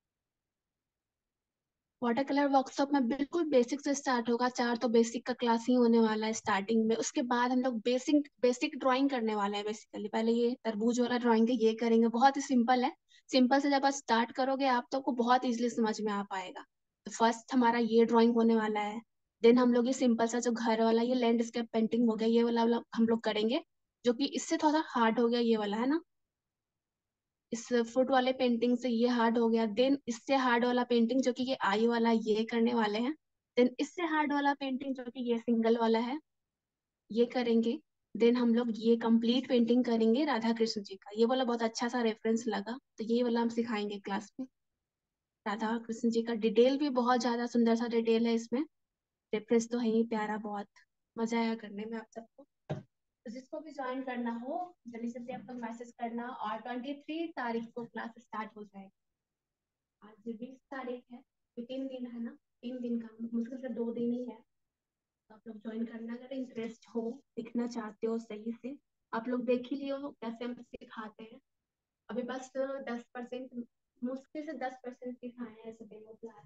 वाटर कलर वर्कशॉप में बिल्कुल बेसिक से स्टार्ट होगा। चार तो बेसिक का क्लास ही होने वाला है स्टार्टिंग में। उसके बाद हम लोग बेसिक बेसिक ड्राइंग करने वाले हैं। बेसिकली पहले ये तरबूज वाला ड्राइंग है, ये करेंगे। बहुत ही सिंपल है। सिंपल से जब आप स्टार्ट करोगे आप तो आपको बहुत इजीली समझ में आ पाएगा। तो फर्स्ट हमारा ये ड्राइंग होने वाला है। देन हम लोग ये सिंपल सा जो घर वाला ये लैंडस्केप पेंटिंग हो गया, ये वाला वाला हम लोग करेंगे, जो कि इससे थोड़ा हार्ड हो गया, ये वाला है ना। इस फ्रूट वाले पेंटिंग से ये हार्ड हो गया। देन इससे हार्ड वाला पेंटिंग जो कि ये आई वाला, ये करने वाले हैं। देन इससे हार्ड वाला पेंटिंग जो कि ये सिंगल वाला है, ये करेंगे। देन हम लोग ये कंप्लीट पेंटिंग करेंगे राधा कृष्ण जी का। ये वाला बहुत अच्छा सा रेफरेंस लगा, तो ये वाला हम सिखाएंगे क्लास में। राधा कृष्ण जी का डिटेल भी बहुत ज्यादा सुंदर सा डिटेल है इसमें। रेफरेंस तो है ही प्यारा, बहुत मजा आया करने में आप सबको। तो जिसको भी ज्वाइन करना हो जल्दी से जल्दी आप लोग मैसेज करना। और ट्वेंटी थ्री तारीख को क्लास स्टार्ट हो जाएगी। आज बीस तारीख है, ये तीन दिन है ना। तीन दिन का मुश्किल से दो दिन ही है। तो आप लोग ज्वाइन करना अगर इंटरेस्ट हो, सीखना चाहते हो सही से। आप लोग देख ही लियो कैसे हम सिखाते हैं। अभी बस दस परसेंट, मुश्किल से दस परसेंट सिखाए हैं ऐसे डेमो क्लास।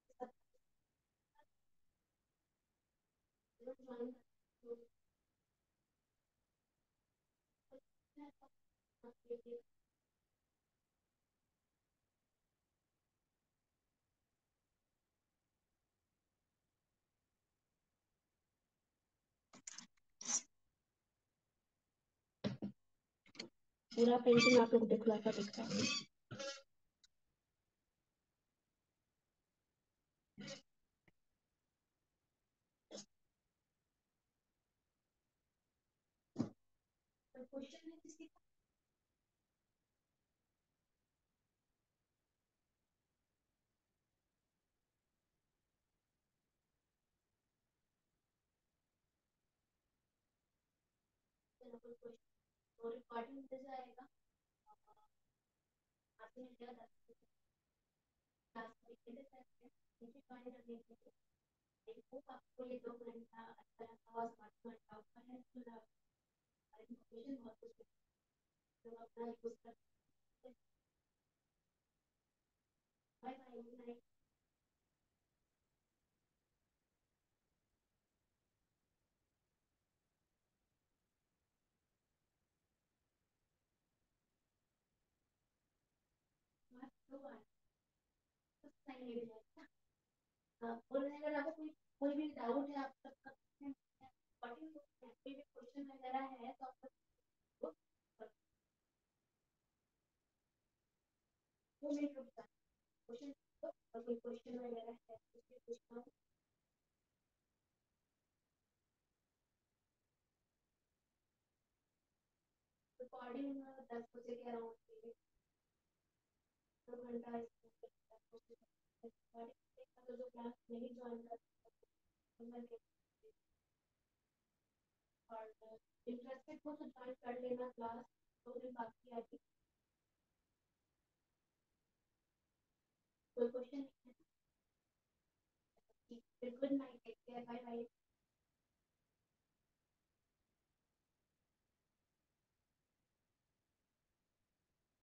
पूरा पेंटिंग आप लोग देख लो ऐसा दिख रहा है। क्वेश्चन है किसी का? रिकॉर्डिंग मिल जाएगा। आपने लिया दस क्लास में के लिए सकते हैं। मुझे ज्वाइन करने के लिए देखो आपको ये दो घंटा अच्छा लगा और पाँच घंटा आपका है पूरा इन्फॉर्मेशन बहुत कुछ तो अपना यूज कर सकते हैं। Bye bye. तो कुछ नहीं मिल जाएगा। और अगर आपको कोई कोई भी डाउट है आप सब कर सकते हैं। कोई भी क्वेश्चन वगैरह है तो आप वो नहीं रुकता। क्वेश्चन और कोई क्वेश्चन वगैरह है उससे पूछना। रिकॉर्डिंग दस बजे के अराउंड दो घंटा तो जो क्लास नहीं ज्वाइन कर और इंटरेस्टेड हो तो ज्वाइन कर लेना क्लास। दो दिन बाकी है अभी। कोई question? Good night, take care, bye bye.